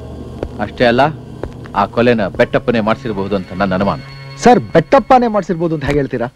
ಅಷ್ಟೇ ಅಲ್ಲ, ಆ ಕೊಲೆನ ಬೆಟ್ಟಪ್ಪನೇ ಮಾಡಿಸಿರಬಹುದು ಅಂತ ನನ್ನ ಅನುಮಾನ. ಸರ್, ಬೆಟ್ಟಪ್ಪನೇ ಮಾಡಿಸಿರ್ಬೋದು ಅಂತ ಹೇಗೆ ಹೇಳ್ತೀರಾ?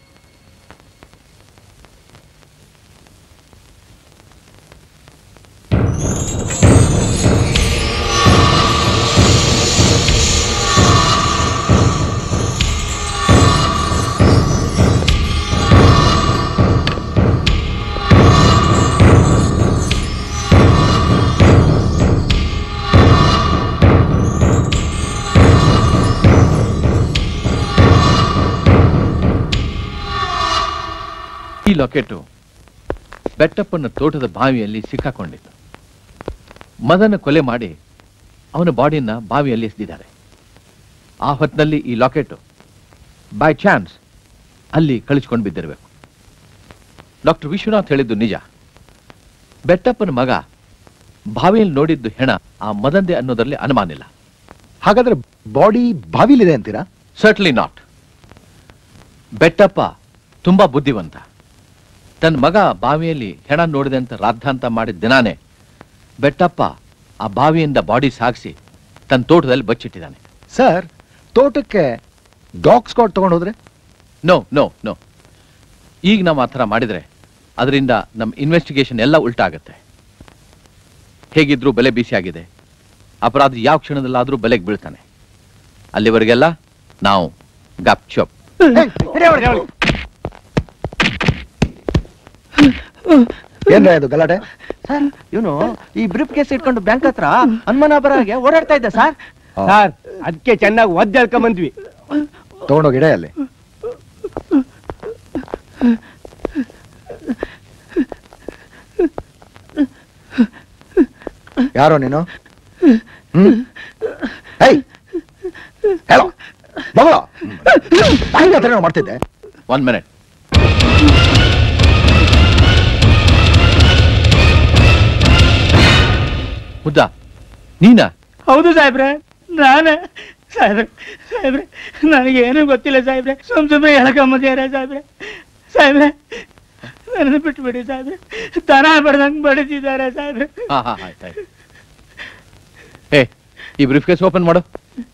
ಈ ಲಾಕೆಟು ಬೆಟ್ಟಪ್ಪನ ತೋಟದ ಬಾವಿಯಲ್ಲಿ ಸಿಕ್ಕಾಕೊಂಡಿತ್ತು. ಮದನ ಕೊಲೆ ಮಾಡಿ ಅವನ ಬಾಡಿನ ಬಾವಿಯಲ್ಲಿ ಎಸೆದಿದ್ದಾರೆ. ಆ ಹೊತ್ತಿನಲ್ಲಿ ಈ ಲಾಕೆಟು ಬೈ ಚಾನ್ಸ್ ಅಲ್ಲಿ ಕಳಿಸ್ಕೊಂಡು ಬಿದ್ದಿರಬೇಕು. ಡಾಕ್ಟರ್ ವಿಶ್ವನಾಥ್ ಹೇಳಿದ್ದು ನಿಜ. ಬೆಟ್ಟಪ್ಪನ ಮಗ ಬಾವಿಯಲ್ಲಿ ನೋಡಿದ್ದು ಹೆಣ ಆ ಮದಂದೆ ಅನ್ನೋದರಲ್ಲಿ ಅನುಮಾನ ಇಲ್ಲ. ಹಾಗಾದ್ರೆ ಬಾಡಿ ಬಾವಿಲಿದೆ ಅಂತೀರಾ? ಸರ್ಟ್ಲಿ ನಾಟ್. ಬೆಟ್ಟಪ್ಪ ತುಂಬಾ ಬುದ್ಧಿವಂತ. ತನ್ನ ಮಗ ಬಾವಿಯಲ್ಲಿ ಹೆಣ ನೋಡಿದೆ ಅಂತ ರಾದ್ಧಾಂತ ಮಾಡಿದ ದಿನಾನೇ ಬೆಟ್ಟಪ್ಪ ಆ ಬಾವಿಯಿಂದ ಬಾಡಿ ಸಾಗಿಸಿ ತನ್ನ ತೋಟದಲ್ಲಿ ಬಚ್ಚಿಟ್ಟಿದ್ದಾನೆ. ಸರ್, ತೋಟಕ್ಕೆ ಡಾಗ್ ಸ್ಕ್ವಾಡ್ ತಗೊಂಡು ಹೋದ್ರೆ? ನೋ ನೋ ನೋ ಈಗ ನಾವು ಆ ಥರ ಮಾಡಿದ್ರೆ ಅದರಿಂದ ನಮ್ಮ ಇನ್ವೆಸ್ಟಿಗೇಷನ್ ಎಲ್ಲ ಉಲ್ಟಾ ಆಗುತ್ತೆ. ಹೇಗಿದ್ರೂ ಬೆಲೆ ಬಿಸಿ ಆಗಿದೆ. ಅಪರಾಧ ಯಾವ ಕ್ಷಣದಲ್ಲಾದ್ರೂ ಬೆಲೆಗೆ ಬೀಳ್ತಾನೆ. ಅಲ್ಲಿವರೆಗೆಲ್ಲ ನಾವು ಗಪ್ ಚಪ್. ಏನ್ರ ಇದು ಗಲಾಟೆ? ಸರ್ ಇವನು ಈ ಬ್ರೀಫ್ ಕೇಸ್ ಇಟ್ಕೊಂಡು ಬ್ಯಾಂಕ್ ಹತ್ರ ಹನುಮನಾಭರಾಗೆ ಓಡಾಡ್ತಾ ಇದ್ದ ಸರ್. ಸರ್ ಅದಕ್ಕೆ ಚೆನ್ನಾಗಿ ಒದ್ದು ಹೇಳ್ಕೊಂಡ್ ಬಂದ್ವಿ. ತಗೊಂಡೋಗಿ ಇಡ ಅಲ್ಲಿ. ಯಾರೋ ನೀನು? ಹ್ಮ್ ಹೇಳೋ ಮಗಳು ಹತ್ರ ಮಾಡ್ತಿದ್ದೆ. One minute. ಮುದ್ದ ನೀನಾ? ಹೌದು ಸಾಹೇಬ್ರೆ, ನಾನೇ. ಸಾಹೇಬ್ರೆ ಸಾಹೇಬ್ರೆ ನನಗೇನು ಗೊತ್ತಿಲ್ಲ ಸಾಹೇಬ್ರೆ, ಸುಮ್ ಸುಮ್ಮನೆ ಹೇಳ್ಕೊಂಬಂದಿದ್ದಾರೆ ಸಾಹೇಬ್ರೆ. ಸಾಹೇಬ್ರೆ ನನ್ನ ಬಿಟ್ಬಿಡಿ ಸಾಹೇಬ್ರೆ, ದನ ಬಡ್ದಂಗ್ ಬಡಿದಿದ್ದಾರೆ ಸಾಹೇಬ್ರೆ. ಹಾ ಹಾ ಆಯ್ತಾಯ್ತು. ಏ ಈ ಬ್ರೀಫ್ ಕೇಸ್ ಓಪನ್ ಮಾಡು.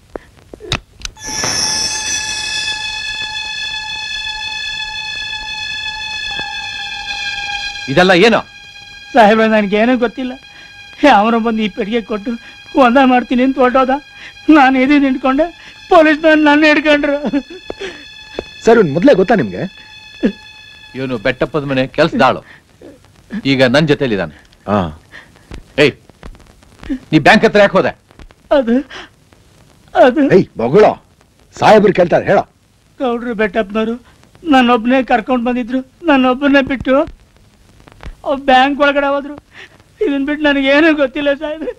ಇದೆಲ್ಲ ಏನು? ಸಾಹೇಬ್ರೆ ನನಗೇನೂ ಗೊತ್ತಿಲ್ಲ. ಅವನು ಬಂದು ಈ ಪೆಟ್ಟಿಗೆ ಕೊಟ್ಟು ಒಂದ ಮಾಡ್ತೀನಿ ಅಂತ ಹೊರಟೋದ. ನಾನು ಇದು ನಿಂತ್ಕೊಂಡೆ, ಪೊಲೀಸ್ ನನ್ನ ಹಿಡ್ಕೊಂಡ್ರು. ಸರ್ ಇವ್ನು ಮೊದಲೇ ಗೊತ್ತಾ ನಿಮ್ಗೆ? ಇವನು ಬೆಟ್ಟಪ್ಪದ ಮನೆ ಕೆಲ್ಸದಾಳು, ಈಗ ನನ್ ಜೊತೆಲಿದ್ದಾನೆ. ಏಯ್ ನೀ ಬ್ಯಾಂಕ್ ಹತ್ರ ಯಾಕೆ ಹೋದೆ? ಅದು ಅದು ಏಯ್ ಬೊಗಳೋ, ಸಾಹೇಬ್ರು ಕೇಳ್ತಾರೆ ಹೇಳೋ. ಗೌಡ್ರು ಬೆಟ್ಟಪ್ಪನವರು ನನ್ನೊಬ್ಬನೇ ಕರ್ಕೊಂಡು ಬಂದಿದ್ರು. ನನ್ನೊಬ್ಬನೇ ಬಿಟ್ಟು ಬ್ಯಾಂಕ್ ಒಳಗಡೆ ಹೋದ್ರು. ಇದನ್ ಬಿಟ್ಟು ನನಗೇನು ಗೊತ್ತಿಲ್ಲ ಸಾಹೇಬ್ರೆ.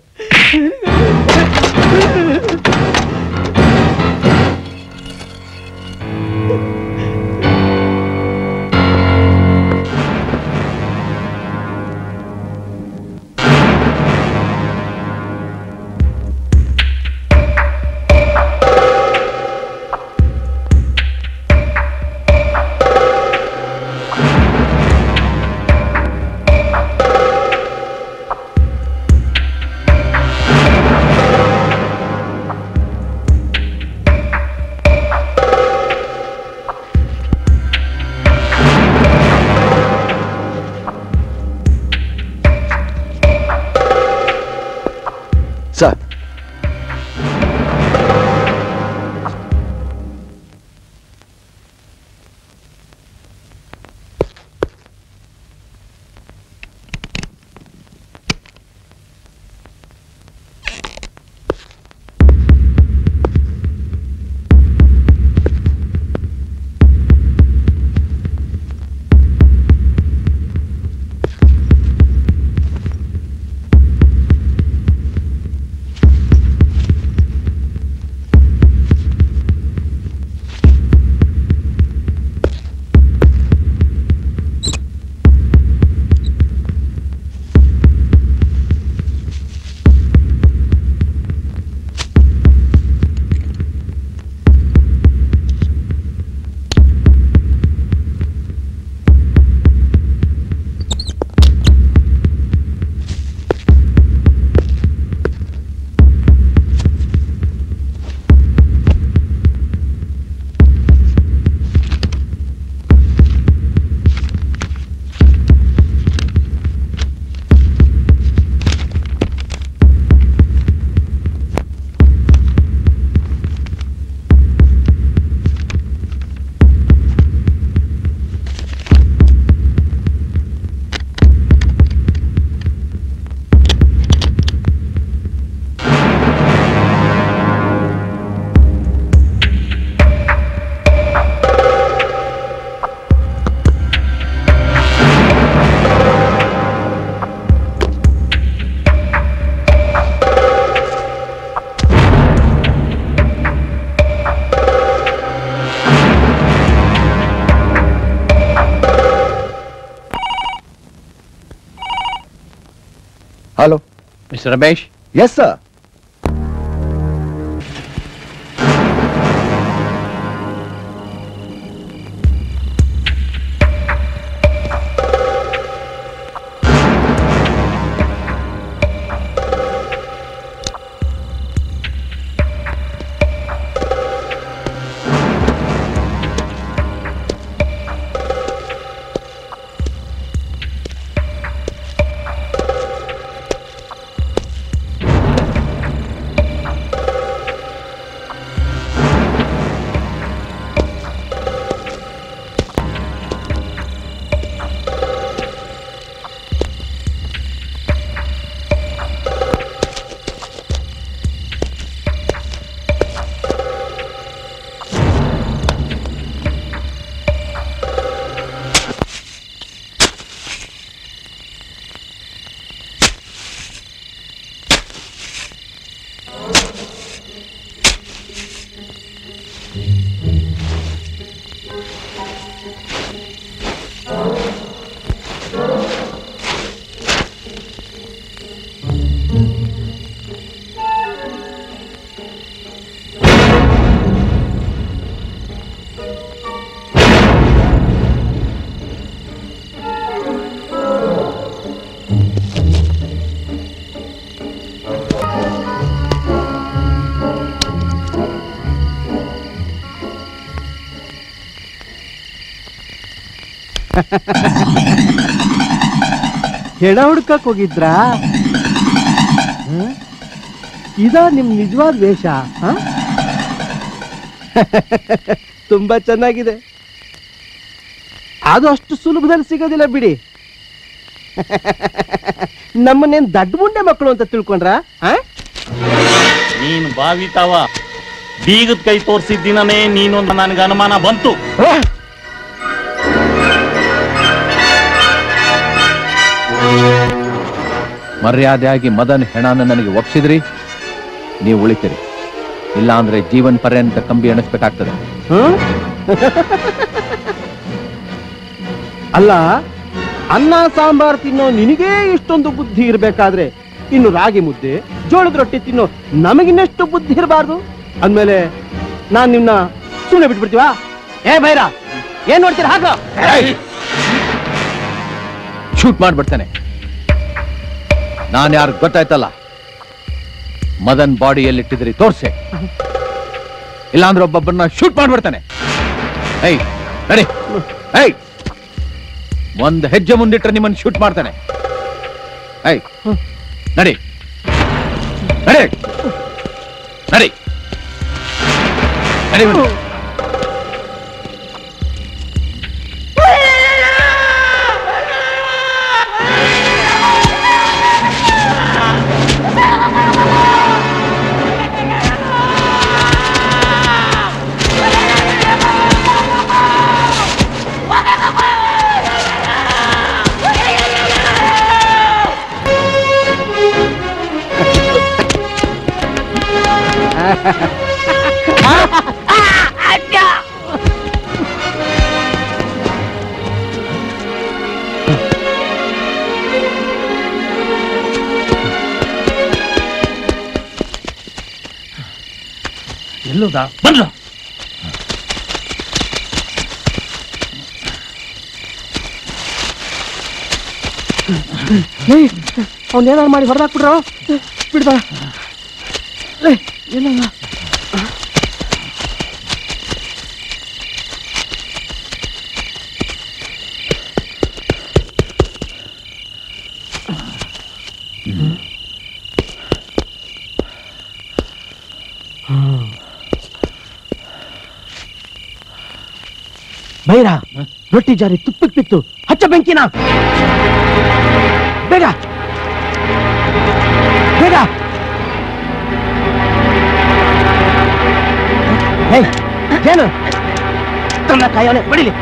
Sir hello mister Ramesh. Yes sir. ಹೆಣ ಹುಡ್ಕಕ್ ಹೋಗಿದ್ರಾ? ಇದಾ ನಿಮ್ ನಿಜವಾದ ವೇಷ? ತುಂಬಾ ಚೆನ್ನಾಗಿದೆ. ಅದು ಅಷ್ಟು ಸುಲಭದಲ್ಲಿ ಸಿಗೋದಿಲ್ಲ ಬಿಡಿ. ನಮ್ಮನ್ನೇನ್ ದಡ್ಡ ಮುಂಡೆ ಮಕ್ಕಳು ಅಂತ ತಿಳ್ಕೊಂಡ್ರ? ನೀನ್ ಭಾವಿತಾವ ಬೀಗದ ಕೈ ತೋರಿಸಿದ ದಿನನೇ ನೀನು ನನಗೆ ಅನುಮಾನ ಬಂತು. ಮರ್ಯಾದೆಯಾಗಿ ಮದನ್ ಹೆಣನ ನನಗೆ ಒಪ್ಸಿದ್ರಿ, ನೀವು ಉಳಿತೀರಿ. ಇಲ್ಲ ಅಂದ್ರೆ ಜೀವನ್ ಪರ್ಯಂತ ಕಂಬಿ ಎಣಿಸ್ಬೇಕಾಗ್ತದೆ. ಅಲ್ಲ, ಅನ್ನ ಸಾಂಬಾರ್ ತಿನ್ನೋ ನಿನಗೇ ಇಷ್ಟೊಂದು ಬುದ್ಧಿ ಇರ್ಬೇಕಾದ್ರೆ ಇನ್ನು ರಾಗಿ ಮುದ್ದೆ ಜೋಳದ ರೊಟ್ಟಿ ತಿನ್ನೋ ನಮಗಿನ್ನಷ್ಟು ಬುದ್ಧಿ ಇರಬಾರ್ದು. ಅಂದ್ಮೇಲೆ ನಾನ್ ನಿಮ್ನ ಸುಮ್ಮನೆ ಬಿಟ್ಬಿಡ್ತೀವಾ? ಏ ಭೈರ, ಏನ್ ನೋಡ್ತೀರ? ಹಾಕ ಶೂಟ್ ಮಾಡ್ಬಿಡ್ತಾನೆ. ನಾನು ಯಾರು ಗೊತ್ತಾಯ್ತಲ್ಲ. ಮದನ್ ಬಾಡಿ ಎಲ್ಲಿಟ್ಟಿದ್ರಿ ತೋರ್ಸೆ, ಇಲ್ಲಾಂದ್ರೆ ಒಬ್ಬೊಬ್ಬರನ್ನ ಶೂಟ್ ಮಾಡ್ಬಿಡ್ತಾನೆ. ಏಯ್ ನಡಿ, ಏಯ್ ಒಂದ್ ಹೆಜ್ಜೆ ಮುಂದಿಟ್ರೆ ನಿಮ್ಮನ್ನು ಶೂಟ್ ಮಾಡ್ತಾನೆ. ಏಯ್ ನಡಿ ನಡಿ ನಡಿ ನಡಿ ಬನ್ನಿ. ಎಲ್ಲೋದ ಬಂದ್ರ? ಅವನೇನಾರು ಮಾಡಿ ಹೊರದಾಕ್ಬಿಡ್ರೋ. ಬಿಡ್ಬಾ ಎಲ್ಲ ಭೈರ, ರೊಟ್ಟಿ ಜಾರಿ ತುಪ್ಪಕ್ಕೆ ಬಿತ್ತು, ಹಚ್ಚ ಬೆಂಕಿನ ಬೇಗ ಬೇಗ. ಏನು ತನ್ನ ಕಾಯವನೆ ಬಡಿಲಿ.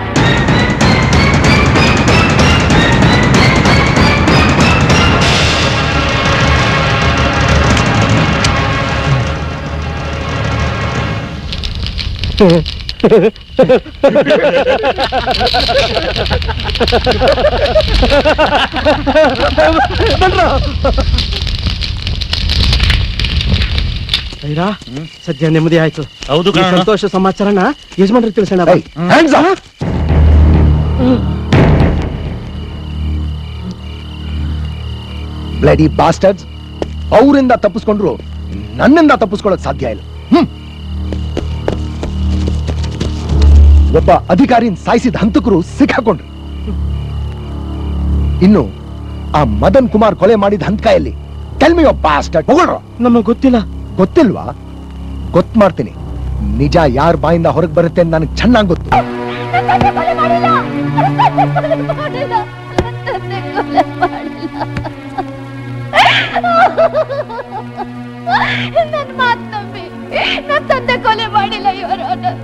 ಭೈರ, ಸದ್ಯ ನೆಮ್ಮದಿ ಆಯ್ತು. ಹೌದು, ಸಂತೋಷ ಸಮಾಚಾರನ ಯಜಮಾನ್ರಿಗೆ ತಿಳಿಸೋಣ. ಬ್ಲಡಿ ಬಾಸ್ಟರ್ಸ್, ಅವರಿಂದ ತಪ್ಪಿಸ್ಕೊಂಡ್ರು ನನ್ನಿಂದ ತಪ್ಪಿಸ್ಕೊಳ್ಳೋಕ್ ಸಾಧ್ಯ ಇಲ್ಲ. ಹ್ಮ್ ಒಬ್ಬ ಅಧಿಕಾರಿನ ಸಾಯಿಸಿದ ಹಂತಕರು ಸಿಕ್ಕಾಕೊಂಡ್ರು. ಇನ್ನು ಆ ಮದನ್ ಕುಮಾರ್ ಕೊಲೆ ಮಾಡಿದ ಹಂತಕಾಯಲ್ಲಿ ಟೆಲ್ ಮಿ ಒಬ್ಬ ಬಾಸ್ಟರ್ಡ್ ಹೊಗಳ್ರ. ನಮಗ್ ಗೊತ್ತಿಲ್ಲ. ಗೊತ್ತಿಲ್ವಾ? ಗೊತ್ತು ಮಾಡ್ತೀನಿ. ನಿಜ ಯಾರ ಬಾಯಿಂದ ಹೊರಗೆ ಬರುತ್ತೆ ಅಂತ ನನಗೆ ಚೆನ್ನಾಗಿ ಗೊತ್ತು. ನನ್ನ ಮಾತು ನಂಬಿ ನನ್ನ ತಂದೆ ಕೊಲೆ ಮಾಡಿಲ್ಲ. ಇವರ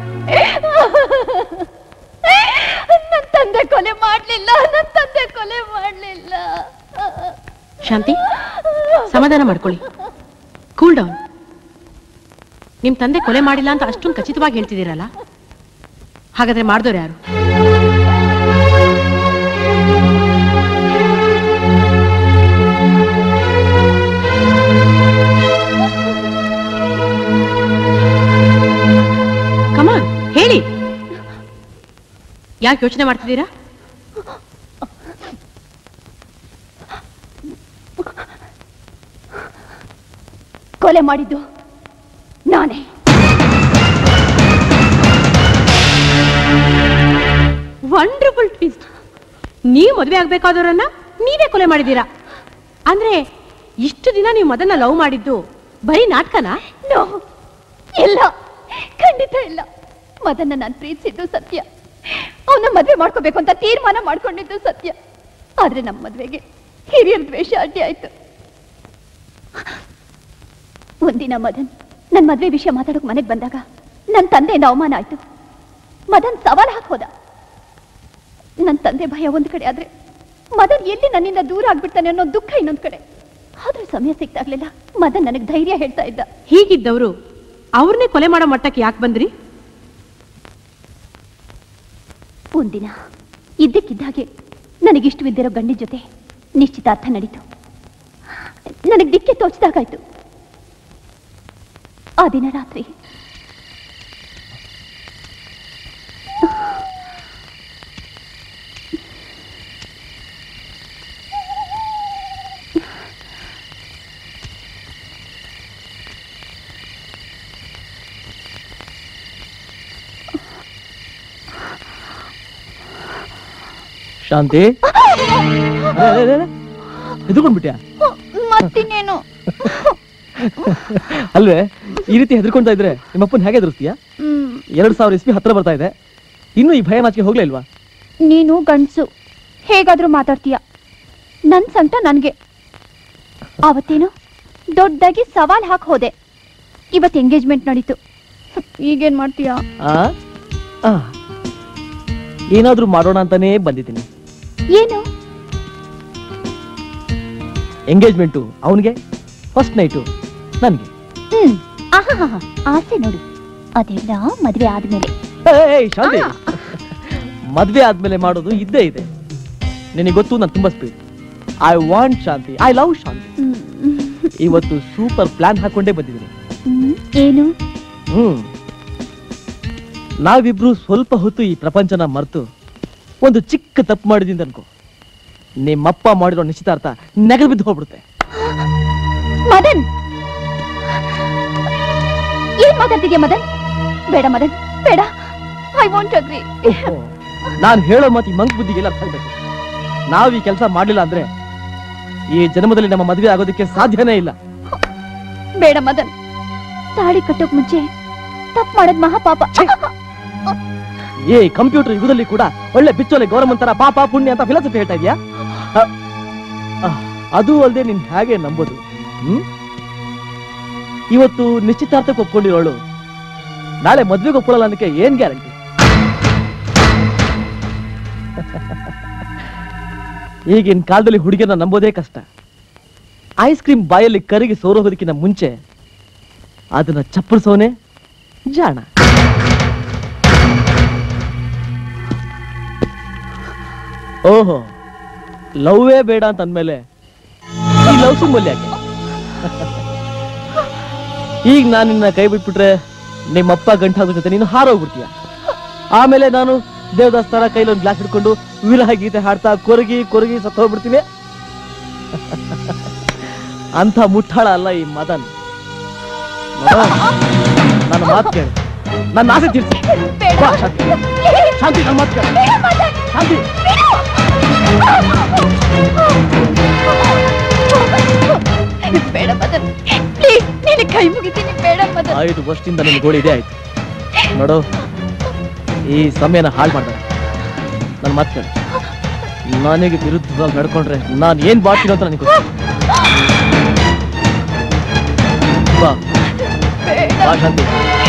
ನನ್ನ ತಂದೆ ಕೊಲೆ ಮಾಡ್ಲಿಲ್ಲ. ನನ್ನ ತಂದೆ ಕೊಲೆ ಮಾಡ್ಲಿಲ್ಲ. ಶಾಂತಿ, ಸಮಾಧಾನ ಮಾಡ್ಕೊಳ್ಳಿ. Cool down. ನಿಮ್ ತಂದೆ ಕೊಲೆ ಮಾಡಿಲ್ಲ ಅಂತ ಅಷ್ಟೊಂದು ಖಚಿತವಾಗಿ ಹೇಳ್ತಿದ್ದೀರಲ್ಲ, ಹಾಗಾದ್ರೆ ಮಾಡಿದವ್ರು ಯಾರು? ಕಮಾನ್ ಹೇಳಿ. ಯಾಕೆ ಯೋಚನೆ ಮಾಡ್ತಿದ್ದೀರಾ? ಕೊಲೆ ಮಾಡಿದ್ದು ನಾನೇ. Wonderful twist. ನೀವು ಮದುವೆ ಆಗ್ಬೇಕಾದವರನ್ನ ನೀವೇ ಕೊಲೆ ಮಾಡಿದೀರಾ ಅಂದ್ರೆ ಇಷ್ಟು ದಿನ ನೀವು ಮದನ್ನ ಲವ್ ಮಾಡಿದ್ದು ಬರೀ ನಾಟಕನಾ? ನೋ, ಇಲ್ಲ, ಖಂಡಿತ ಇಲ್ಲ. ಮದನ್ನ ನಾನು ಪ್ರೀತಿಸಿದ್ದು ಸತ್ಯ, ಅವನ ಮದ್ವೆ ಮಾಡ್ಕೋಬೇಕು ಅಂತ ತೀರ್ಮಾನ ಮಾಡ್ಕೊಂಡಿದ್ದು ಸತ್ಯ. ಆದ್ರೆ ನಮ್ಮ ಮದ್ವೆಗೆ ಹಿರಿಯರ ದ್ವೇಷ ಅಡ್ಡಿ ಆಯ್ತು. ಒಂದಿನ ಮದನ್ ನನ್ ಮದ್ವೆ ವಿಷಯ ಮಾತಾಡೋಕ್ ಮನೆಗೆ ಬಂದಾಗ ನನ್ನ ತಂದೆಯಿಂದ ಅವಮಾನ ಆಯ್ತು. ಮದನ್ ಸವಾಲ್ ಹಾಕೋದ. ನನ್ನ ತಂದೆ ಭಯ ಒಂದ್ ಕಡೆ ಆದ್ರೆ ಮದನ್ ಎಲ್ಲಿ ನನ್ನಿಂದ ದೂರ ಆಗ್ಬಿಡ್ತಾನೆ ಅನ್ನೋ ದುಃಖ ಇನ್ನೊಂದ್ ಕಡೆ. ಆದ್ರೂ ಸಮಯ ಸಿಗ್ತಾಗ್ಲಿಲ್ಲ. ಮದನ್ ನನಗ್ ಧೈರ್ಯ ಹೇಳ್ತಾ ಇದ್ದ. ಹೀಗಿದ್ದವರು ಅವ್ರನ್ನೇ ಕೊಲೆ ಮಾಡೋ ಮಟ್ಟಕ್ಕೆ ಯಾಕೆ ಬಂದ್ರಿ? ಒಂದಿನ ಇದ್ದಕ್ಕಿದ್ದಾಗೆ ನನಗಿಷ್ಟವಿದ್ದಿರೋ ಗಂಡಿ ಜೊತೆ ನಿಶ್ಚಿತಾರ್ಥ ನಡೀತು. ನನಗೆ ದಿಕ್ಕೆ ತೋಚಿದಾಗಾಯ್ತು. ಆ ದಿನ ರಾತ್ರಿ ಶಾಂತಿ, ಹೆದರ್ಕೊಂಡ್ಬಿಟ್ಯಾ? ಮತ್ತಿನ್ನೇನು? ಅಲ್ವೇ, ಈ ರೀತಿ ಹೆದರ್ಕೊಂತಾ ಇದ್ರೆ ನಿಮ್ಮಪ್ಪನ ಹೇಗೆ ಎದುರಿಸ್ತೀಯಾ? ಎರಡ್ ಸಾವಿರ ಇಸ್ವಿ ಹತ್ರ ಬರ್ತಾ ಇದೆ, ಇನ್ನು ಈ ಭಯ ನಾಚಿಕೆ ಹೋಗ್ಲೇ ಇಲ್ವಾ? ನೀನು ಗಂಡ್ಸು, ಹೇಗಾದ್ರೂ ಮಾತಾಡ್ತೀಯ. ನನ್ ಸಂಕಟ ನನ್ಗೆ. ಆವತ್ತೇನು ದೊಡ್ಡದಾಗಿ ಸವಾಲ್ ಹಾಕ್ ಹೋದೆ. ಇವತ್ತು ಎಂಗೇಜ್ಮೆಂಟ್ ನಡೀತು. ಈಗೇನ್ ಮಾಡ್ತೀಯಾ? ಏನಾದ್ರೂ ಮಾಡೋಣ ಅಂತಾನೇ ಬಂದಿದ್ದೀನಿ. ಏನು? ಎಂಗೇಜ್ಮೆಂಟು ಅವನಿಗೆ, ಫಸ್ಟ್ ನೈಟು ನನ್ಗೆ. ಹ್ಮ್ ಆಹಾ, ಆಸೆ ನೋಡು. ಅದೆಲ್ಲ ಮದ್ವೆ ಆದ್ಮೇಲೆ. ಶಾಂತಿ, ಮದ್ವೆ ಆದ್ಮೇಲೆ ಮಾಡೋದು ಇದ್ದೇ ಇದೆ. ನಿನಗೆ ಗೊತ್ತು, ನಾನು ತುಂಬಾ speed. I want shanti, I love shanti. ಇವತ್ತು ಸೂಪರ್ ಪ್ಲಾನ್ ಹಾಕೊಂಡೇ ಬಂದಿದ್ದೀನಿ. ಏನು? ಹ್ಮ್ ನಾವಿಬ್ರು ಸ್ವಲ್ಪ ಹೊತ್ತು ಈ ಪ್ರಪಂಚನ ಮರೆತು ಒಂದು ಚಿಕ್ಕ ತಪ್ಪು ಮಾಡಿದಿಂದ ಅನ್ಕೋ, ನಿಮ್ಮಪ್ಪ ಮಾಡಿರೋ ನಿಶ್ಚಿತಾರ್ಥ ನೆಗದು ಬಿದ್ದು ಹೋಗ್ಬಿಡುತ್ತೆ. ಮದನ್, ಏನ್ ಮಾತಾಡ್ತಿದ್ಯಾ ಮದನ್? ಬೇಡ ಮದನ್, ಬೇಡ. I want agree. ನಾನು ಹೇಳೋ ಮಾತು ಈ ಮಂಕ್ ಬುದ್ಧಿಗೆಲ್ಲ ಅರ್ಥ ಆಗ್ಬೇಕು. ನಾವ್ ಈ ಕೆಲಸ ಮಾಡ್ಲಿಲ್ಲ ಅಂದ್ರೆ ಈ ಜನ್ಮದಲ್ಲಿ ನಮ್ಮ ಮದುವೆ ಆಗೋದಕ್ಕೆ ಸಾಧ್ಯನೇ ಇಲ್ಲ. ಬೇಡ ಮದನ್, ತಾಳಿ ಕಟ್ಟೋಕ್ ಮುಂಚೆ ತಪ್ಪು ಮಾಡೋದ್ ಮಹಾಪಾಪ. ಏ ಕಂಪ್ಯೂಟರ್ ಯುಗದಲ್ಲಿ ಕೂಡ ಒಳ್ಳೆ ಬಿಚ್ಚೋಲೆ ಗೌರವಂತರ ಪಾಪ ಪುಣ್ಯ ಅಂತ ಫಿಲಾಸಫಿ ಹೇಳ್ತಾ ಇದೀಯಾ? ಅದು ಅಲ್ಲದೆ ನಿನ್ ಹೇಗೆ ನಂಬೋದು? ಹ್ಮ್ ಇವತ್ತು ನಿಶ್ಚಿತಾರ್ಥಕ್ಕೆ ಒಪ್ಕೊಂಡಿರೋಳು ನಾಳೆ ಮದ್ವೆಗೆ ಒಪ್ಕೊಳ್ಳಲ್ಲ ಅನ್ನಕ್ಕೆ ಏನ್ ಗ್ಯಾರಂಟಿ? ಈಗಿನ ಕಾಲದಲ್ಲಿ ಹುಡುಗಿಯನ್ನ ನಂಬೋದೇ ಕಷ್ಟ. ಐಸ್ ಕ್ರೀಮ್ ಬಾಯಲ್ಲಿ ಕರಿಗೆ ಸೋರೋಗೋದಕ್ಕಿಂತ ಮುಂಚೆ ಅದನ್ನ ಚಪ್ಪಳಿಸೋನೆ ಜಾಣ. ಓಹೋ, ಲವ್ವೇ ಬೇಡ ಅಂತ ಅಂದ್ಮೇಲೆ ಈ ಲವ್ ಸಿಂಬಲ್ ಯಾಕೆ? ಈಗ ನಾನು ನಿನ್ನ ಕೈ ಬಿಟ್ಬಿಟ್ರೆ ನಿಮ್ಮಪ್ಪ ಗಂಟು ಹಾಕೋ ಜೊತೆ ನೀನು ಹಾರೋಗ್ಬಿಡ್ತೀಯ. ಆಮೇಲೆ ನಾನು ದೇವದಾಸ್ ತರ ಕೈಲಿ ಒಂದು ಗ್ಲಾಸ್ ಹಿಡ್ಕೊಂಡು ವಿರಹ ಗೀತೆ ಹಾಡ್ತಾ ಕೊರಗಿ ಕೊರಗಿ ಸತ್ತು ಹೋಗ್ಬಿಡ್ತೀನಿ. ಅಂತ ಮುಟ್ಟಾಳ ಅಲ್ಲ ಈ ಮದನ್. ನನ್ನ ಮಾತು ಕೇಳಿ, ನನ್ನ ಆಸೆ ತೀರ್ಸಿ. ಶಾಂತಿ, ನನ್ನ ಮಾತು ಕೇಳಿ. ಶಾಂತಿ, ಬೇಡ ಮದನ್, ಪ್ಲೀಸ್, ನಿನ್ನ ಕೈ ಮುಗಿತೀನಿ. ಬೇಡ ಮದನ್. ಐದು ವರ್ಷದಿಂದ ನಿನ್ ಗೋಳಿ ಇದೆ ಆಯ್ತು ನೋಡು. ಈ ಸಮಯನ ಹಾಳು ಮಾಡ್ಬೇಡ. ನನ್ನ ಮಾತು ಕೇಳಿ. ನನಗೆ ವಿರುದ್ಧವಾಗಿ ನಡ್ಕೊಂಡ್ರೆ ನಾನು ಏನ್ ಮಾಡ್ತೀನಿ ಅಂತ ನನಗೆ ಗೊತ್ತು. ಬಾ ಬಾ ಶಾಂತಿ.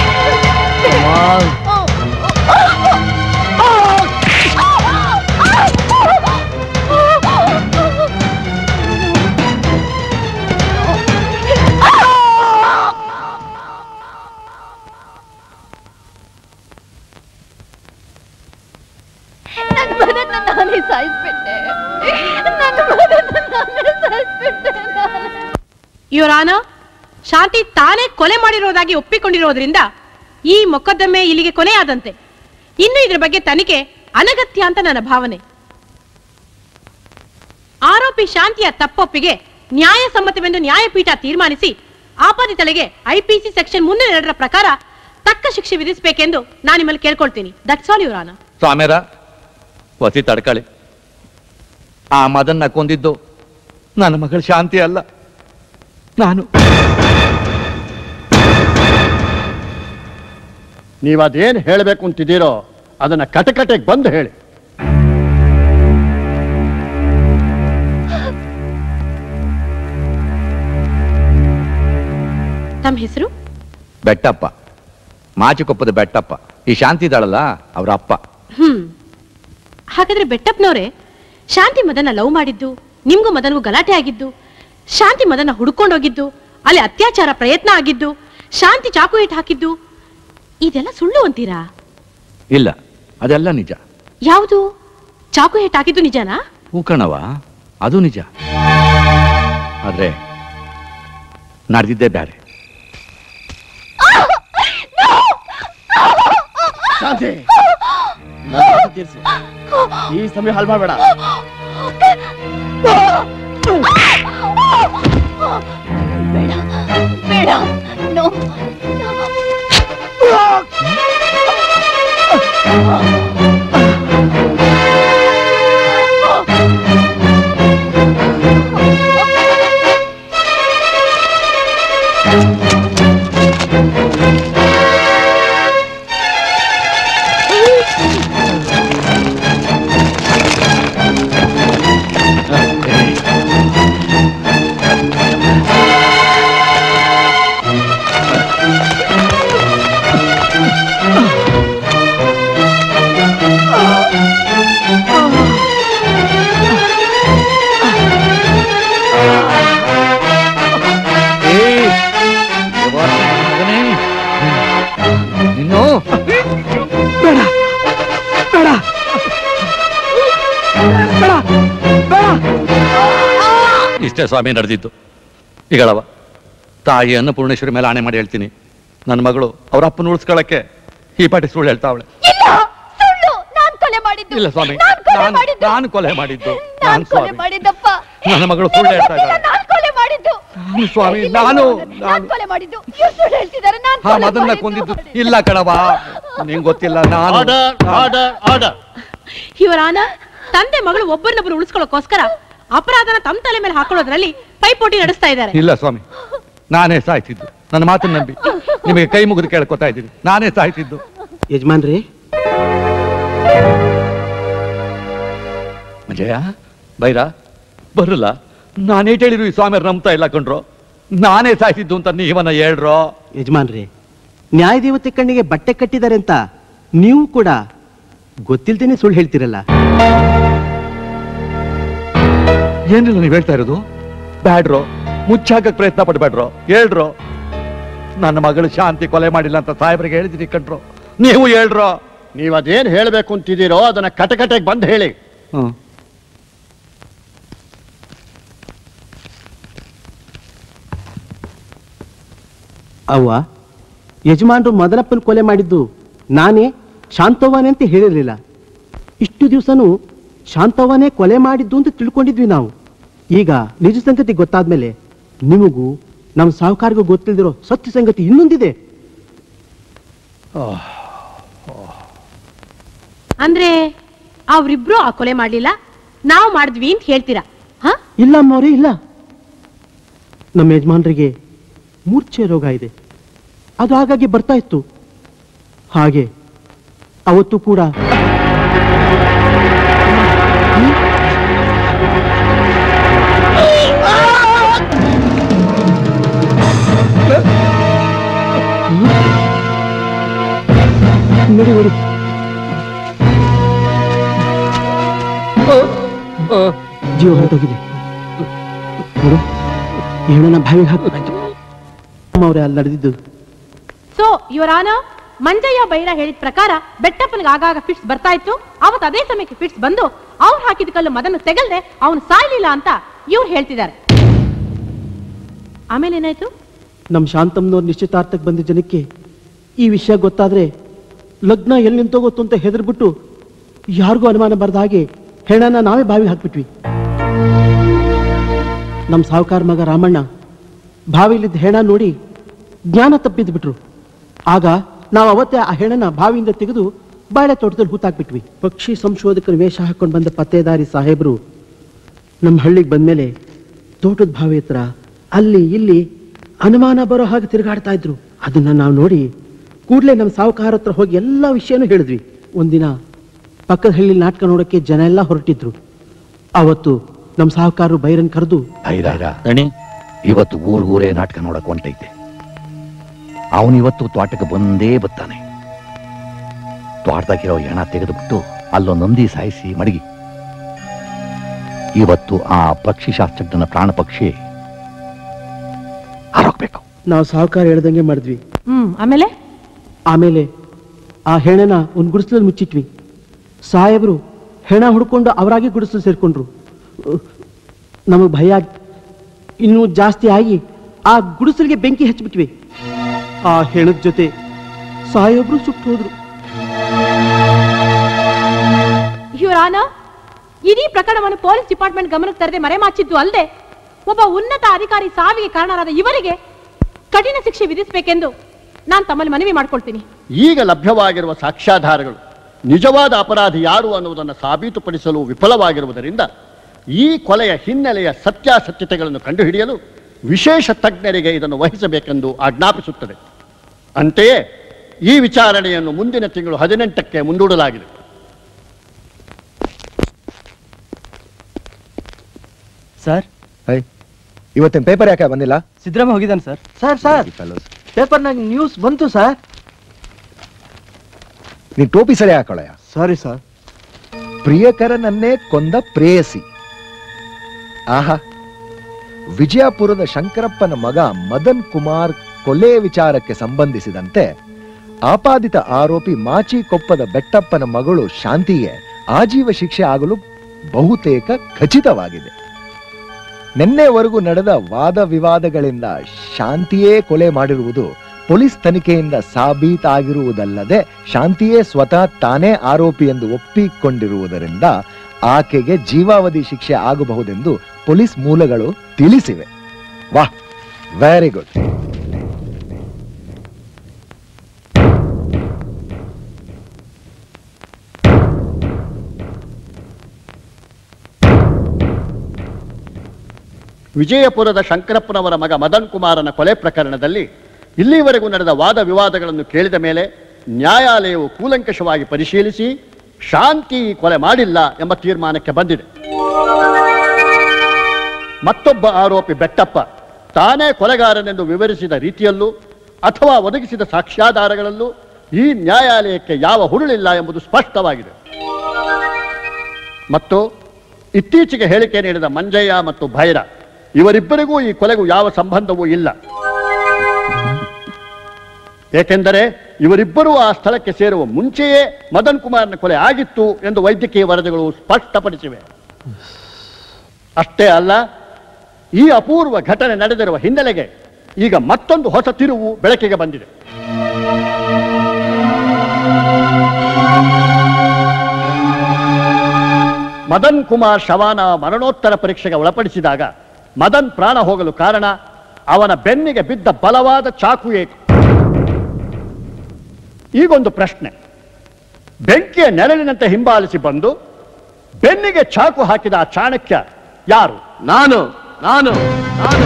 ನನ್ನ ಮದನ್ನ ನಾನೇ ಸಾಯಿಸ್ಬಿಟ್ಟೆ. ನನ್ನ ಮದನ್ನ ನಾನೇ ಸಾಯಿಸ್ಬಿಟ್ಟೆ. ಯುವರ್ ಆನರ್, ಶಾಂತಿ ತಾನೇ ಕೊಲೆ ಮಾಡಿರೋದಾಗಿ ಒಪ್ಪಿಕೊಂಡಿರೋದ್ರಿಂದ ಈ ಮೊಕದ್ದಮೆ ಇಲ್ಲಿಗೆ ಕೊನೆಯಾದಂತೆ. ಇನ್ನು ಇದ್ರ ಬಗ್ಗೆ ತನಿಖೆ ಅನಗತ್ಯ ಅಂತ ನನ್ನ ಭಾವನೆ. ಆರೋಪಿ ಶಾಂತಿಯ ತಪ್ಪೊಪ್ಪಿಗೆ ನ್ಯಾಯಸಮ್ಮತವೆಂದು ನ್ಯಾಯಪೀಠ ತೀರ್ಮಾನಿಸಿ ಆಪಾದಿತಳಿಗೆ ಐಪಿಸಿ ಸೆಕ್ಷನ್ ಮುನ್ನೂರ ಎರಡರ ಪ್ರಕಾರ ತಕ್ಕ ಶಿಕ್ಷೆ ವಿಧಿಸಬೇಕೆಂದು ನಾನು ನಿಮ್ಮಲ್ಲಿ ಕೇಳ್ಕೊಳ್ತೀನಿ. That's all your honour. ಸ್ವಾಮ್ಯರ ವಸಿ ತಡ್ಕಳಿ. ಆ ಮದನ್ನ ಕೊಂದಿದ್ದು ನನ್ನ ಮಗಳ ಶಾಂತಿ ಅಲ್ಲ, ನಾನು. ನೀವದೇನು ಹೇಳಬೇಕು ಅಂತಿದ್ದೀರೋ ಅದನ್ನ ಕಟಕಟೆಗೆ ಬಂದು ಹೇಳಿ. ತಮ್ಮ ಹೆಸರು? ಬೆಟ್ಟಪ್ಪ, ಮಾಚಿಕೊಪ್ಪದ ಬೆಟ್ಟಪ್ಪ. ಈ ಶಾಂತಿ ಇದ್ದಾಳಲ್ಲ ಅವರ ಅಪ್ಪ. ಹ್ಮ್ ಹಾಗಾದ್ರೆ ಬೆಟ್ಟಪ್ಪನವ್ರೆ, ಶಾಂತಿ ಮದನ ಲವ್ ಮಾಡಿದ್ದು, ನಿಮ್ಗೂ ಮದನ್ಗೂ ಗಲಾಟೆ ಆಗಿದ್ದು, ಶಾಂತಿ ಮದನ ಹುಡ್ಕೊಂಡೋಗಿದ್ದು, ಅಲ್ಲಿ ಅತ್ಯಾಚಾರ ಪ್ರಯತ್ನ ಆಗಿದ್ದು, ಶಾಂತಿ ಚಾಕು ಇಟ್ಟು ಹಾಕಿದ್ದು, ಇದೆಲ್ಲ ಸುಳ್ಳು ಅಂತೀರಾ? ಇಲ್ಲ, ಅದೆಲ್ಲ ನಿಜ. ಯಾವುದು? ಚಾಕು ಹಿಟ್ಟು ಹಾಕಿದ್ದು ನಿಜನಾ? ಹೂಕಣವ, ಅದು ನಿಜ. ಆದ್ರೆ ನಡೆದಿದ್ದೇ ಬೇರೆ. ಶಾಂತಿ, ತೀರ್ಸು. ಈ ಸಮಯ ಹಾಳು ಮಾಡಬೇಡ. ಬೇಡ ಬೇಡ, ನೋ. ಇಷ್ಟೇ ಸ್ವಾಮಿ ನಡೆದಿದ್ದು. ಈಗಳವ ತಾಯಿ ಅನ್ನಪೂರ್ಣೇಶ್ವರಿ ಮೇಲೆ ಆಣೆ ಮಾಡಿ ಹೇಳ್ತೀನಿ, ನನ್ನ ಮಗಳು ಅವ್ರ ಅಪ್ಪನ ಉಳಿಸ್ಕೊಳ್ಳಕ್ಕೆ ಈ ಪಾಟಿ ಸುಳ್ಳು ಹೇಳ್ತಾವಳೆ. ಇಲ್ಲ ಸ್ವಾಮಿ, ನಾನು ಕೊಲೆ ಮಾಡಿದ್ದು. ನಾನು ಸ್ವಾಮಿ, ನನ್ನ ಮಗಳು ಸುಳ್ಳು ಹೇಳ್ತಾ ಇದ್ದಾಳೆ. ಸ್ವಾಮಿ, ನಾನು ಹಾ ಮದನ್ನ ಕೊಂದಿದ್ದು ಇಲ್ಲ ಕಣವ, ನಿಂಗೆ ಗೊತ್ತಿಲ್ಲ. ನಾನು ಇವರಾನ ತಂದೆ ಮಗಳು ಒಬ್ಬರನ್ನೊಬ್ಬರು ಉಳಿಸ್ಕೊಳ್ಳೋಕೋಸ್ಕರ ಅಪರಾಧನ ತಮ್ಮ ತಲೆ ಮೇಲೆ ಹಾಕೊಳ್ಳೋದ್ರಲ್ಲಿ ಪೈಪೋಟಿ ನಡೆಸ್ತಾ ಇದ್ದಾರೆ. ಇಲ್ಲ ಸ್ವಾಮಿ, ನಾನೇ ಸಾಯ್ತಿದ್ದು. ನನ್ನ ಮಾತನ್ನ ನಂಬಿ ನಿಮಗೆ ಕೈ ಮುಗಿದು ಕೇಳ್ಕೊತಾ ಇದ್ದೀನಿ, ನಾನೇ ಸಾಯ್ತಿದ್ದು. ಯಜಮಾನ್ರಿ, ಅಜಯ ಬೈರ ಬರಲ್ಲ. ನಾನೇಟ್ ಹೇಳಿರು ಈ ಸ್ವಾಮಿಯರ್ ನಂಬ್ತಾ ಇಲ್ಲ ಕಣ್ರೋ. ನಾನೇ ಸಾಯ್ತಿದ್ದು ಅಂತ ನೀವನ್ನ ಹೇಳ್ರೋ. ಯಜಮಾನ್ರಿ, ನ್ಯಾಯ ದೇವತೆ ಕಣ್ಣಿಗೆ ಬಟ್ಟೆ ಕಟ್ಟಿದ್ದಾರೆ ಅಂತ ನೀವು ಕೂಡ ಗೊತ್ತಿಲ್ದೇನೆ ಸುಳ್ಳು ಹೇಳ್ತಿರಲ್ಲ. ಏನಿಲ್ಲ ನೀವು ಹೇಳ್ತಾ ಇರೋದು. ಬ್ಯಾಡ್ರೋ, ಮುಚ್ಚಾಕಕ್ ಪ್ರಯತ್ನ ಪಡ್ಬೇಡ್ರೋ, ಹೇಳ್ರೋ. ನನ್ನ ಮಗಳು ಶಾಂತಿ ಕೊಲೆ ಮಾಡಿಲ್ಲ ಅಂತ ಸಾಹೇಬ್ರಿಗೆ ಹೇಳಿದಿರಿ ಕಣ್ರೋ. ನೀವು ಹೇಳ್ರೋ. ನೀವದೇನು ಹೇಳಬೇಕು ಅಂತಿದ್ದೀರೋ ಅದನ್ನ ಕಟಕಟೆಗೆ ಬಂದು ಹೇಳಿ. ಹ್ಮ್ ಅವ್ವ, ಯಜಮಾನ್ರು ಮದನಪ್ಪನ ಕೊಲೆ ಮಾಡಿದ್ದು ನಾನೇ, ಶಾಂತವ್ವನೇ ಅಂತ ಹೇಳಿರಲಿಲ್ಲ. ಇಷ್ಟು ದಿವಸನೂ ಶಾಂತವ್ವನೇ ಕೊಲೆ ಮಾಡಿದ್ದು ಅಂತ ತಿಳ್ಕೊಂಡಿದ್ವಿ ನಾವು. ಈಗ ನಿಜ ಸಂಗತಿ ಗೊತ್ತಾದ್ಮೇಲೆ ನಿಮಗೂ ನಮ್ಮ ಸಾಹುಕಾರಿಗೂ ಗೊತ್ತಿಲ್ದಿರೋ ಸತ್ಯ ಸಂಗತಿ ಇನ್ನೊಂದಿದೆ. ಅಂದ್ರೆ ಅವ್ರಿಬ್ರು ಆ ಕೊಲೆ ಮಾಡ್ಲಿಲ್ಲ, ನಾವು ಮಾಡಿದ್ವಿ ಅಂತ ಹೇಳ್ತೀರಾ? ಹ ಇಲ್ಲ ಅಮ್ಮವ್ರೆ, ಇಲ್ಲ. ನಮ್ಮ ಯಜಮಾನ್ರಿಗೆ ಮೂರ್ಛೆ ರೋಗ ಇದೆ, ಅದು ಹಾಗಾಗಿ ಬರ್ತಾ ಇತ್ತು. ಹಾಗೆ ಅವತ್ತು ಕೂಡ ನೋಡಿ ನೋಡಿ ಜೀವ ಹೊರಟೋಗಿದೆ ನೋಡು. ಹೆಣ್ಣನ ಬಾವಿಗೆ ಹಾಕಿ ಅವ್ರೆ ಅಲ್ಲಿ ನಡೆದಿದ್ದು. ಸೊ ಇವರಾನ ಮಂಜಯ್ಯ ಬೈರ ಹೇಳಿದ ಪ್ರಕಾರ ಬೆಟ್ಟಪ್ಪನಿಗೆ ಆಗಾಗ ಫಿಟ್ಸ್ ಬರ್ತಾ ಇತ್ತು. ಅವತ್ತು ಅದೇ ಸಮಯಕ್ಕೆ ಫಿಟ್ಸ್ ಬಂದು ಅವ್ರು ಹಾಕಿದ ಕಲ್ಲು ಮದನ್ನು ತೆಗೆಲ್ದೆ ಅವನು ಸಾಯ್ಲಿಲ್ಲ ಅಂತ ಇವ್ರು ಹೇಳ್ತಿದ್ದಾರೆ. ಆಮೇಲೆ ಏನಾಯ್ತು? ನಮ್ಮ ಶಾಂತಮ್ಮನವ್ರ ನಿಶ್ಚಿತಾರ್ಥಕ್ಕೆ ಬಂದ ಜನಕ್ಕೆ ಈ ವಿಷಯ ಗೊತ್ತಾದ್ರೆ ಲಗ್ನ ಎಲ್ಲಿ ನಿಂತೋಗುತ್ತೋ ಅಂತ ಹೆದರ್ಬಿಟ್ಟು ಯಾರಿಗೂ ಅನುಮಾನ ಬರದ ಹಾಗೆ ಹೆಣ್ಣನ ನಾವೇ ಬಾವಿಗೆ ಹಾಕ್ಬಿಟ್ವಿ. ನಮ್ಮ ಸಾಹುಕಾರ ಮಗ ರಾಮಣ್ಣ ಬಾವಿಲಿದ್ದ ಹೆಣ ನೋಡಿ ಜ್ಞಾನ ತಪ್ಪಿದ್ದು ಬಿಟ್ರು. ಆಗ ನಾವು ಅವತ್ತೇ ಆ ಹೆಣನ ಬಾವಿಯಿಂದ ತೆಗೆದು ಬಾಳೆ ತೋಟದಲ್ಲಿ ಹೂತಾಕ್ಬಿಟ್ವಿ. ಪಕ್ಷಿ ಸಂಶೋಧಕರ ವೇಷ ಹಾಕೊಂಡು ಬಂದ ಪತ್ತೇದಾರಿ ಸಾಹೇಬರು ನಮ್ಮ ಹಳ್ಳಿಗೆ ಬಂದ್ಮೇಲೆ ತೋಟದ ಬಾವಿ ಹತ್ರ ಅಲ್ಲಿ ಇಲ್ಲಿ ಅನುಮಾನ ಬರೋ ಹಾಗೆ ತಿರುಗಾಡ್ತಾ ಇದ್ರು. ಅದನ್ನ ನಾವು ನೋಡಿ ಕೂಡಲೇ ನಮ್ಮ ಸಾಹುಕಾರ ಹತ್ರ ಹೋಗಿ ಎಲ್ಲ ವಿಷಯನೂ ಹೇಳಿದ್ವಿ. ಒಂದಿನ ಪಕ್ಕದ ಹಳ್ಳಿ ನಾಟಕ ನೋಡಕ್ಕೆ ಜನ ಎಲ್ಲ ಹೊರಟಿದ್ರು. ಅವತ್ತು ನಮ್ಮ ಸಾಹುಕಾರರು ಬೈರನ್ ಕರೆದು, ಇವತ್ತು ಊರ್ ಊರೇ ನಾಟಕ ನೋಡಕ್ ಹೊಂಟೈತೆ. ಅವನು ಇವತ್ತು ತೋಟಕ್ಕೆ ಬಂದೇ ಬತ್ತಾನೆ. ತೋಟದಾಗಿರೋ ಹೆಣ ತೆಗೆದುಬಿಟ್ಟು ಅಲ್ಲೊಂದೊಂದಿ ಸಾಯಿಸಿ ಮಡಗಿ. ಇವತ್ತು ಆ ಪಕ್ಷಿ ಶಾಸ್ತ್ರಜ್ಞನ ಪ್ರಾಣ ಪಕ್ಷಿ ಆರೋಗ್ಬೇಕು. ನಾವು ಸಾಹುಕಾರ ಹೇಳ್ದಂಗೆ ಮಾಡಿದ್ವಿ. ಹ್ಮ್ ಆಮೇಲೆ ಆಮೇಲೆ ಆ ಹೆಣನ ಒಂದು ಗುಡಿಸಲಲ್ಲಿ ಮುಚ್ಚಿಟ್ವಿ. ಸಾಹೇಬರು ಹೆಣ ಹುಡ್ಕೊಂಡು ಅವರಾಗಿ ಗುಡಿಸಲು ಸೇರ್ಕೊಂಡ್ರು. ನಮಗೆ ಭಯ ಇನ್ನೂ ಜಾಸ್ತಿ ಆಗಿ ಆ ಗುಡಿಸಲಿಗೆ ಬೆಂಕಿ ಹಚ್ಚಿಬಿಟ್ವಿ. ಆ ಹೆಣದ ಜೊತೆ ಸಾಹೇಬರು ಸುಟ್ಟು ಹೋದ್ರು. ಯುವರಾನ, ಇಡೀ ಪ್ರಕರಣವನ್ನು ಪೊಲೀಸ್ ಡಿಪಾರ್ಟ್ಮೆಂಟ್ ಗಮನಕ್ಕೆ ತರದೆ ಮರೆಮಾಚಿದ್ದು ಅಲ್ಲದೆ ಒಬ್ಬ ಉನ್ನತ ಅಧಿಕಾರಿ ಸಾವಿಗೆ ಕಾರಣರಾದ ಇವರಿಗೆ ಕಠಿಣ ಶಿಕ್ಷೆ ವಿಧಿಸಬೇಕೆಂದು ನಾನು ತಮ್ಮಲ್ಲಿ ಮನವಿ ಮಾಡ್ಕೊಳ್ತೀನಿ. ಈಗ ಲಭ್ಯವಾಗಿರುವ ಸಾಕ್ಷ್ಯಾಧಾರಗಳು ನಿಜವಾದ ಅಪರಾಧಿ ಯಾರು ಅನ್ನುವುದನ್ನು ಸಾಬೀತುಪಡಿಸಲು ವಿಫಲವಾಗಿರುವುದರಿಂದ ಈ ಕೊಲೆಯ ಹಿನ್ನೆಲೆಯ ಸತ್ಯಾಸತ್ಯತೆಗಳನ್ನು ಕಂಡುಹಿಡಿಯಲು ವಿಶೇಷ ತಜ್ಞರಿಗೆ ಇದನ್ನು ವಹಿಸಬೇಕೆಂದು ಆಜ್ಞಾಪಿಸುತ್ತದೆ. ಅಂತೆಯೇ ಈ ವಿಚಾರಣೆಯನ್ನು ಮುಂದಿನ ತಿಂಗಳು ಹದಿನೆಂಟಕ್ಕೆ ಮುಂದೂಡಲಾಗಿದೆ. ಸರ್, ಇವತ್ತಿನ ಪೇಪರ್ ಯಾಕೆ ಬಂದಿಲ್ಲ? ಸಿದ್ದರಾಮ ಹೋಗಿದ್ದಾನೆ ಸರ್. ಸರ್ ಸರ್ ಪೇಪರ್ನಾಗ ನ್ಯೂಸ್ ಬಂತು ಸರ್. ನೀ ಟೋಪಿ ಸರಿ ಹಾಕೊಳ್ಳಯ್ಯ. Sorry sir. ಪ್ರಿಯಕರನನ್ನೇ ಕೊಂದ ಪ್ರೇಯಸಿ. ಆಹಾ, ವಿಜಯಪುರದ ಶಂಕರಪ್ಪನ ಮಗ ಮದನ್ ಕುಮಾರ್ ಕೊಲೆ ವಿಚಾರಕ್ಕೆ ಸಂಬಂಧಿಸಿದಂತೆ ಆಪಾದಿತ ಆರೋಪಿ ಮಾಚಿಕೊಪ್ಪದ ಬೆಟ್ಟಪ್ಪನ ಮಗಳು ಶಾಂತಿಗೆ ಆಜೀವ ಶಿಕ್ಷೆ ಆಗಲು ಬಹುತೇಕ ಖಚಿತವಾಗಿದೆ. ನಿನ್ನೆವರೆಗೂ ನಡೆದ ವಾದ ವಿವಾದಗಳಿಂದ ಶಾಂತಿಯೇ ಕೊಲೆ ಮಾಡಿರುವುದು ಪೊಲೀಸ್ ತನಿಖೆಯಿಂದ ಸಾಬೀತಾಗಿರುವುದಲ್ಲದೆ ಶಾಂತಿಯೇ ಸ್ವತಃ ತಾನೇ ಆರೋಪಿ ಎಂದು ಒಪ್ಪಿಕೊಂಡಿರುವುದರಿಂದ ಆಕೆಗೆ ಜೀವಾವಧಿ ಶಿಕ್ಷೆ ಆಗಬಹುದೆಂದು ಪೊಲೀಸ್ ಮೂಲಗಳು ತಿಳಿಸಿವೆ. ವಾಹ್, ವೆರಿ ಗುಡ್. ವಿಜಯಪುರದ ಶಂಕರಪ್ಪನವರ ಮಗ ಮದನ್ ಕುಮಾರನ ಕೊಲೆ ಪ್ರಕರಣದಲ್ಲಿ ಇಲ್ಲಿವರೆಗೂ ನಡೆದ ವಾದ ವಿವಾದಗಳನ್ನು ಕೇಳಿದ ಮೇಲೆ ನ್ಯಾಯಾಲಯವು ಕೂಲಂಕಷವಾಗಿ ಪರಿಶೀಲಿಸಿ ಶಾಂತಿ ಕೊಲೆ ಮಾಡಿಲ್ಲ ಎಂಬ ತೀರ್ಮಾನಕ್ಕೆ ಬಂದಿದೆ. ಮತ್ತೊಬ್ಬ ಆರೋಪಿ ಬೆಟ್ಟಪ್ಪ ತಾನೇ ಕೊಲೆಗಾರನೆಂದು ವಿವರಿಸಿದ ರೀತಿಯಲ್ಲೂ ಅಥವಾ ಒದಗಿಸಿದ ಸಾಕ್ಷ್ಯಾಧಾರಗಳಲ್ಲೂ ಈ ನ್ಯಾಯಾಲಯಕ್ಕೆ ಯಾವ ಹುರುಳಿಲ್ಲ ಎಂಬುದು ಸ್ಪಷ್ಟವಾಗಿದೆ. ಮತ್ತು ಇತ್ತೀಚೆಗೆ ಹೇಳಿಕೆ ನೀಡಿದ ಮಂಜಯ್ಯ ಮತ್ತು ಭೈರ ಇವರಿಬ್ಬರಿಗೂ ಈ ಕೊಲೆಗೂ ಯಾವ ಸಂಬಂಧವೂ ಇಲ್ಲ. ಏಕೆಂದರೆ ಇವರಿಬ್ಬರೂ ಆ ಸ್ಥಳಕ್ಕೆ ಸೇರುವ ಮುಂಚೆಯೇ ಮದನ್ ಕುಮಾರ್ನ ಕೊಲೆ ಆಗಿತ್ತು ಎಂದು ವೈದ್ಯಕೀಯ ವರದಿಗಳು ಸ್ಪಷ್ಟಪಡಿಸಿವೆ. ಅಷ್ಟೇ ಅಲ್ಲ, ಈ ಅಪೂರ್ವ ಘಟನೆ ನಡೆದಿರುವ ಹಿನ್ನೆಲೆಗೆ ಈಗ ಮತ್ತೊಂದು ಹೊಸ ತಿರುವು ಬೆಳಕಿಗೆ ಬಂದಿದೆ. ಮದನ್ ಕುಮಾರ್ ಶವಾನ ಮರಣೋತ್ತರ ಪರೀಕ್ಷೆಗೆ ಒಳಪಡಿಸಿದಾಗ ಮದನ್ ಪ್ರಾಣ ಹೋಗಲು ಕಾರಣ ಅವನ ಬೆನ್ನಿಗೆ ಬಿದ್ದ ಬಲವಾದ ಚಾಕು ಏಟು. ಈಗೊಂದು ಪ್ರಶ್ನೆ, ಬೆಂಕಿಯ ನೆರಳಿನಂತೆ ಹಿಂಬಾಲಿಸಿ ಬಂದು ಬೆನ್ನಿಗೆ ಚಾಕು ಹಾಕಿದ ಆ ಚಾಣಕ್ಯ ಯಾರು? ನಾನು ನಾನು ನಾನು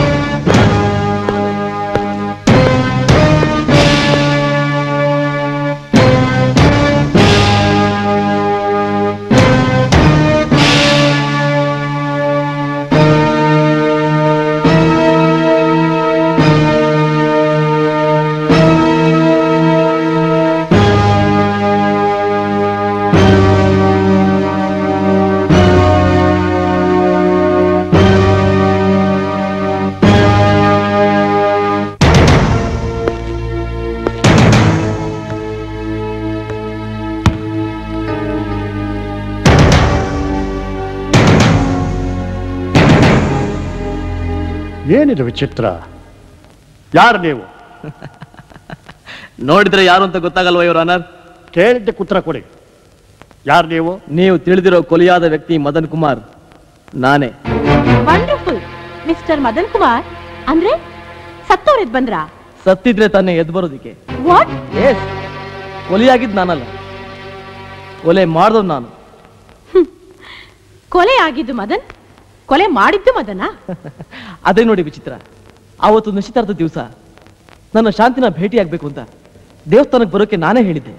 ಏನಿದು ವಿಚಿತ್ರ? ಯಾರು ನೀವು? ನೋಡಿದ್ರೆ ಯಾರು ಅಂತ ಗೊತ್ತಾಗಲ್ವ ಯುವರ್ ಆನರ್? ಕೇಳಿದ್ದೆ ಉತ್ತರ ಕೊಡಿ. ಯಾರು ನೀವು? ನೀವು ತಿಳಿದಿರೋ ಕೊಲೆಯಾದ ವ್ಯಕ್ತಿ ಮದನ್ ಕುಮಾರ್ ನಾನೇ. Wonderful mister Madan Kumar. ಅಂದ್ರೆ ಸತ್ತವ್ರೆದ್ ಬಂದ್ರ? ಸತ್ತಿದ್ರೆ ತಾನೇ ಎದ್ದು ಬರೋದಿಕ್ಕೆ. ವಾಟ್? ಎಸ್, ಕೊಲೆಯಾಗಿದ್ ನಾನಲ್ಲ, ಕೊಲೆ ಮಾಡ್ದವ್ ನಾನು. ಕೊಲೆ ಆಗಿದ್ದು ಮದನ್, ಕೊಲೆ ಮಾಡಿದ್ದು ಮದನ? ಅದೇ ನೋಡಿ ವಿಚಿತ್ರ. ಆವತ್ತು ನಿಶ್ಚಿತಾರ್ಥ ದಿವಸ ನನ್ನ ಶಾಂತಿನ ಭೇಟಿಯಾಗಬೇಕು ಅಂತ ದೇವಸ್ಥಾನಕ್ಕೆ ಬರೋಕೆ ನಾನೇ ಹೇಳಿದ್ದೆ.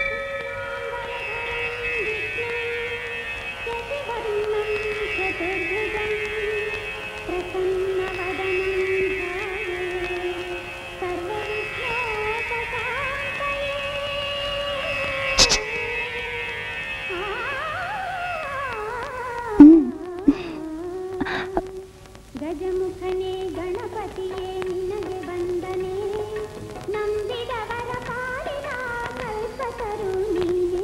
ಗಜಮುಖನೇ ಗಣಪತಿಯೇ ನಿನಗೆ ವಂದನೆ, ನಂಬಿದವರ ಪಾಲಿನ ಕಲ್ಪತರು ನೀನೇ.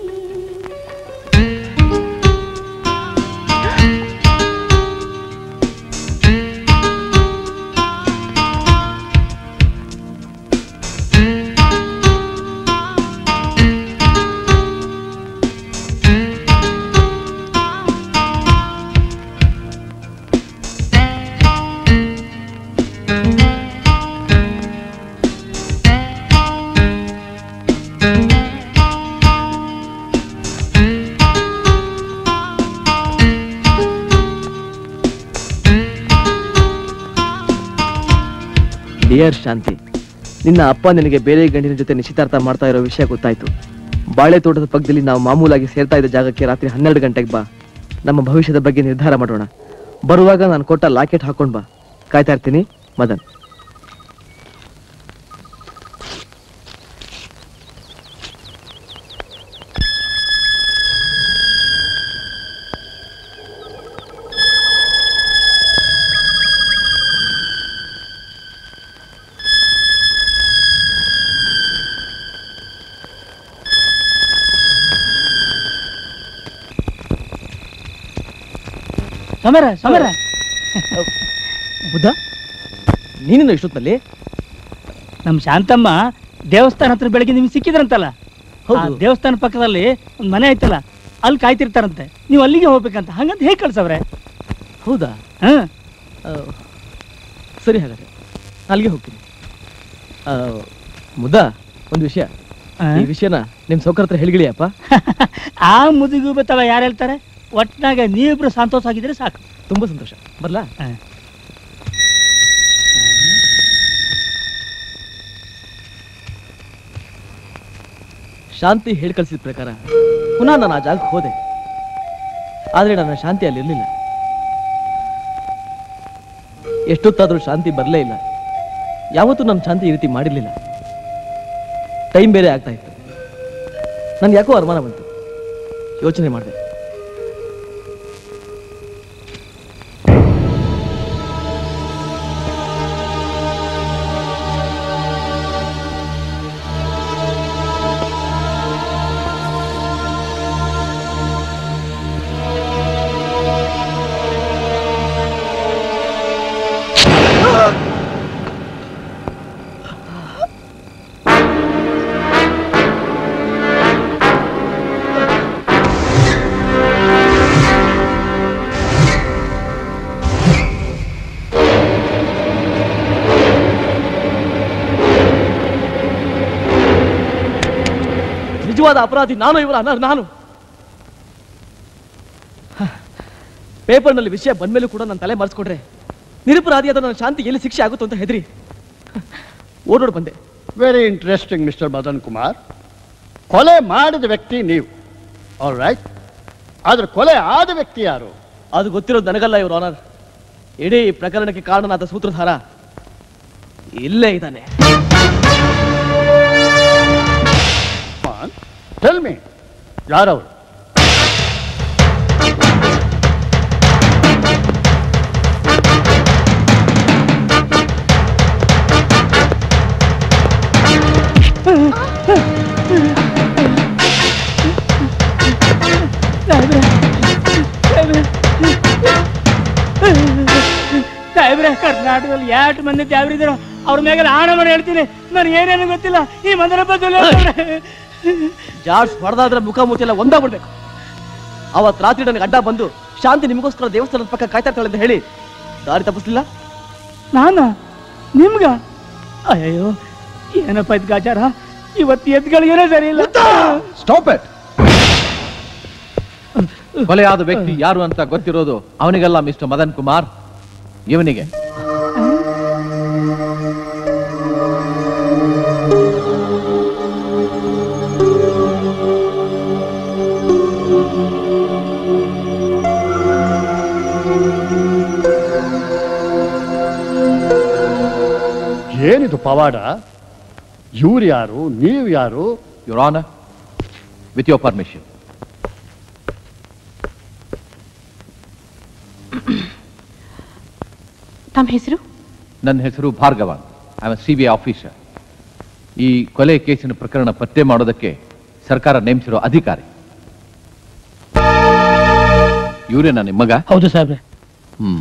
ಡಿಯರ್ ಶಾಂತಿ, ನಿನ್ನ ಅಪ್ಪ ನಿನಗೆ ಬೇರೆ ಗಂಡಿನ ಜೊತೆ ನಿಶ್ಚಿತಾರ್ಥ ಮಾಡ್ತಾ ಇರೋ ವಿಷಯ ಗೊತ್ತಾಯ್ತು. ಬಾಳೆ ತೋಟದ ಪಕ್ಕದಲ್ಲಿ ನಾವು ಮಾಮೂಲಾಗಿ ಸೇರ್ತಾ ಇದ್ದ ಜಾಗಕ್ಕೆ ರಾತ್ರಿ ಹನ್ನೆರಡು ಗಂಟೆಗೆ ಬಾ. ನಮ್ಮ ಭವಿಷ್ಯದ ಬಗ್ಗೆ ನಿರ್ಧಾರ ಮಾಡೋಣ. ಬರುವಾಗ ನಾನು ಕೊಟ್ಟ ಲಾಕೆಟ್ ಹಾಕೊಂಡ್ ಬಾ. ಕಾಯ್ತಾ ಇರ್ತೀನಿ. ಮದನ್. ಸಮರ ಸಮರ ಬುದ್ಧ, ನೀನಿನ್ನು ಇಷ್ಟೊತ್ತಲ್ಲಿ? ನಮ್ ಶಾಂತಮ್ಮ ದೇವಸ್ಥಾನ ಹತ್ರ ಬೆಳಗ್ಗೆ ನಿಮ್ಗೆ ಸಿಕ್ಕಿದ್ರಂತಲ್ಲ, ಆ ದೇವಸ್ಥಾನ ಪಕ್ಕದಲ್ಲಿ ಒಂದ್ ಮನೆ ಐತಲ್ಲ, ಅಲ್ಲಿ ಕಾಯ್ತಿರ್ತಾರಂತೆ. ನೀವು ಅಲ್ಲಿಗೆ ಹೋಗ್ಬೇಕಂತ. ಹಂಗಂತ ಹೇಗೆ ಕಳ್ಸವ್ರೆ? ಹೌದಾ? ಹ ಸರಿ, ಹಾಗಾದ್ರೆ ಅಲ್ಲಿಗೆ ಹೋಗ್ತೀನಿ. ಮುದ್ದ, ಒಂದು ವಿಷಯ. ಈ ವಿಷಯನ ನಿಮ್ ಸೌಕರ್ಯ ಹತ್ರ ಹೇಳಿಗಳಿಯಪ್ಪ. ಆ ಮುದುಗು ಬತ್ತವ ಯಾರು ಹೇಳ್ತಾರೆ? ಒಟ್ನಾಗ ನೀವಿಬ್ರು ಸಂತೋಷ ಆಗಿದ್ರೆ ಸಾಕು. ತುಂಬಾ ಸಂತೋಷ. ಬರ್ಲಾ? ಶಾಂತಿ ಹೇಳಿ ಕಳಿಸಿದ ಪ್ರಕಾರ ಪುನಃ ನಾನು ಆ ಜಾಗಕ್ಕೆ ಹೋದೆ. ಆದ್ರೆ ನನ್ನ ಶಾಂತಿ ಅಲ್ಲಿ ಇರ್ಲಿಲ್ಲ. ಎಷ್ಟೊತ್ತಾದ್ರೂ ಶಾಂತಿ ಬರಲೇ ಇಲ್ಲ. ಯಾವತ್ತೂ ನನ್ನ ಶಾಂತಿ ಈ ರೀತಿ ಮಾಡಿರ್ಲಿಲ್ಲ. ಟೈಮ್ ಬೇರೆ ಆಗ್ತಾ ಇತ್ತು. ನನ್ಗೆ ಯಾಕೋ ಅನುಮಾನ ಬಂತು. ಯೋಚನೆ ಮಾಡಿದೆ. ನಿಜವಾದ ಅಪರಾಧಿ ನಾನು, ಇವರ ನಾನು. ಪೇಪರ್ನಲ್ಲಿ ವಿಷಯ ಬಂದ್ಮೇಲೂ ಕೂಡ ನನ್ನ ತಲೆ ಮರೆಸ್ಕೊಡ್ರೆ ನಿರಪರಾಧಿಯಾದ ನನ್ನ ಶಾಂತಿ ಎಲ್ಲಿ ಶಿಕ್ಷೆ ಆಗುತ್ತೋ ಅಂತ ಹೆದರಿ ಓಡೋಡ್ ಬಂದೆ. Very interesting mister Madan Kumar. ಕೊಲೆ ಮಾಡಿದ ವ್ಯಕ್ತಿ ನೀವು, ಆಲ್ ರೈಟ್. ಆದ್ರೆ ಕೊಲೆ ಆದ ವ್ಯಕ್ತಿ ಯಾರು? ಅದು ಗೊತ್ತಿರೋದು ನನಗಲ್ಲ, ಇವ್ರ ಆನರ್. ಇಡೀ ಪ್ರಕರಣಕ್ಕೆ ಕಾರಣನಾದ ಸೂತ್ರಧಾರ ಇಲ್ಲೇ ಇದ್ದಾನೆ. ಟೆಲ್ ಮೀ, ಯಾರವರು? ಸಾಹೇಬ್ರೆ, ಕರ್ನಾಟಕದಲ್ಲಿ ಎಷ್ಟು ಮಂದಿ ದ್ಯಾವ್ರಿದ್ರು ಅವ್ರ ಮ್ಯಾಗ ಆಣ ಮಾಡಿ ಹೇಳ್ತೀನಿ. ನಾನು ಏನೇನು ಗೊತ್ತಿಲ್ಲ. ಈ ಮಂದಿರ ಬದಲು ಜಾಡ್ಸ್ ಹೊಡೆದಾದ್ರೆ ಮುಖ ಮುಚ್ಚೆಲ್ಲ ಒಂದಾಗ್ಬಿಡ್ಬೇಕು. ಅವತ್ ರಾತ್ರಿ ನನಗೆ ಅಡ್ಡ ಬಂದು ಶಾಂತಿ ನಿಮಗೋಸ್ಕರ ದೇವಸ್ಥಾನದ ಪಕ್ಕ ಕಾಯ್ತಾ ಇರ್ತಾಳೆ ಅಂತ ಹೇಳಿ ದಾರಿ ತಪ್ಪಿಸ್ಲಿಲ್ಲ. ನಾನ ನಿಮ್ಗ? ಅಯ್ಯೋ, ಏನಪ್ಪ ಇದ್ ಗಾಚಾರ? ಇವತ್ತು ಎದ್ಗಳಿಗೇನೋ ಸರಿ ಇಲ್ಲ. Stop it. ಕೊಲೆಯಾದ ವ್ಯಕ್ತಿ ಯಾರು ಅಂತ ಗೊತ್ತಿರೋದು ಅವನಿಗೆಲ್ಲ ಮಿಸ್ಟರ್ ಮದನ್ ಕುಮಾರ್, ಇವನಿಗೆ. ಏನಿದು ಪವಾಡ? ಇವ್ರು ಯಾರು, ನೀವು ಯಾರು? Your honour, with your permission. ತಮ್ಮ ಹೆಸರು? ನನ್ನ ಹೆಸರು Bhargava. I am C B I officer. ಈ ಕೊಲೆ ಕೇಸಿನ ಪ್ರಕರಣ ಪತ್ತೆ ಮಾಡೋದಕ್ಕೆ ಸರ್ಕಾರ ನೇಮಿಸಿರೋ ಅಧಿಕಾರಿ. ಇವರೇನಾ ನಿಮ್ಮ ಮಗ? ಹೌದು ಸಾಹೇಬ್ರೆ. ಹ್ಮ್.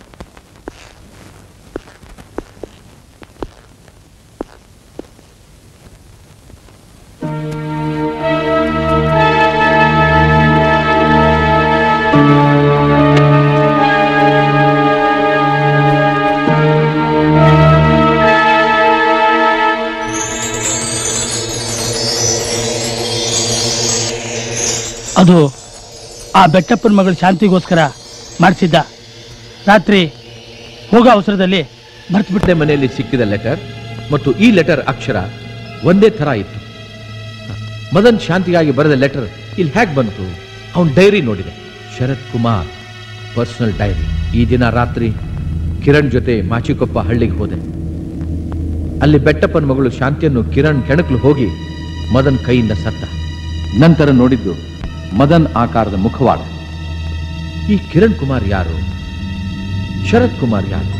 ಅದು ಆ ಬೆಟ್ಟಪ್ಪನ ಮಗಳು ಶಾಂತಿಗೋಸ್ಕರ ಮಾಡಿಸಿದ್ದ. ರಾತ್ರಿ ಹೋಗೋ ಅವಸರದಲ್ಲಿ ಮರ್ತು ಬಿಟ್ಟೆ. ಮನೆಯಲ್ಲಿ ಸಿಕ್ಕಿದ ಲೆಟರ್ ಮತ್ತು ಈ ಲೆಟರ್ ಅಕ್ಷರ ಒಂದೇ ತರ ಇತ್ತು. ಮದನ್ ಶಾಂತಿಗಾಗಿ ಬರೆದ ಲೆಟರ್ ಇಲ್ಲಿ ಹೇಗೆ ಬಂತು? ಅವನ ಡೈರಿ ನೋಡಿದೆ. Sharath Kumar personal diary. ಈ ದಿನ ರಾತ್ರಿ ಕಿರಣ್ ಜೊತೆ ಮಾಚಿಕೊಪ್ಪ ಹಳ್ಳಿಗೆ ಹೋದೆ. ಅಲ್ಲಿ ಬೆಟ್ಟಪ್ಪನ ಮಗಳು ಶಾಂತಿಯನ್ನು ಕಿರಣ್ ಕೆಣಕಲು ಹೋಗಿ ಮದನ್ ಕೈಯಿಂದ ಸತ್ತ. ನಂತರ ನೋಡಿದ್ದು ಮದನ್ ಆಕಾರದ ಮುಖವಾಡ. ಈ ಕಿರಣ್ ಕುಮಾರ್ ಯಾರು? ಶರತ್ ಕುಮಾರ್ ಯಾರು?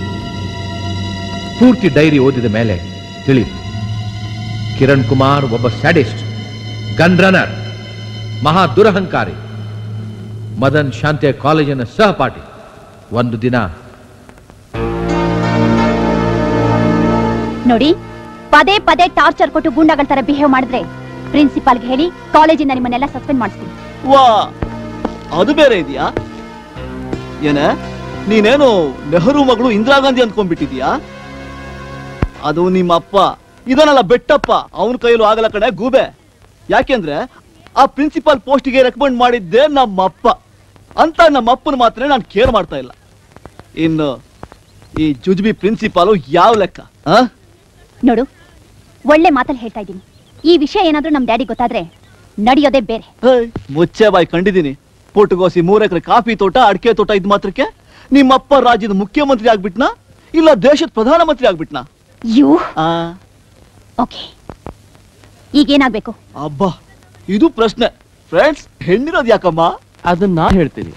ಪೂರ್ತಿ ಡೈರಿ ಓದಿದ ಮೇಲೆ ತಿಳಿಯಿತು. ಕಿರಣ್ ಕುಮಾರ್ ಒಬ್ಬ ಸ್ಯಾಡಿಸ್ಟ್, ಗನ್ ರನ್ನರ್, ಮಹಾ ದುರಹಂಕಾರಿ. ಮದನ್ ಶಾಂತಿಯ ಕಾಲೇಜಿನ ಸಹಪಾಠಿ. ಒಂದು ದಿನ ನೋಡಿ, ಪದೇ ಪದೇ ಟಾರ್ಚರ್ ಕೊಟ್ಟು ಗೂಂಡಾಗಳ ತರ ಬಿಹೇವ್ ಮಾಡಿದ್ರೆ ಪ್ರಿನ್ಸಿಪಾಲ್ಗೆ ಹೇಳಿ ಕಾಲೇಜಿಂದ ನಿಮ್ಮನ್ನೆಲ್ಲ ಸಸ್ಪೆಂಡ್ ಮಾಡಿಸ್ತೀನಿ. ವಾ, ಅದು ಬೇರೆ ಇದೆಯಾ? ಏನ ನೀನೇನು ನೆಹರು ಮಗಳು ಇಂದಿರಾ ಗಾಂಧಿ ಅಂದ್ಕೊಂಡ್ಬಿಟ್ಟಿದ್ಯಾ? ಅದು ನಿಮ್ಮ ಅಪ್ಪ ಇದನ್ನಲ್ಲ ಬೆಟ್ಟಪ್ಪ. ಅವನ ಕೈಯಲ್ಲೂ ಆಗಲ್ಲ ಕಡೆ ಗೂಬೆ. ಯಾಕೆಂದ್ರೆ ಆ ಪ್ರಿನ್ಸಿಪಾಲ್ ಪೋಸ್ಟ್ಗೆ ರೆಕಮೆಂಡ್ ಮಾಡಿದ್ದೆ ನಮ್ಮಪ್ಪ ಅಂತ. ನಮ್ಮಪ್ಪನ ಮಾತ್ರ ನಾನು ಕೇರ್ ಮಾಡ್ತಾ ಇಲ್ಲ. ಇನ್ನು ಈ ಜುಜ್ಬಿ ಪ್ರಿನ್ಸಿಪಾಲು ಯಾವ ಲೆಕ್ಕ? ನೋಡು, ಒಳ್ಳೆ ಮಾತಲ್ಲಿ ಹೇಳ್ತಾ ಇದ್ದೀನಿ. ಈ ವಿಷಯ ಏನಾದ್ರೂ ನಮ್ ಡ್ಯಾಡಿ ಗೊತ್ತಾದ್ರೆ ನಡೆಯೋದೇ ಬೇರೆ. ಮುಚ್ಚೆ ಬಾಯ್, ಕಂಡಿದ್ದೀನಿ. ಪುಟ್ಟಗೋಸಿ ಮೂರ್ ಎಕರೆ ಕಾಫಿ ತೋಟ, ಅಡಿಕೆ ತೋಟ ಇದ್ ಮಾತ್ರಕ್ಕೆ ನಿಮ್ಮಪ್ಪ ರಾಜ್ಯದ ಮುಖ್ಯಮಂತ್ರಿ ಆಗ್ಬಿಟ್ನಾ ಇಲ್ಲ ದೇಶದ ಪ್ರಧಾನಮಂತ್ರಿ ಆಗ್ಬಿಟ್ನಾ? You okay, ಈಗೇನಾಗ್ಬೇಕು? ಅಬ್ಬಾ, ಇದು ಪ್ರಶ್ನೆ. ಫ್ರೆಂಡ್ಸ್, ಹೆಣ್ಣಿರೋದು ಯಾಕಮ್ಮ? ಅದನ್ನ ನಾ ಹೇಳ್ತೀನಿ.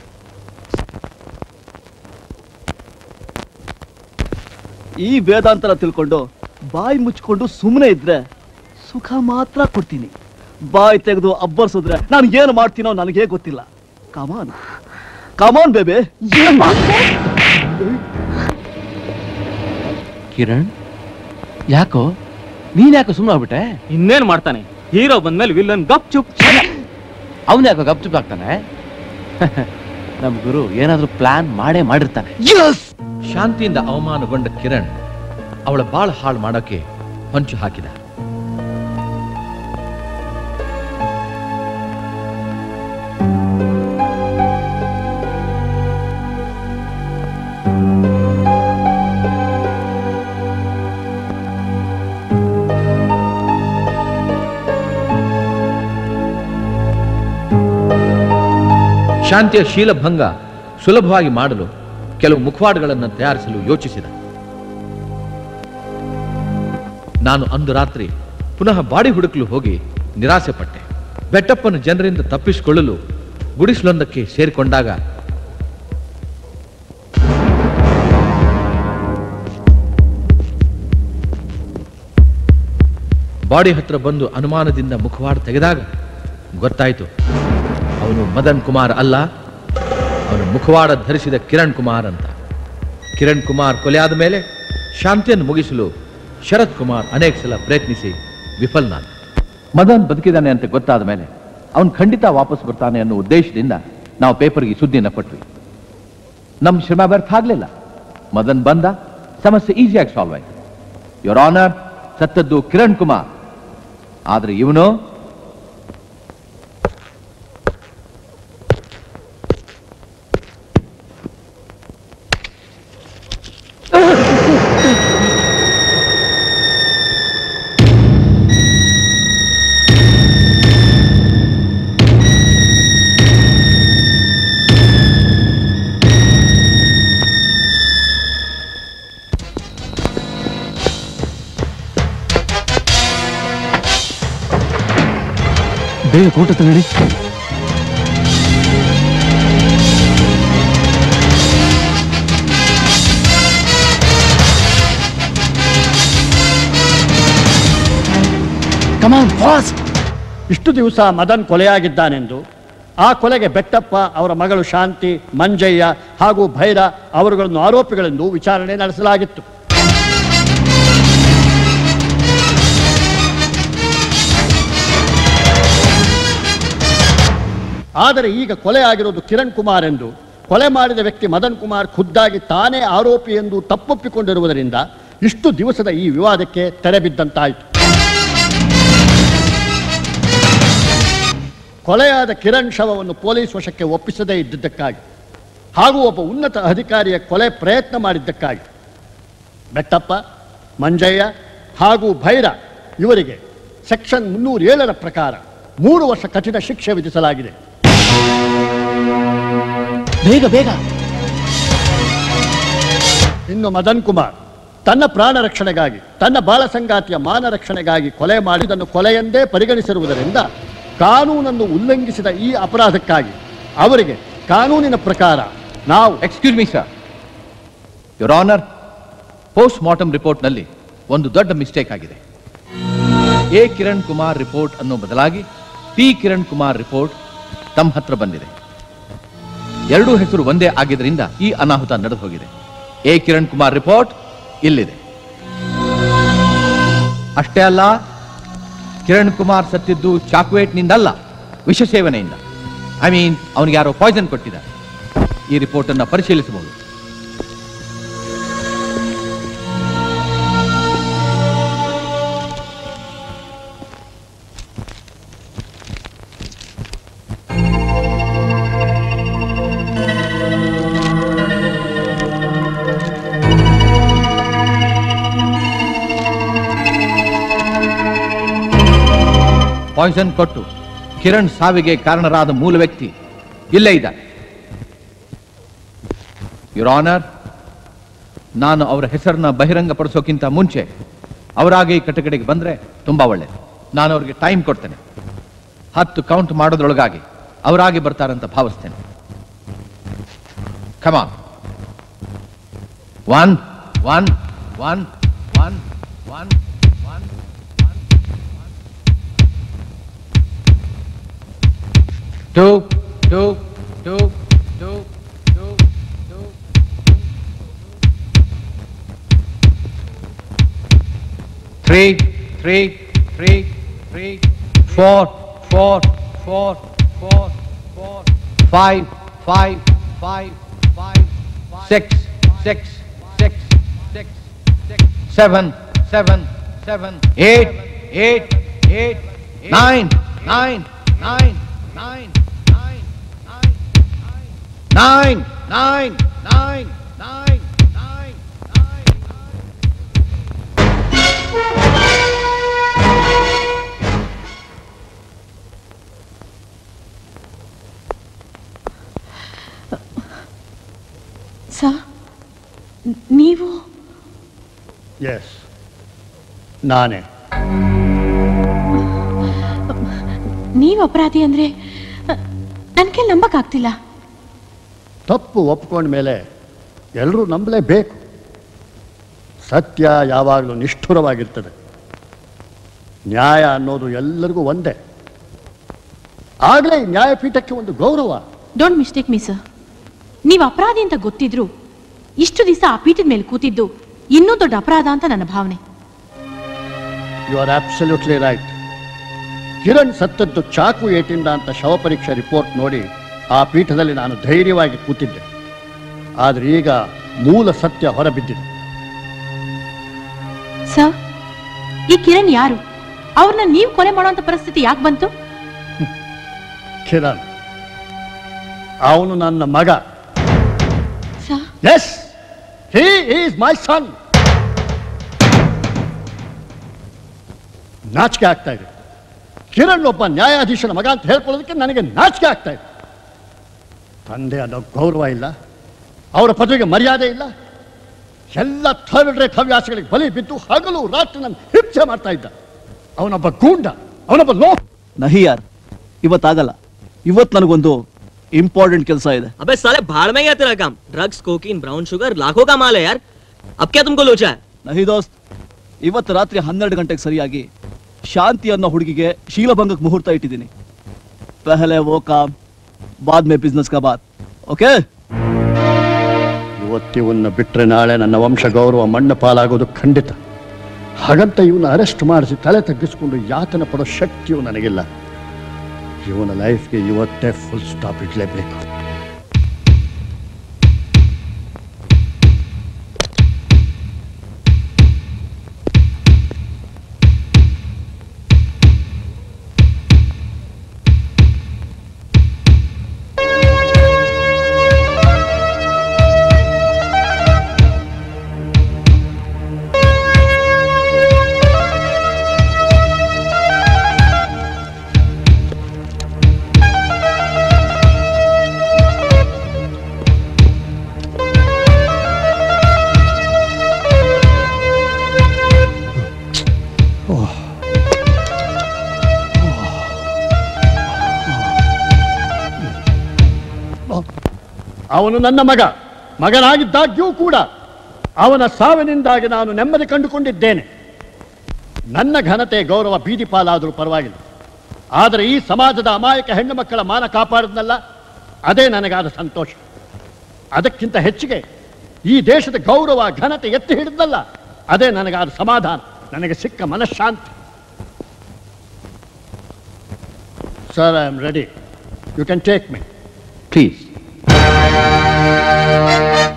ಈ ವೇದಾಂತರ ತಿಳ್ಕೊಂಡು ಬಾಯಿ ಮುಚ್ಕೊಂಡು ಸುಮ್ಮನೆ ಇದ್ರೆ ಸುಖ ಮಾತ್ರ ಕೊಡ್ತೀನಿ. ಬಾಯಿ ತೆಗೆದು ಅಬ್ಬರ್ಸಿದ್ರೆ ನಾನು ಏನು ಮಾಡ್ತೀನೋ ನನಗೇ ಗೊತ್ತಿಲ್ಲ. ಕಮಾನ್ ಕಮಾನ್ ಬೇಬೆ. ಕಿರಣ್, ಯಾಕೋ ನೀನ್ ಯಾಕೋ ಸುಮ್ಮನೆ ಆಗ್ಬಿಟ್ಟೆ? ಇನ್ನೇನ್ ಮಾಡ್ತಾನೆ? ಹೀರೋ ಬಂದ್ಮೇಲೆ ವಿಲ್ಲನ್ ಗಪ್ ಚುಪ್. ಅವನ್ ಯಾಕೋ ಗಪ್ ಚುಪ್ ಆಗ್ತಾನೆ? ನಮ್ ಗುರು ಏನಾದ್ರೂ ಪ್ಲಾನ್ ಮಾಡೇ ಮಾಡಿರ್ತಾನೆ. ಶಾಂತಿಯಿಂದ ಅವಮಾನಗೊಂಡ ಕಿರಣ್ ಅವಳ ಬಾಳ ಹಾಳು ಮಾಡೋಕೆ ಹೊಂಚು ಹಾಕಿದ. ಶಾಂತಿಯ ಶೀಲಭಂಗ ಸುಲಭವಾಗಿ ಮಾಡಲು ಕೆಲವು ಮುಖವಾಡಗಳನ್ನು ತಯಾರಿಸಲು ಯೋಚಿಸಿದ. ನಾನು ಅಂದು ರಾತ್ರಿ ಪುನಃ ಬಾಡಿ ಹುಡುಕಲು ಹೋಗಿ ನಿರಾಸೆ ಪಟ್ಟೆ. ಬೆಟ್ಟಪ್ಪನ ಜನರಿಂದ ತಪ್ಪಿಸಿಕೊಳ್ಳಲು ಗುಡಿಸಲೊಂದಕ್ಕೆ ಸೇರಿಕೊಂಡಾಗ ಬಾಡಿ ಹತ್ರ ಬಂದು ಅನುಮಾನದಿಂದ ಮುಖವಾಡ ತೆಗೆದಾಗ ಗೊತ್ತಾಯಿತು, ಅವನು ಮದನ್ ಕುಮಾರ್ ಅಲ್ಲ, ಅವನು ಮುಖವಾಡ ಧರಿಸಿದ ಕಿರಣ್ ಕುಮಾರ್ ಅಂತ. ಕಿರಣ್ ಕುಮಾರ್ ಕೊಲೆಯಾದ ಮೇಲೆ ಶಾಂತಿಯನ್ನು ಮುಗಿಸಲು ಶರತ್ ಕುಮಾರ್ ಅನೇಕ ಸಲ ಪ್ರಯತ್ನಿಸಿ ವಿಫಲನಾದ. ಮದನ್ ಬದುಕಿದ್ದಾನೆ ಅಂತ ಗೊತ್ತಾದ ಮೇಲೆ ಅವನು ಖಂಡಿತ ವಾಪಸ್ ಬರ್ತಾನೆ ಅನ್ನೋ ಉದ್ದೇಶದಿಂದ ನಾವು ಪೇಪರ್ಗೆ ಸುದ್ದಿಯನ್ನು ಕೊಟ್ವಿ. ನಮ್ಮ ಶ್ರಮ ವ್ಯರ್ಥ ಆಗಲಿಲ್ಲ. ಮದನ್ ಬಂದ, ಸಮಸ್ಯೆ ಈಸಿಯಾಗಿ ಸಾಲ್ವ್ ಆಯ್ತು. ಯೋರ್ ಆನರ್, ಸತ್ತದ್ದು ಕಿರಣ್ ಕುಮಾರ್, ಆದ್ರೆ ಇವನು ಬೇಗ ಕೋಟ ತಗೊಳ್ಳಿ. Come on fast. ಇಷ್ಟು ದಿವಸ ಮದನ್ ಕೊಲೆಯಾಗಿದ್ದಾನೆಂದು, ಆ ಕೊಲೆಗೆ ಬೆಟ್ಟಪ್ಪ, ಅವರ ಮಗಳು ಶಾಂತಿ, ಮಂಜಯ್ಯ ಹಾಗೂ ಭೈರ ಅವರುಗಳನ್ನು ಆರೋಪಿಗಳೆಂದು ವಿಚಾರಣೆ ನಡೆಸಲಾಗಿತ್ತು. ಆದರೆ ಈಗ ಕೊಲೆ ಆಗಿರೋದು ಕಿರಣ್ ಕುಮಾರ್ ಎಂದು, ಕೊಲೆ ಮಾಡಿದ ವ್ಯಕ್ತಿ ಮದನ್ ಕುಮಾರ್ ಖುದ್ದಾಗಿ ತಾನೇ ಆರೋಪಿ ಎಂದು ತಪ್ಪೊಪ್ಪಿಕೊಂಡಿರುವುದರಿಂದ ಇಷ್ಟು ದಿವಸದ ಈ ವಿವಾದಕ್ಕೆ ತೆರೆ ಬಿದ್ದಂತಾಯಿತು. ಕೊಲೆಯಾದ ಕಿರಣ್ ಶವವನ್ನು ಪೊಲೀಸ್ ವಶಕ್ಕೆ ಒಪ್ಪಿಸದೇ ಇದ್ದಿದ್ದಕ್ಕಾಗಿ ಹಾಗೂ ಒಬ್ಬ ಉನ್ನತ ಅಧಿಕಾರಿಯ ಕೊಲೆ ಪ್ರಯತ್ನ ಮಾಡಿದ್ದಕ್ಕಾಗಿ ಬೆಟ್ಟಪ್ಪ, ಮಂಜಯ್ಯ ಹಾಗೂ ಭೈರ ಇವರಿಗೆ ಸೆಕ್ಷನ್ ಮುನ್ನೂರ ಏಳರ ಪ್ರಕಾರ ಮೂರು ವರ್ಷ ಕಠಿಣ ಶಿಕ್ಷೆ ವಿಧಿಸಲಾಗಿದೆ. ಬೇಗ ಬೇಗ. ಇನ್ನು ಮದನ್ ಕುಮಾರ್ ತನ್ನ ಪ್ರಾಣ ರಕ್ಷಣೆಗಾಗಿ, ತನ್ನ ಬಾಳ ಸಂಗಾತಿಯ ಮಾನ ರಕ್ಷಣೆಗಾಗಿ ಕೊಲೆ ಮಾಡಿದನ್ನು ಕೊಲೆಯೆಂದೇ ಪರಿಗಣಿಸಿರುವುದರಿಂದ ಕಾನೂನನ್ನು ಉಲ್ಲಂಘಿಸಿದ ಈ ಅಪರಾಧಕ್ಕಾಗಿ ಅವರಿಗೆ ಕಾನೂನಿನ ಪ್ರಕಾರ ನಾವು excuse me sir, your honour, post mortem ರಿಪೋರ್ಟ್ನಲ್ಲಿ ಒಂದು ದೊಡ್ಡ ಮಿಸ್ಟೇಕ್ ಆಗಿದೆ. ಎ ಕಿರಣ್ ಕುಮಾರ್ ರಿಪೋರ್ಟ್ ಅನ್ನೋ ಬದಲಾಗಿ ಪಿ ಕಿರಣ್ ಕುಮಾರ್ ರಿಪೋರ್ಟ್ ತಮ್ಮ ಹತ್ರ ಬಂದಿದೆ. ಎರಡೂ ಹೆಸರು ಒಂದೇ ಆಗಿದ್ದರಿಂದ ಈ ಅನಾಹುತ ನಡೆದು ಹೋಗಿದೆ. ಎ ಕಿರಣ್ ಕುಮಾರ್ ರಿಪೋರ್ಟ್ ಇಲ್ಲಿದೆ. ಅಷ್ಟೇ ಅಲ್ಲ, ಕಿರಣ್ ಕುಮಾರ್ ಸತ್ತಿದ್ದು ಚಾಕ್ಲೇಟ್ನಿಂದಲ್ಲ, ವಿಷ ಸೇವನೆಯಿಂದ. ಐ ಮೀನ್ ಅವನಿಗೆ ಯಾರೋ ಪಾಯ್ಸನ್ ಕೊಟ್ಟಿದ್ದಾರೆ. ಈ ರಿಪೋರ್ಟ್ ಅನ್ನು ಪರಿಶೀಲಿಸಬಹುದು. ಪಾಯ್ಸನ್ ಕೊಟ್ಟು ಕಿರಣ್ ಸಾವಿಗೆ ಕಾರಣರಾದ ಮೂಲ ವ್ಯಕ್ತಿ ಇಲ್ಲೇ ಇದ್ದಾರೆ. ಯುವರ್ ಆನರ್, ನಾನು ಅವರ ಹೆಸರನ್ನ ಬಹಿರಂಗಪಡಿಸೋಕ್ಕಿಂತ ಮುಂಚೆ ಅವರಾಗೆ ಈ ಕಟ್ಟಕಡೆಗೆ ಬಂದ್ರೆ ತುಂಬಾ ಒಳ್ಳೆಯದು. ನಾನು ಅವ್ರಿಗೆ ಟೈಮ್ ಕೊಡ್ತೇನೆ. ಹತ್ತು ಕೌಂಟ್ ಮಾಡೋದ್ರೊಳಗಾಗಿ ಅವರಾಗೆ ಬರ್ತಾರಂತ ಭಾವಿಸ್ತೇನೆ. Come on. One one one one one Two, two, two, two, two, two, three, three, three, three, four, four, four, four, four, five, five, five, five, six, six, six, six, six, seven, seven, seven, eight, eight, eight, nine, nine, nine, nine. Nine, nine, nine, nine, nine, nine. Sir, ನೀವು? ಎಸ್, ನಾನೇ. ನೀವು ಅಪರಾಧಿ ಅಂದ್ರೆ ನನ್ಗೆ ನಂಬಕ್ಕಾಗ್ತಿಲ್ಲ. ತಪ್ಪು ಒಪ್ಕೊಂಡ ಮೇಲೆ ಎಲ್ಲರೂ ನಂಬಲೇಬೇಕು. ಸತ್ಯ ಯಾವಾಗಲೂ ನಿಷ್ಠುರವಾಗಿರ್ತದೆ. ನ್ಯಾಯ ಅನ್ನೋದು ಎಲ್ಲರಿಗೂ ಒಂದೇ. ಆಗಲೇ ನ್ಯಾಯಪೀಠಕ್ಕೆ ಒಂದು ಗೌರವ. Don't mistake me sir. ನೀವು ಅಪರಾಧಿ ಅಂತ ಗೊತ್ತಿದ್ರು ಇಷ್ಟು ದಿವಸ ಆ ಪೀಠದ ಮೇಲೆ ಕೂತಿದ್ದು ಇನ್ನೂ ದೊಡ್ಡ ಅಪರಾಧ ಅಂತ ನನ್ನ ಭಾವನೆ. You are absolutely right. Kiran ಸತ್ತದ್ದು ಚಾಕು ಏಟಿಂದ ಅಂತ ಶವ ಪರೀಕ್ಷಾ ರಿಪೋರ್ಟ್ ನೋಡಿ ಆ ಪೀಠದಲ್ಲಿ ನಾನು ಧೈರ್ಯವಾಗಿ ಕೂತಿದ್ದೆ. ಆದರೆ ಈಗ ಮೂಲ ಸತ್ಯ ಹೊರಬಿದ್ದಿದೆ. ಸರ್, ಈ ಕಿರಣ್ ಯಾರು? ಅವ್ರನ್ನ ನೀವು ಕೊಲೆ ಮಾಡುವಂತ ಪರಿಸ್ಥಿತಿ ಯಾಕೆ ಬಂತು? ಕಿರಣ್ ಅವನು ನನ್ನ ಮಗ. Yes, he is my son. ನಾಚಿಕೆ ಆಗ್ತಾ ಇದೆ. ಕಿರಣ್ ಒಬ್ಬ ನ್ಯಾಯಾಧೀಶನ ಮಗ ಅಂತ ಹೇಳ್ಕೊಳ್ಳೋದಕ್ಕೆ ನನಗೆ ನಾಚಿಕೆ ಆಗ್ತಾ ಇದೆ. ತಂದೆ ಅನ್ನೋ ಗೌರವ ಇಲ್ಲ, ಅವರ ಪದವಿಗೆ ಮರ್ಯಾದೆ ಇಲ್ಲ. ಎಲ್ಲ ಥರ್ಡ್ ರೇಟ್ ಹವ್ಯಾಸಗಳಿಗೆ ಬಲಿ ಬಿದ್ದು ಹಗಲು ರಾತ್ರಿ ನನ್ನ ಹಿಂಸೆ ಮಾಡ್ತಾ ಇದ್ದ. ಅವನೊಬ್ಬ ಗೂಂಡ, ಅವನೊಬ್ಬ ಲೋ. नहीं यार, ಇವತ್ತಾಗಲ್ಲ. ಇವತ್ತು ನನಗೊಂದು इंपॉर्टेंट ಕೆಲಸ ಇದೆ. अबे साले भाड़ में गया तेरा काम. ड्रग्स कोकीन ब्राउन शुगर लाखों का माल है यार. अब क्या तुमको लोचा है? नहीं दोस्त, ಇವತ್ತು ರಾತ್ರಿ ಹನ್ನೆರಡು ಗಂಟೆಗೆ ಸರಿಯಾಗಿ ಶಾಂತಿ ಅನ್ನೋ ಹುಡುಗಿಗೆ ಶೀಲಭಂಗಕ್ಕೆ ಮುಹೂರ್ತ ಇಟ್ಟಿದ್ದೀನಿ. ಪಹಲೆ ವೋ ಕಾಮ್ ಬಾದ್ ಮೇ ಬಿಸ್ನೆಸ್ ಕಾ ಬಾತ್. ಓಕೆ? ಇವತ್ತಿವನ್ನ ಬಿಟ್ರೆ ನಾಳೆ ನನ್ನ ವಂಶ ಗೌರವ ಮಣ್ಣು ಪಾಲಾಗೋದು ಖಂಡಿತ. ಹಾಗಂತ ಇವನ್ನ ಅರೆಸ್ಟ್ ಮಾಡಿಸಿ ತಲೆ ತಗ್ಗಿಸ್ಕೊಂಡು ಯಾತನೆ ಪಡೋ ಶಕ್ತಿಯು ನನಗಿಲ್ಲ. ಇವನ ಲೈಫ್ಗೆ ಇವತ್ತೇ ಫುಲ್ ಸ್ಟಾಪ್ ಇಡಲೇಬೇಕು. ಅವನು ನನ್ನ ಮಗ. ಮಗನಾಗಿದ್ದಾಗ್ಯೂ ಕೂಡ ಅವನ ಸಾವಿನಿಂದಾಗಿ ನಾನು ನೆಮ್ಮದಿ ಕಂಡುಕೊಂಡಿದ್ದೇನೆ. ನನ್ನ ಘನತೆ ಗೌರವ ಬೀದಿ ಪಾಲಾದರೂ ಪರವಾಗಿಲ್ಲ. ಆದರೆ ಈ ಸಮಾಜದ ಅಮಾಯಕ ಹೆಣ್ಣು ಮಕ್ಕಳ ಮಾನ ಕಾಪಾಡಿದ್ನಲ್ಲ, ಅದೇ ನನಗಾದ ಸಂತೋಷ. ಅದಕ್ಕಿಂತ ಹೆಚ್ಚಿಗೆ ಈ ದೇಶದ ಗೌರವ ಘನತೆ ಎತ್ತಿ ಹಿಡಿದ್ನಲ್ಲ, ಅದೇ ನನಗಾದ ಸಮಾಧಾನ, ನನಗೆ ಸಿಕ್ಕ ಮನಃಶಾಂತಿ. Sir, I am ready. You can take me please.